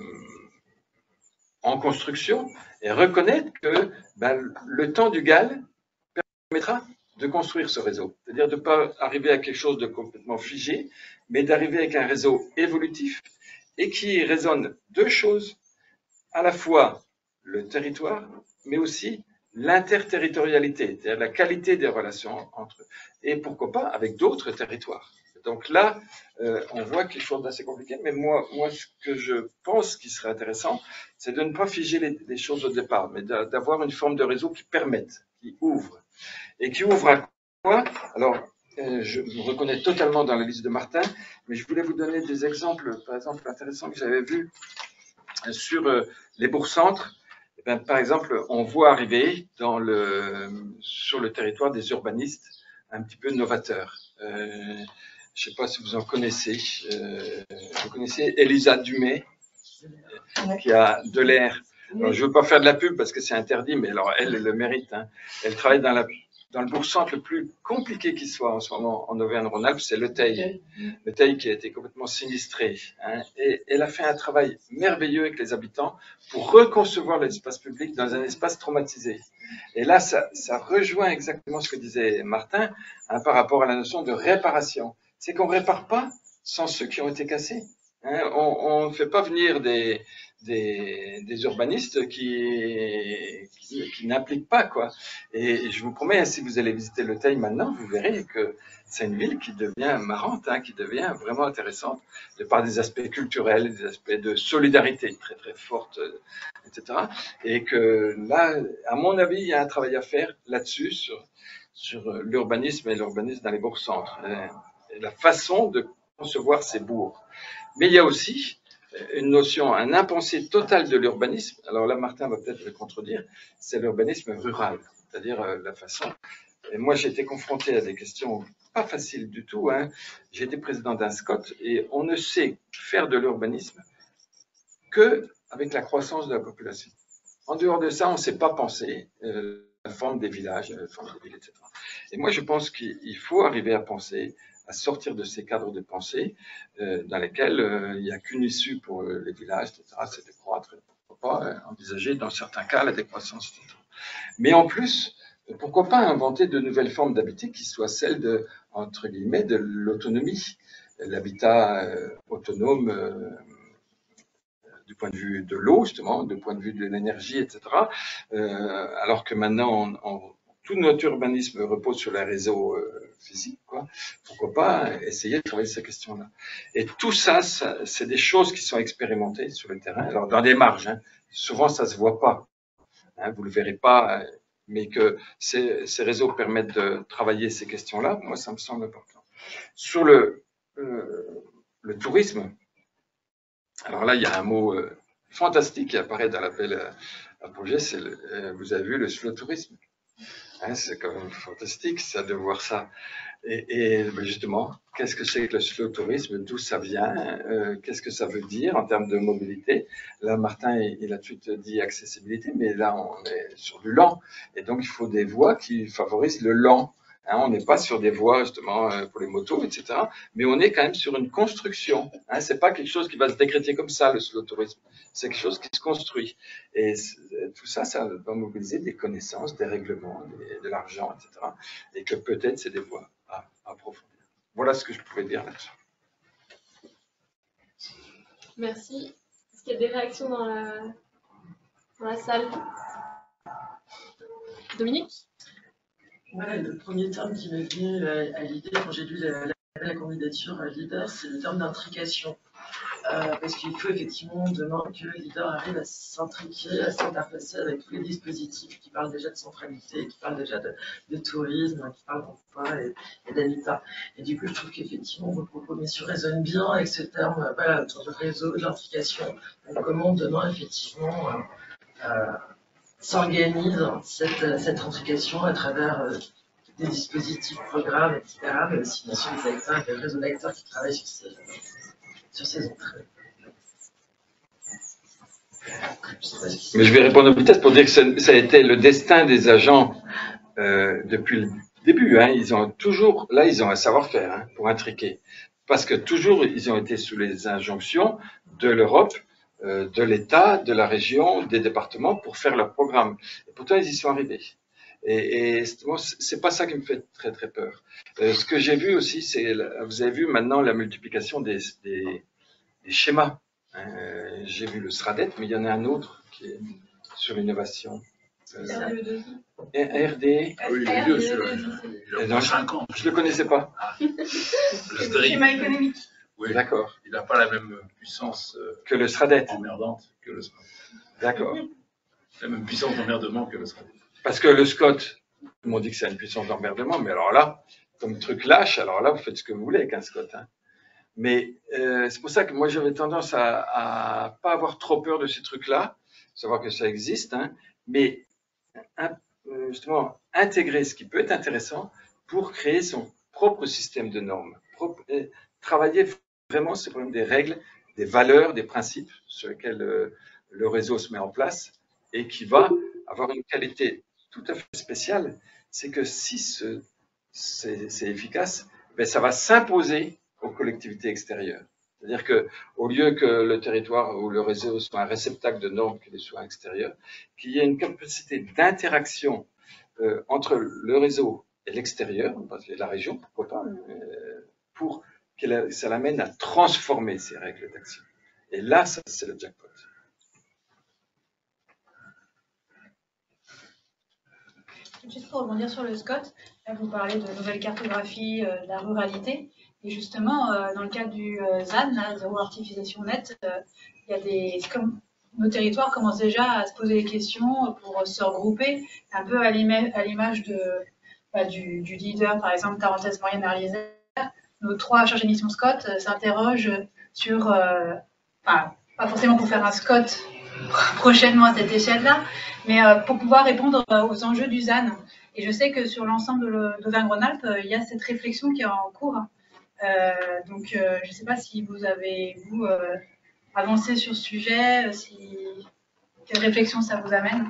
B: en construction et reconnaître que ben, le temps du G A L permettra de construire ce réseau. C'est-à-dire de ne pas arriver à quelque chose de complètement figé, mais d'arriver avec un réseau évolutif et qui résonne deux choses, à la fois le territoire, mais aussi l'interterritorialité, c'est-à-dire la qualité des relations entre eux, et pourquoi pas avec d'autres territoires. Donc là, euh, on voit quelque chose d'assez compliqué, mais moi, moi, ce que je pense qui serait intéressant, c'est de ne pas figer les, les choses au départ, mais d'avoir une forme de réseau qui permette, qui ouvre. Et qui ouvre à quoi? Alors, euh, je me reconnais totalement dans la liste de Martin, mais je voulais vous donner des exemples, par exemple, intéressants que j'avais vus sur euh, les bourgs-centres. Eh bien, par exemple, on voit arriver dans le, sur le territoire des urbanistes un petit peu novateurs. Euh, je ne sais pas si vous en connaissez. Euh, vous connaissez Elisa Dumay, qui a de l'air. Alors, je ne veux pas faire de la pub parce que c'est interdit, mais alors elle, elle le mérite. Hein. Elle travaille dans, la, dans le bourg-centre le plus compliqué qui soit en ce moment en Auvergne-Rhône-Alpes, c'est le Teil. Le Teil qui a été complètement sinistré. Hein. Et elle a fait un travail merveilleux avec les habitants pour reconcevoir l'espace public dans un espace traumatisé. Et là, ça, ça rejoint exactement ce que disait Martin hein, par rapport à la notion de réparation. C'est qu'on ne répare pas sans ceux qui ont été cassés. Hein. On ne fait pas venir des... Des, des urbanistes qui, qui, qui n'impliquent pas, quoi. Et je vous promets, si vous allez visiter le Teil maintenant, vous verrez que c'est une ville qui devient marrante, hein, qui devient vraiment intéressante, de par des aspects culturels, des aspects de solidarité très très forte, et cetera. Et que là, à mon avis, il y a un travail à faire là-dessus, sur, sur l'urbanisme et l'urbanisme dans les bourgs-centres, et la façon de concevoir ces bourgs. Mais il y a aussi une notion, un impensé total de l'urbanisme. Alors là, Martin va peut-être le contredire, c'est l'urbanisme rural, c'est-à-dire euh, la façon. Et moi, j'ai été confronté à des questions pas faciles du tout. Hein. J'ai été président d'un S C O T et on ne sait faire de l'urbanisme qu'avec la croissance de la population. En dehors de ça, on ne sait pas penser euh, la forme des villages, la forme des villes, et cetera. Et moi, je pense qu'il faut arriver à penser à sortir de ces cadres de pensée euh, dans lesquels euh, il n'y a qu'une issue pour euh, les villages, et cetera, c'est de croître, pourquoi pas euh, envisager dans certains cas la décroissance, et cetera. Mais en plus, pourquoi pas inventer de nouvelles formes d'habitat qui soient celles de, entre guillemets, de l'autonomie, l'habitat euh, autonome euh, du point de vue de l'eau, justement, du point de vue de l'énergie, et cetera. Euh, alors que maintenant, on, on tout notre urbanisme repose sur les réseaux euh, physiques, quoi. Pourquoi pas essayer de travailler ces questions-là. Et tout ça, ça c'est des choses qui sont expérimentées sur le terrain. Alors, dans des marges, hein, souvent, ça ne se voit pas. Hein, vous ne le verrez pas, mais que ces, ces réseaux permettent de travailler ces questions-là, moi, ça me semble important. Sur le, euh, le tourisme, alors là, il y a un mot euh, fantastique qui apparaît dans l'appel à, à projet, c'est le, euh, vous avez vu le slow tourisme. Hein, c'est quand même fantastique, ça, de voir ça. Et, et ben justement, qu'est-ce que c'est que le slow tourisme? D'où ça vient? euh, Qu'est-ce que ça veut dire en termes de mobilité? Là, Martin, il a tout de suite dit accessibilité, mais là, on est sur du lent. Et donc, il faut des voies qui favorisent le lent. Hein, on n'est pas sur des voies, justement, pour les motos, et cetera. Mais on est quand même sur une construction. Hein, c'est pas quelque chose qui va se décréter comme ça, le slow tourisme. C'est quelque chose qui se construit. Et tout ça, ça va mobiliser des connaissances, des règlements, des, de l'argent, et cetera. Et que peut-être c'est des voies à, à approfondir. Voilà ce que je pouvais dire là-dessus.
A: Merci. Est-ce qu'il y a des réactions dans la, dans la salle? Dominique?
K: Ouais, le premier terme qui m'est venu à l'idée quand j'ai lu la, la, la candidature à leader, c'est le terme d'intrication. Euh, parce qu'il faut effectivement demain que le leader arrive à s'intriquer, à s'interfacer avec tous les dispositifs qui parlent déjà de centralité, qui parlent déjà de, de tourisme, qui parlent d'emploi et, et d'habitat. Et du coup, je trouve qu'effectivement, vos propos messieurs résonnent bien avec ce terme voilà, autour du réseau, de l'implication. Comment demain, effectivement, euh, euh, s'organise cette, cette implication à travers euh, des dispositifs, programmes, et cetera, mais aussi bien sûr des acteurs, des réseaux d'acteurs qui travaillent sur ces, sur ces entrées.
B: Mais je vais répondre aux vitesses pour dire que ça, ça a été le destin des agents euh, depuis le début. Hein. Ils ont toujours, là, ils ont un savoir-faire hein, pour intriquer. Parce que toujours, ils ont été sous les injonctions de l'Europe, euh, de l'État, de la région, des départements pour faire leur programme. Et pourtant, ils y sont arrivés. Et, et c'est pas ça qui me fait très très peur. Euh, ce que j'ai vu aussi, c'est, vous avez vu maintenant la multiplication des, des, des schémas. Euh, j'ai vu le SRADET, mais il y en a un autre qui est sur l'innovation. Euh, R D.
C: Oui, il est vieux, il a cinq ans.
B: Je ne le connaissais pas.
C: Le schéma économique. Oui, d'accord. Il n'a pas la même puissance euh,
B: que le SRADET.
C: Emmerdante que le SRADET.
B: D'accord.
C: La même puissance d'emmerdement que le SRADET.
B: Parce que le SCOT, tout le monde dit que c'est une puissance d'emmerdement, mais alors là, comme truc lâche, alors là, vous faites ce que vous voulez avec un SCOT. Hein. Mais euh, c'est pour ça que moi, j'avais tendance à, à pas avoir trop peur de ces trucs-là, savoir que ça existe, hein, mais un, justement intégrer ce qui peut être intéressant pour créer son propre système de normes, propre, et travailler vraiment sur le problème des règles, des valeurs, des principes sur lesquels euh, le réseau se met en place et qui va avoir une qualité tout à fait spéciale, c'est que si c'est efficace, ben ça va s'imposer aux collectivités extérieures. C'est-à-dire qu'au lieu que le territoire ou le réseau soit un réceptacle de normes qui soit extérieur, qu'il y ait une capacité d'interaction euh, entre le réseau et l'extérieur, parce que la région, pourquoi pas, euh, pour que ça l'amène à transformer ces règles d'action. Et là, ça, c'est le jackpot.
E: Juste pour rebondir sur le SCOT, là vous parlez de nouvelle cartographie euh, de la ruralité. Et justement, euh, dans le cadre du euh, Z A N, là, Zéro Artificialisation Nette, euh, il y a des, comme nos territoires commencent déjà à se poser des questions pour se regrouper, un peu à l'image de, bah, du, du leader, par exemple, Tarentaise Moyenne Arlésère. Nos trois chargés de mission SCOT euh, s'interrogent sur, euh, enfin, pas forcément pour faire un SCOT prochainement à cette échelle-là, mais euh, pour pouvoir répondre euh, aux enjeux du Z A N. Et je sais que sur l'ensemble de l'Auvergne-Rhône-Alpes, euh, il y a cette réflexion qui est en cours. Euh, donc, euh, je ne sais pas si vous avez, vous, euh, avancé sur ce sujet, si... quelle réflexion ça vous amène?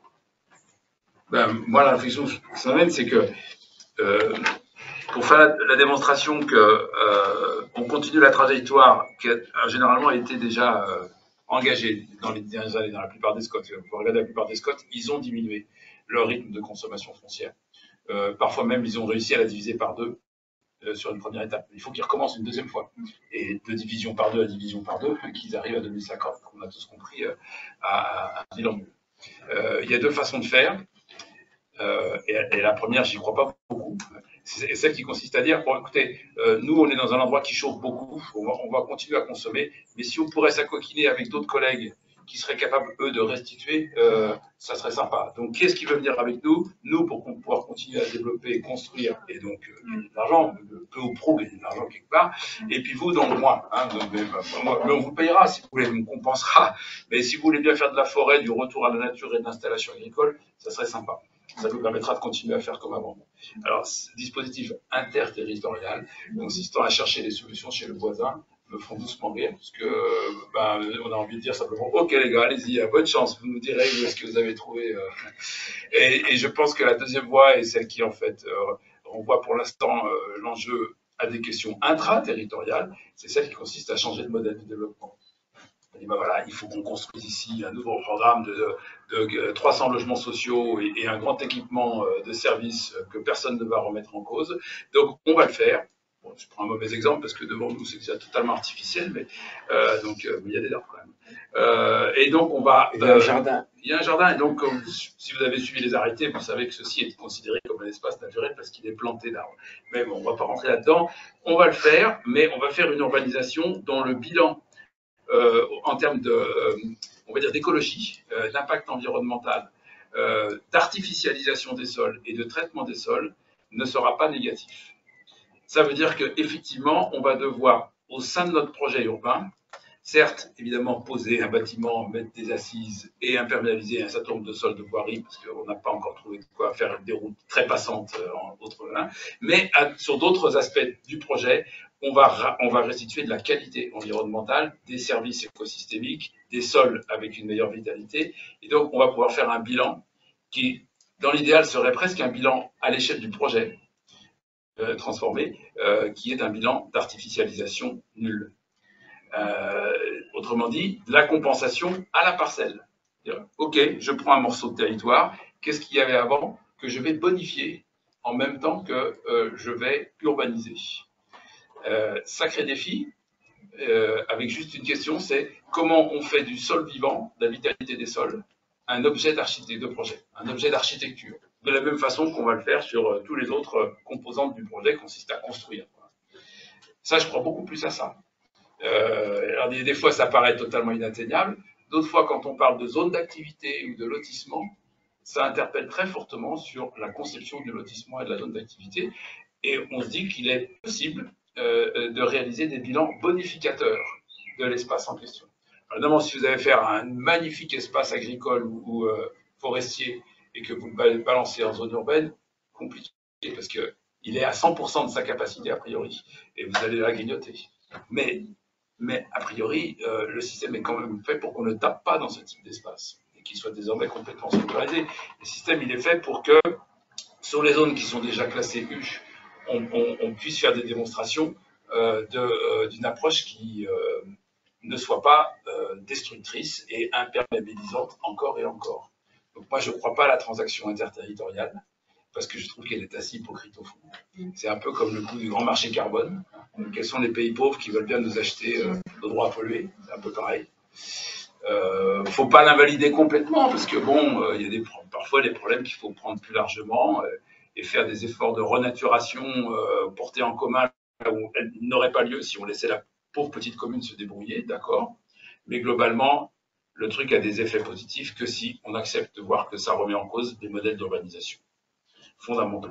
C: Ben, moi, la réflexion que ça m'amène, c'est que euh, pour faire la, la démonstration qu'on euh, continue la trajectoire qui a généralement été déjà euh, engagée dans les dernières années, dans la plupart des SCOT, vous pouvez regarder la plupart des SCOT, ils ont diminué leur rythme de consommation foncière. Euh, parfois même, ils ont réussi à la diviser par deux. Euh, sur une première étape. Il faut qu'ils recommencent une deuxième fois. Et de division par deux à division par deux, qu'ils arrivent à deux mille cinquante, qu'on a tous compris, euh, à, à un bilan nul. Euh, il y a deux façons de faire. Euh, et, et la première, j'y crois pas beaucoup. C'est celle qui consiste à dire, bon, écoutez, euh, nous, on est dans un endroit qui chauffe beaucoup, on va, on va continuer à consommer, mais si on pourrait s'acoquiner avec d'autres collègues qui seraient capables, eux, de restituer, euh, ça serait sympa. Donc, qui est-ce qui veut venir avec nous? Nous, pour pouvoir continuer à développer et construire, et donc euh, gagner de l'argent, peu ou pro, gagner de l'argent quelque part, et puis vous, dans le moins. Hein, donc, mais, bah, moi, mais on vous payera, si vous voulez, on vous compensera. Mais si vous voulez bien faire de la forêt, du retour à la nature et de l'installation agricole, ça serait sympa. Ça nous permettra de continuer à faire comme avant. Alors, ce dispositif interterritorial, consistant à chercher des solutions chez le voisin, me font doucement rire, parce que ben, on a envie de dire simplement, ok les gars, allez-y, bonne chance, vous nous direz où est-ce que vous avez trouvé. Euh... Et, et je pense que la deuxième voie est celle qui, en fait, euh, renvoie pour l'instant euh, l'enjeu à des questions intra-territoriales, c'est celle qui consiste à changer de modèle de développement. On dit, ben voilà, il faut qu'on construise ici un nouveau programme de, de, de trois cents logements sociaux et, et un grand équipement de services que personne ne va remettre en cause. Donc, on va le faire. Bon, je prends un mauvais exemple parce que devant nous, c'est déjà totalement artificiel, mais euh, donc euh, il y a des arbres quand même. Euh, et donc, on va.
B: Il y a un jardin.
C: Il y a un jardin, et donc, comme, si vous avez suivi les arrêtés, vous savez que ceci est considéré comme un espace naturel parce qu'il est planté d'arbres. Mais bon, on ne va pas rentrer là-dedans. On va le faire, mais on va faire une urbanisation dont le bilan euh, en termes de, euh, on va dire d'écologie, euh, d'impact environnemental, euh, d'artificialisation des sols et de traitement des sols ne sera pas négatif. Ça veut dire qu'effectivement, on va devoir, au sein de notre projet urbain, certes, évidemment, poser un bâtiment, mettre des assises et imperméabiliser un certain nombre de sols de voirie, parce qu'on n'a pas encore trouvé de quoi faire des routes très passantes en autre, hein, mais à, sur d'autres aspects du projet, on va, on va restituer de la qualité environnementale, des services écosystémiques, des sols avec une meilleure vitalité, et donc on va pouvoir faire un bilan qui, dans l'idéal, serait presque un bilan à l'échelle du projet euh, transformé, euh, qui est un bilan d'artificialisation nulle. Euh, autrement dit, de la compensation à la parcelle. Ok, je prends un morceau de territoire, qu'est-ce qu'il y avait avant que je vais bonifier en même temps que euh, je vais urbaniser. Euh, sacré défi, euh, avec juste une question, c'est comment on fait du sol vivant, de la vitalité des sols, un objet d'architecture, de projet, un objet d'architecture, de la même façon qu'on va le faire sur euh, tous les autres euh, composantes du projet, consiste à construire. Ça, je crois beaucoup plus à ça. Euh, alors des, des fois, ça paraît totalement inatteignable. D'autres fois, quand on parle de zone d'activité ou de lotissement, ça interpelle très fortement sur la conception du lotissement et de la zone d'activité. Et on se dit qu'il est possible euh, de réaliser des bilans bonificateurs de l'espace en question. Alors, évidemment, si vous allez faire un magnifique espace agricole ou, ou euh, forestier et que vous le balancez en zone urbaine, compliqué parce qu'il est à cent pour cent de sa capacité a priori et vous allez la grignoter. Mais Mais a priori, euh, le système est quand même fait pour qu'on ne tape pas dans ce type d'espace et qu'il soit désormais complètement sécurisé. Le système, il est fait pour que, sur les zones qui sont déjà classées U, on, on, on puisse faire des démonstrations euh, d'une euh, approche qui euh, ne soit pas euh, destructrice et imperméabilisante encore et encore. Donc moi, je ne crois pas à la transaction interterritoriale, parce que je trouve qu'elle est assez hypocrite au fond. C'est un peu comme le coup du grand marché carbone. Quels sont les pays pauvres qui veulent bien nous acheter euh, nos droits à polluer? C'est un peu pareil. Il euh, ne faut pas l'invalider complètement, parce que bon, il euh, y a des, parfois des problèmes qu'il faut prendre plus largement euh, et faire des efforts de renaturation euh, portés en commun là où elles n'auraient pas lieu si on laissait la pauvre petite commune se débrouiller, d'accord. Mais globalement, le truc a des effets positifs que si on accepte de voir que ça remet en cause des modèles d'urbanisation fondamentaux.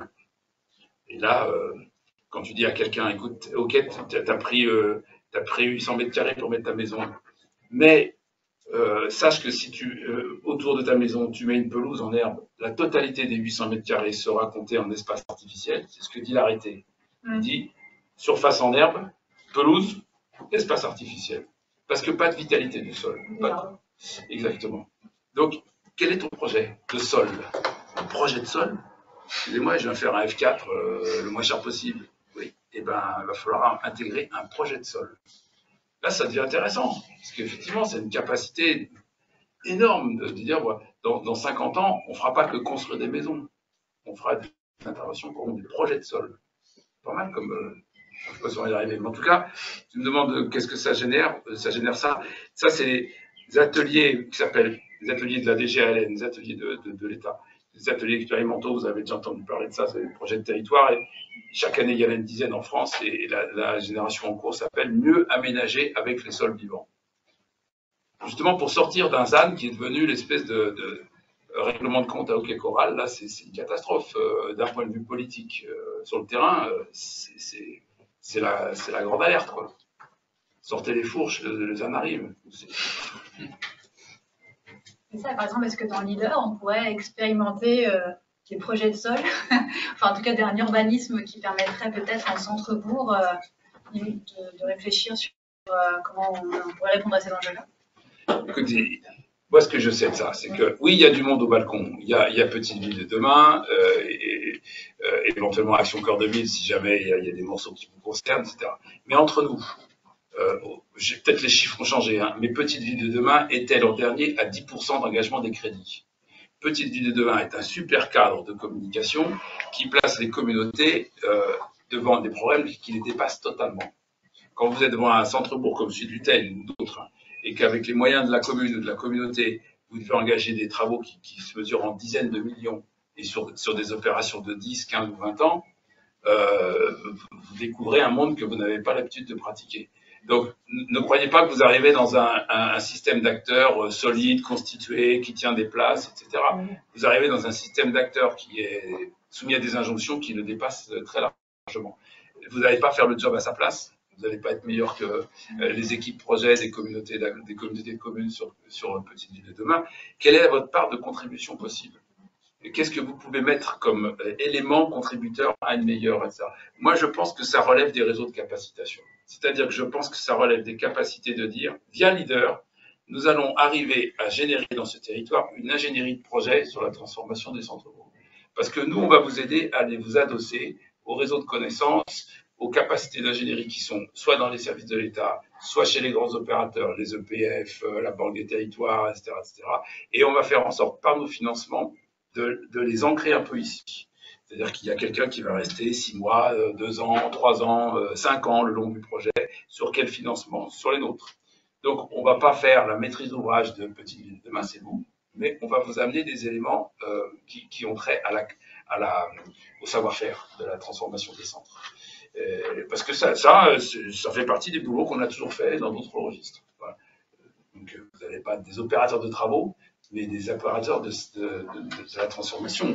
C: Et là, euh, quand tu dis à quelqu'un, écoute, ok, tu as pris, euh, t'as pris huit cents mètres carrés pour mettre ta maison, mais euh, sache que si tu, euh, autour de ta maison, tu mets une pelouse en herbe, la totalité des huit cents mètres carrés sera comptée en espace artificiel. C'est ce que dit l'arrêté. Il dit surface en herbe, pelouse, espace artificiel. Parce que pas de vitalité du sol. Pas de... Exactement. Donc, quel est ton projet de sol? Un projet de sol? Excusez-moi, je vais faire un F quatre euh, le moins cher possible. Oui, et ben, il va falloir intégrer un projet de sol. Là, ça devient intéressant, parce qu'effectivement, c'est une capacité énorme de, de dire, ouais, dans, dans cinquante ans, on ne fera pas que construire des maisons. On fera des interventions pour des projets de sol. Pas mal comme... Euh, je ne sais pas si on va y arriver. Mais en tout cas, tu me demandes qu'est-ce que ça génère. Ça génère ça. Ça, c'est des ateliers qui s'appellent les ateliers de la D G A L N, les ateliers de, de, de l'État. Des ateliers expérimentaux, vous avez déjà entendu parler de ça, c'est des projets de territoire. Et chaque année, il y en a une dizaine en France et la, la génération en cours s'appelle Mieux aménager avec les sols vivants. Justement pour sortir d'un Z A N qui est devenu l'espèce de, de règlement de compte à hockey choral. Là, c'est une catastrophe euh, d'un point de vue politique. Euh, sur le terrain, euh, c'est la, la grande alerte, quoi. Sortez les fourches, le Z A N arrive.
E: Et ça, par exemple, est-ce que dans Leader, on pourrait expérimenter euh, des projets de sol, enfin en tout cas un urbanisme qui permettrait peut-être en centre-bourg euh, de, de réfléchir sur euh, comment on, on pourrait répondre à ces enjeux-là?
C: Écoutez, moi ce que je sais de ça, c'est que oui, il y a du monde au balcon, il y a, il y a Petite Ville de demain, euh, et, euh, éventuellement Action Cœur de Ville si jamais il y, a, il y a des morceaux qui vous concernent, et cetera. Mais entre nous, Euh, peut-être les chiffres ont changé, hein, mais Petite Ville de demain était l'an dernier à dix pour cent d'engagement des crédits. Petite Ville de demain est un super cadre de communication qui place les communautés euh, devant des problèmes qui les dépassent totalement. Quand vous êtes devant un centre-bourg comme celui du Tel ou d'autres, hein, et qu'avec les moyens de la commune ou de la communauté, vous devez engager des travaux qui, qui se mesurent en dizaines de millions et sur, sur des opérations de dix, quinze ou vingt ans, euh, vous découvrez un monde que vous n'avez pas l'habitude de pratiquer. Donc, ne croyez pas que vous arrivez dans un, un, un système d'acteurs solide, constitué, qui tient des places, et cetera. Vous arrivez dans un système d'acteurs qui est soumis à des injonctions qui le dépassent très largement. Vous n'allez pas faire le job à sa place. Vous n'allez pas être meilleur que les équipes projets des communautés, des communautés de communes sur, sur Petite Ville de demain. Quelle est votre part de contribution possible? Qu'est-ce que vous pouvez mettre comme élément contributeur à une meilleure, et cetera. Moi, je pense que ça relève des réseaux de capacitation. C'est-à-dire que je pense que ça relève des capacités de dire, via leader, nous allons arriver à générer dans ce territoire une ingénierie de projet sur la transformation des centres-bourgs. Parce que nous, on va vous aider à aller vous adosser aux réseaux de connaissances, aux capacités d'ingénierie qui sont soit dans les services de l'État, soit chez les grands opérateurs, les E P F, la Banque des territoires, et cetera, et cetera. Et on va faire en sorte, par nos financements, de, de les ancrer un peu ici. C'est-à-dire qu'il y a quelqu'un qui va rester six mois, deux ans, trois ans, cinq ans le long du projet. Sur quel financement? Sur les nôtres. Donc, on ne va pas faire la maîtrise d'ouvrage de Petite Ville de demain, c'est vous, mais on va vous amener des éléments euh, qui, qui ont trait à la, à la, au savoir-faire de la transformation des centres. Euh, parce que ça, ça, ça fait partie des boulots qu'on a toujours fait dans d'autres registres. Voilà. Donc, vous n'allez pas être des opérateurs de travaux, mais des opérateurs de, de, de, de la transformation.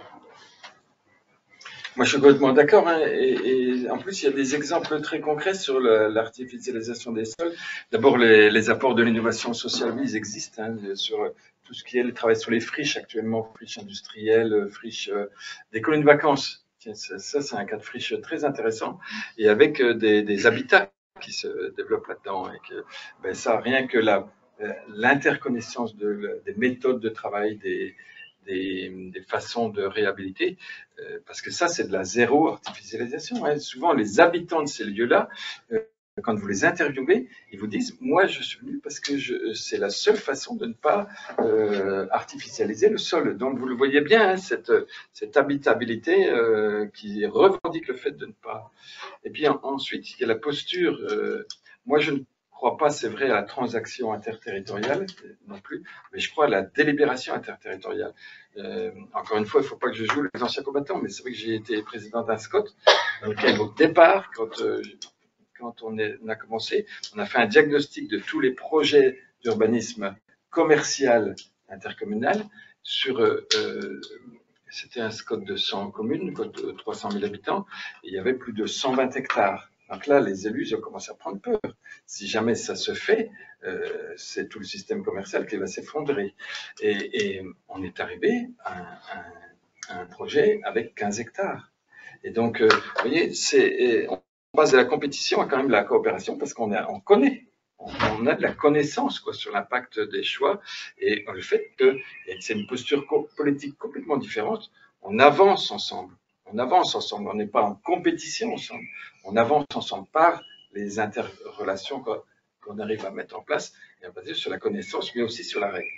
B: Moi, je suis complètement d'accord. Hein, et, et en plus, il y a des exemples très concrets sur l'artificialisation des sols. D'abord, les, les apports de l'innovation sociale, oui, ils existent. Hein, sur tout ce qui est le travail sur les friches actuellement, friches industrielles, friches euh, des colonies de vacances. Tiens, ça, ça c'est un cas de friche très intéressant. Et avec euh, des, des habitats qui se développent là-dedans. Et que, ben, ça, rien que la, l'interconnaissance de, des méthodes de travail, des Des, des façons de réhabiliter, euh, parce que ça, c'est de la zéro artificialisation. Hein. Souvent, les habitants de ces lieux-là, euh, quand vous les interviewez, ils vous disent « Moi, je suis venu parce que c'est la seule façon de ne pas euh, artificialiser le sol. » Donc, vous le voyez bien, hein, cette, cette habitabilité euh, qui revendique le fait de ne pas. Et puis, en, ensuite, il y a la posture. Euh, moi, je ne Je ne crois pas, c'est vrai, à la transaction interterritoriale non plus, mais je crois à la délibération interterritoriale. Euh, encore une fois, il ne faut pas que je joue les anciens combattants, mais c'est vrai que j'ai été président d'un SCOT, donc au départ, quand, euh, quand on, est, on a commencé, on a fait un diagnostic de tous les projets d'urbanisme commercial intercommunal sur... Euh, c'était un SCOT de cent communes, un SCOT de trois cent mille habitants, et il y avait plus de cent vingt hectares. Donc là, les élus, ils ont commencé à prendre peur. Si jamais ça se fait, euh, c'est tout le système commercial qui va s'effondrer. Et, et on est arrivé à un, à un projet avec quinze hectares. Et donc, euh, vous voyez, c'est, on passe de la compétition à quand même la coopération parce qu'on a, on connaît, on, on a de la connaissance quoi, sur l'impact des choix et le fait que c'est une posture politique complètement différente. On avance ensemble. On avance ensemble, on n'est pas en compétition ensemble, on avance ensemble par les interrelations qu'on arrive à mettre en place, et à baser sur la connaissance, mais aussi sur la règle.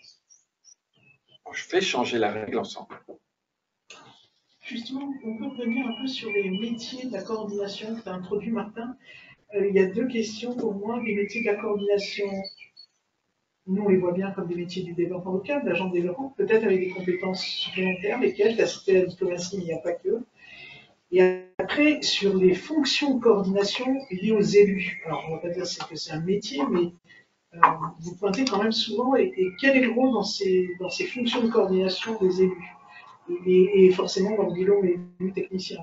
B: On fait changer la règle ensemble.
I: Justement, on peut revenir un peu sur les métiers de la coordination que tu as introduit, Martin. Euh, il y a deux questions pour moi, des métiers de la coordination. Nous, on les voit bien comme des métiers du développement local, d'agent de développement, peut-être avec des compétences supplémentaires, lesquelles tu as cité la diplomatie, mais il n'y a pas que. Et après, sur les fonctions de coordination liées aux élus. Alors, on ne va pas dire que c'est un métier, mais euh, vous pointez quand même souvent, et, et quel est le rôle dans ces, dans ces fonctions de coordination des élus et, et forcément dans le bilan élus techniciens.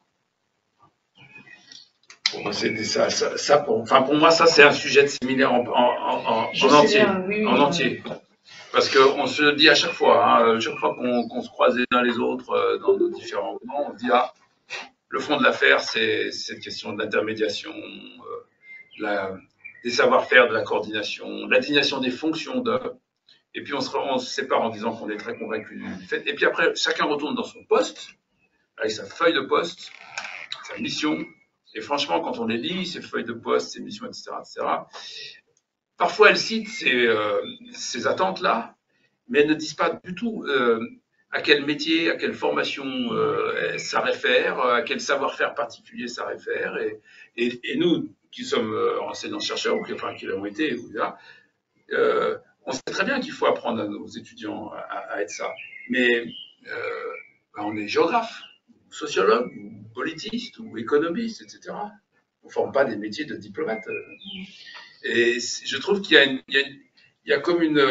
C: Pour moi, c'est ça, ça, ça pour, enfin, pour moi, ça, c'est un sujet de séminaire en, en, en, en entier. Bien, oui, en oui, entier. Oui. Parce qu'on se dit à chaque fois, hein, chaque fois qu'on qu'on se croise les uns les autres euh, dans nos différents moments, on se dit, ah, le fond de l'affaire, c'est cette question de l'intermédiation, euh, la, des savoir-faire, de la coordination, l'indignation des fonctions de. Et puis on se, on se sépare en disant qu'on est très convaincu du fait. Et puis après, chacun retourne dans son poste, avec sa feuille de poste, sa mission. Et franchement, quand on les lit, ces feuilles de poste, ces missions, et cetera, et cetera, parfois elles citent ces, euh, ces attentes-là, mais elles ne disent pas du tout euh, à quel métier, à quelle formation euh, ça réfère, à quel savoir-faire particulier ça réfère. Et, et, et nous, qui sommes euh, enseignants-chercheurs, ou qui, enfin, qui l'ont été, euh, on sait très bien qu'il faut apprendre à nos étudiants à, à être ça. Mais euh, ben on est géographe, sociologue, ou politiste, ou économiste, et cetera. On ne forme pas des métiers de diplomate. Et je trouve qu'il y a, une, il y a, une, il y a comme une,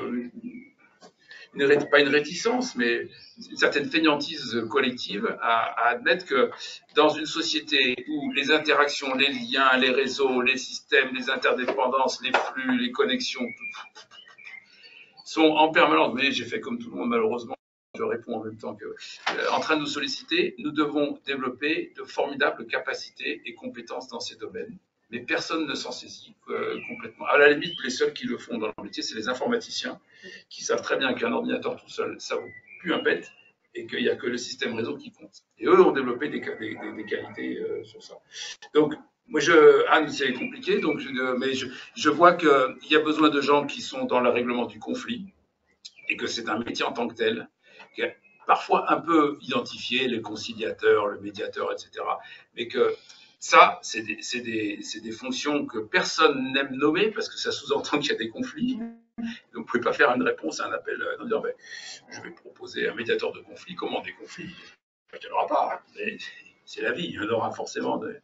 C: une, pas une réticence, mais une certaine fainéantise collective à, à admettre que dans une société où les interactions, les liens, les réseaux, les systèmes, les interdépendances, les flux, les connexions sont en permanence, mais j'ai fait comme tout le monde malheureusement, je réponds en même temps que, euh, en train de nous solliciter, nous devons développer de formidables capacités et compétences dans ces domaines. Mais personne ne s'en saisit euh, complètement. À la limite, les seuls qui le font dans leur métier, c'est les informaticiens, qui savent très bien qu'un ordinateur tout seul, ça vaut plus un pet, et qu'il n'y a que le système réseau qui compte. Et eux ont développé des, des, des, des qualités euh, sur ça. Donc, moi, je, Anne, c'est compliqué, donc je, mais je, je vois qu'il y a besoin de gens qui sont dans le règlement du conflit, et que c'est un métier en tant que tel, qui est parfois un peu identifié, le conciliateur, le médiateur, et cetera, mais que ça, c'est des, c'est des, c'est des fonctions que personne n'aime nommer parce que ça sous-entend qu'il y a des conflits. Donc, vous ne pouvez pas faire une réponse à un appel en disant ben, je vais proposer un médiateur de conflit. Comment des conflits? Il n'y en aura pas. Mais c'est la vie, il y en aura forcément. De...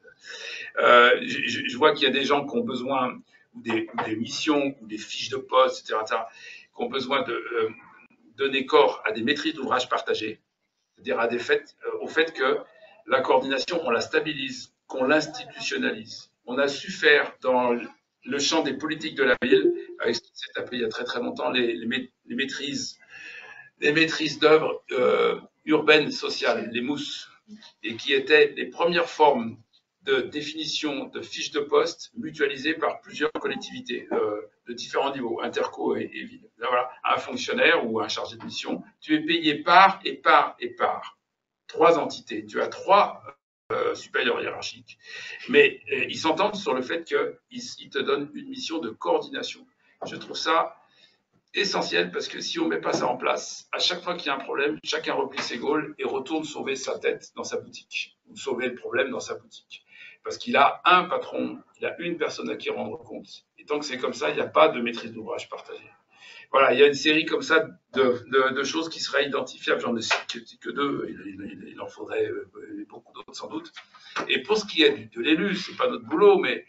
C: Euh, je, je vois qu'il y a des gens qui ont besoin, ou des, des missions, ou des fiches de poste, et cetera, et cetera qui ont besoin de euh, donner corps à des maîtrises d'ouvrage partagées, c'est-à-dire à des faits, euh, au fait que la coordination, on la stabilise, qu'on l'institutionnalise. On a su faire dans le champ des politiques de la ville, avec ce qui s'est appelé il y a très très longtemps, les, les, les maîtrises, les maîtrises d'œuvres euh, urbaines sociales, les MOUS, et qui étaient les premières formes de définition de fiches de poste mutualisées par plusieurs collectivités euh, de différents niveaux, interco et, et ville. Là, voilà, un fonctionnaire ou un chargé de mission, tu es payé par et par et par trois entités. Tu as trois Euh, supérieurs hiérarchiques. Mais euh, ils s'entendent sur le fait qu'ils ils te donnent une mission de coordination. Je trouve ça essentiel parce que si on ne met pas ça en place, à chaque fois qu'il y a un problème, chacun replie ses gaules et retourne sauver sa tête dans sa boutique, ou sauver le problème dans sa boutique. Parce qu'il a un patron, il a une personne à qui rendre compte. Et tant que c'est comme ça, il n'y a pas de maîtrise d'ouvrage partagée. Voilà, il y a une série comme ça de, de, de choses qui seraient identifiables. J'en ai cité que deux, il, il, il en faudrait beaucoup d'autres sans doute. Et pour ce qui est de l'élu, c'est pas notre boulot, mais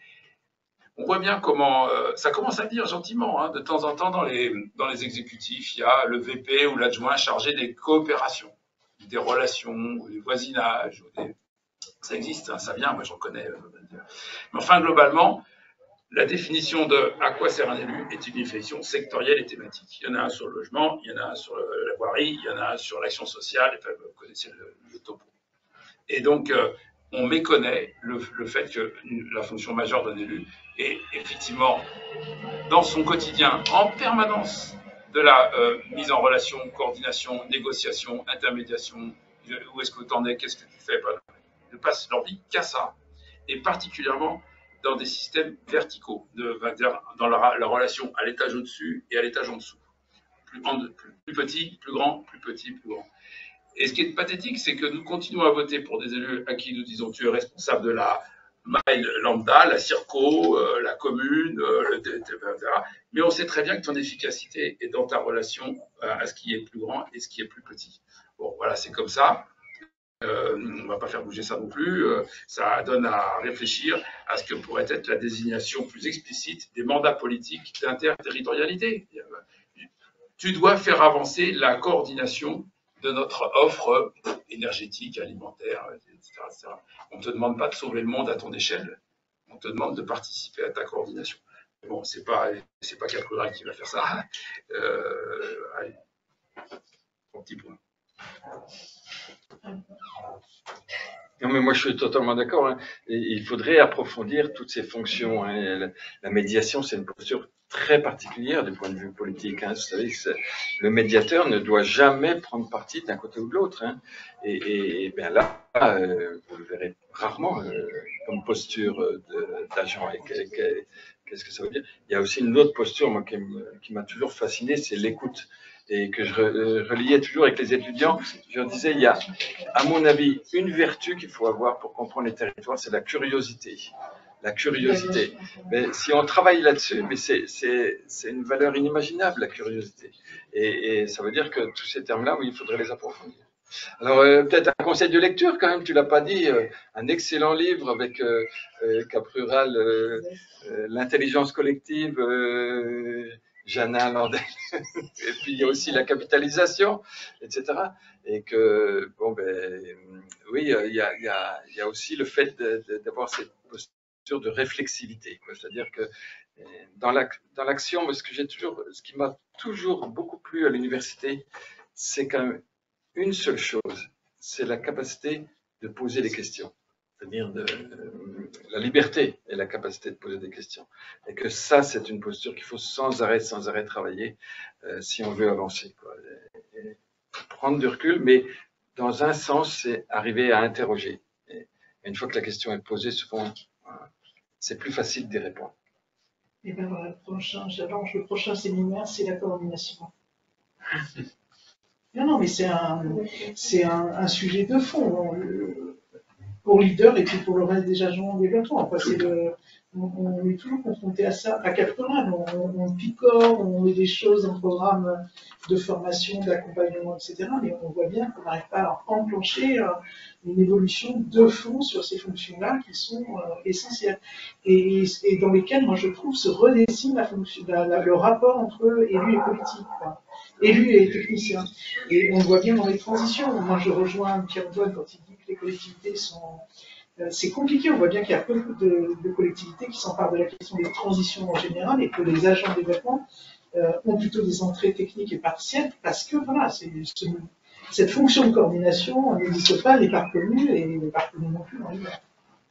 C: on voit bien comment euh, ça commence à venir gentiment. Hein, de temps en temps, dans les, dans les exécutifs, il y a le V P ou l'adjoint chargé des coopérations, des relations, des voisinages. Des... Ça existe, hein, ça vient, moi j'en connais. Euh, mais enfin, globalement, la définition de à quoi sert un élu est une définition sectorielle et thématique. Il y en a un sur le logement, il y en a un sur la voirie, il y en a un sur l'action sociale, enfin, vous connaissez le, le topo. Et donc, euh, on méconnaît le, le fait que la fonction majeure d'un élu est effectivement dans son quotidien, en permanence, de la euh, mise en relation, coordination, négociation, intermédiation, où est-ce que tu en es, qu'est-ce que tu fais. Ils ne passent leur vie qu'à ça. Et particulièrement dans des systèmes verticaux, de, dans la, la relation à l'étage au-dessus et à l'étage en dessous. Plus, en, plus, plus petit, plus grand, plus petit, plus grand. Et ce qui est pathétique, c'est que nous continuons à voter pour des élus à qui nous disons tu es responsable de la maille lambda, la circo, euh, la commune, euh, et cetera. Mais on sait très bien que ton efficacité est dans ta relation à ce qui est plus grand et ce qui est plus petit. Bon, voilà, c'est comme ça. Euh, on ne va pas faire bouger ça non plus. Euh, ça donne à réfléchir à ce que pourrait être la désignation plus explicite des mandats politiques d'interterritorialité. Tu dois faire avancer la coordination de notre offre énergétique, alimentaire, et cetera, et cetera. On ne te demande pas de sauver le monde à ton échelle. On te demande de participer à ta coordination. Bon, c'est pas, c'est pas Caprural qui va faire ça. Euh, allez, un petit point.
B: Non, mais moi je suis totalement d'accord. Hein. Il faudrait approfondir toutes ces fonctions. Hein. La, la médiation, c'est une posture très particulière du point de vue politique. Hein. Vous savez, le médiateur ne doit jamais prendre parti d'un côté ou de l'autre. Hein. Et, et, et bien là, euh, vous le verrez rarement euh, comme posture d'agent. Qu'est-ce que ça veut dire? Il y a aussi une autre posture moi, qui m'a toujours fasciné, c'est l'écoute. Et que je reliais toujours avec les étudiants, je leur disais, il y a, à mon avis, une vertu qu'il faut avoir pour comprendre les territoires, c'est la curiosité. La curiosité. Mais si on travaille là-dessus, mais c'est une valeur inimaginable, la curiosité. Et, et ça veut dire que tous ces termes-là, oui, il faudrait les approfondir. Alors, euh, peut-être un conseil de lecture quand même, tu l'as pas dit, euh, un excellent livre avec euh, euh, Cap Rural, euh, euh, l'intelligence collective, euh, Jeannin Landel, et puis il y a aussi la capitalisation, et cetera. Et que, bon, ben, oui, il y a, il y a, il y a aussi le fait d'avoir cette posture de réflexivité, quoi. C'est-à-dire que dans l'action, la, ce que j'ai toujours, ce qui m'a toujours beaucoup plu à l'université, c'est quand même une seule chose, c'est la capacité de poser des questions, c'est-à-dire de, euh, la liberté et la capacité de poser des questions. Et que ça, c'est une posture qu'il faut sans arrêt, sans arrêt travailler euh, si on veut avancer, quoi. Et, et prendre du recul, mais dans un sens, c'est arriver à interroger. Et une fois que la question est posée, souvent, c'est plus facile d'y répondre.
L: Et bien voilà, le prochain, j'allonge le prochain séminaire, c'est la coordination. Non, non, mais c'est un, c'est un, un sujet de fond, le, pour leader et puis pour le reste des agents en développement. Enfin, c'est le, on, on est toujours confronté à ça, à Cap Rural. On, on, on picore, on met des choses en programme de formation, d'accompagnement, et cetera. Mais on voit bien qu'on n'arrive pas à enclencher euh, une évolution de fond sur ces fonctions-là qui sont euh, essentielles. Et, et dans lesquelles, moi, je trouve, se redessine la fonction, la, la, le rapport entre élus et politique, quoi. Élus et techniciens. Et on le voit bien dans les transitions. Moi, je rejoins Pierre-Antoine quand il dit que les collectivités sont... Euh, c'est compliqué. On voit bien qu'il y a peu de, de collectivités qui s'emparent de la question des transitions en général et que les agents de développement euh, ont plutôt des entrées techniques et partielles parce que, voilà, c'est, c'est, cette fonction de coordination n'existe pas, n'est pas reconnue et n'est pas reconnue non plus dans l'hiver.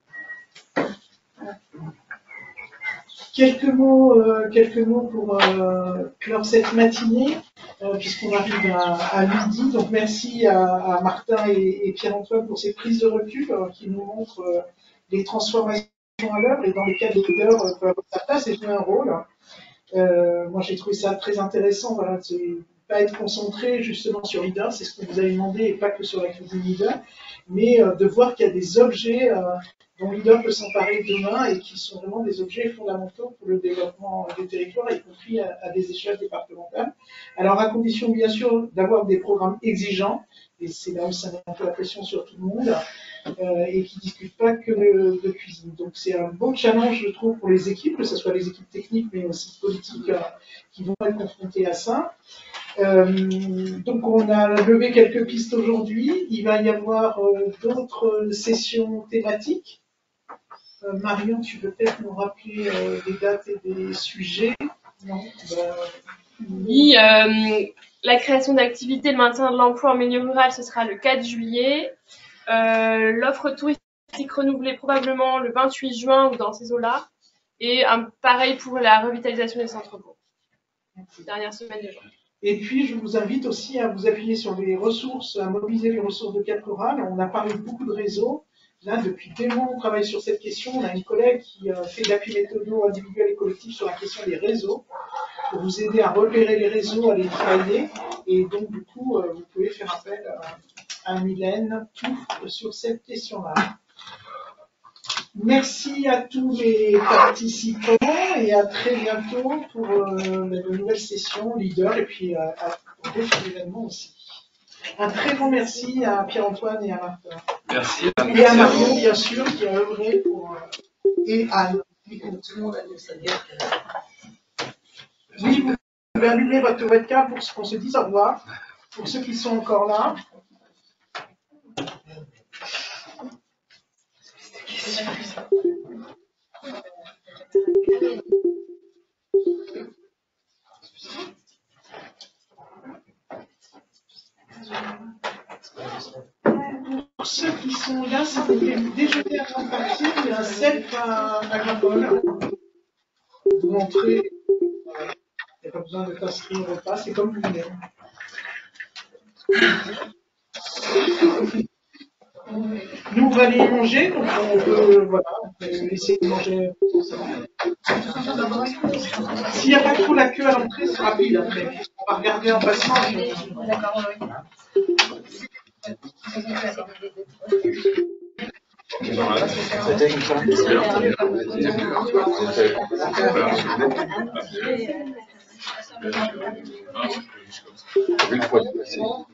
L: Quelques mots, euh, quelques mots pour euh, clore cette matinée, euh, puisqu'on arrive à, à midi. Donc merci à, à Martin et, et Pierre-Antoine pour ces prises de recul euh, qui nous montrent euh, les transformations à l'œuvre et dans lesquelles les leaders euh, peuvent avoir sa place et jouer un rôle. Euh, moi j'ai trouvé ça très intéressant, voilà, de pas être concentré justement sur leader, c'est ce qu'on vous a demandé, et pas que sur la cuisine leader, mais euh, de voir qu'il y a des objets euh, dont leader peut s'emparer demain et qui sont vraiment des objets fondamentaux pour le développement des territoires, y compris à, à des échelles départementales. Alors, à condition, bien sûr, d'avoir des programmes exigeants, et c'est là où ça met un peu la pression sur tout le monde, euh, et qui ne discutent pas que de, de cuisine. Donc, c'est un beau challenge, je trouve, pour les équipes, que ce soit les équipes techniques, mais aussi politiques, euh, qui vont être confrontées à ça. Euh, donc on a levé quelques pistes aujourd'hui. Il va y avoir euh, d'autres sessions thématiques. Euh, Marion, tu peux peut-être nous rappeler euh, des dates et des sujets? Non, bah...
A: Oui, euh, la création d'activités, le maintien de l'emploi en milieu rural, ce sera le quatre juillet. Euh, L'offre touristique renouvelée probablement le vingt-huit juin ou dans ces eaux-là. Et un, pareil pour la revitalisation des centres-bourgs. Dernière semaine de juin.
L: Et puis, je vous invite aussi à vous appuyer sur les ressources, à mobiliser les ressources de Cap Rural. On a parlé beaucoup de réseaux. Là, depuis des mois, on travaille sur cette question. On a une collègue qui euh, fait de l'appui méthodo individuel et collectif sur la question des réseaux, pour vous aider à repérer les réseaux, à les travailler. Et donc, du coup, euh, vous pouvez faire appel à, à Mylène tout sur cette question-là. Merci à tous les participants et à très bientôt pour euh, de nouvelles sessions leader et puis euh, à d'autres événements aussi. Un très grand merci à Pierre-Antoine et à Martin.
C: Merci.
L: Et à Marion, bien sûr, qui a œuvré pour... Euh, et Anne.
K: Tout le monde a dû savoir que...
L: Oui, vous pouvez allumer votre webcam pour qu'on se dise au revoir. Pour ceux qui sont encore là. Pour ceux qui sont là, si vous voulez déjeuner avant de partir, il y a un self agricole. Vous montrez, il n'y a pas besoin de t'inscrire au repas, c'est comme vous voulez. Nous, on va aller manger, donc on peut, voilà, on peut essayer de manger. S'il n'y a pas trop la queue à l'entrée, c'est rapide après. On va regarder en passant. D'accord, oui.
B: C'était une fois.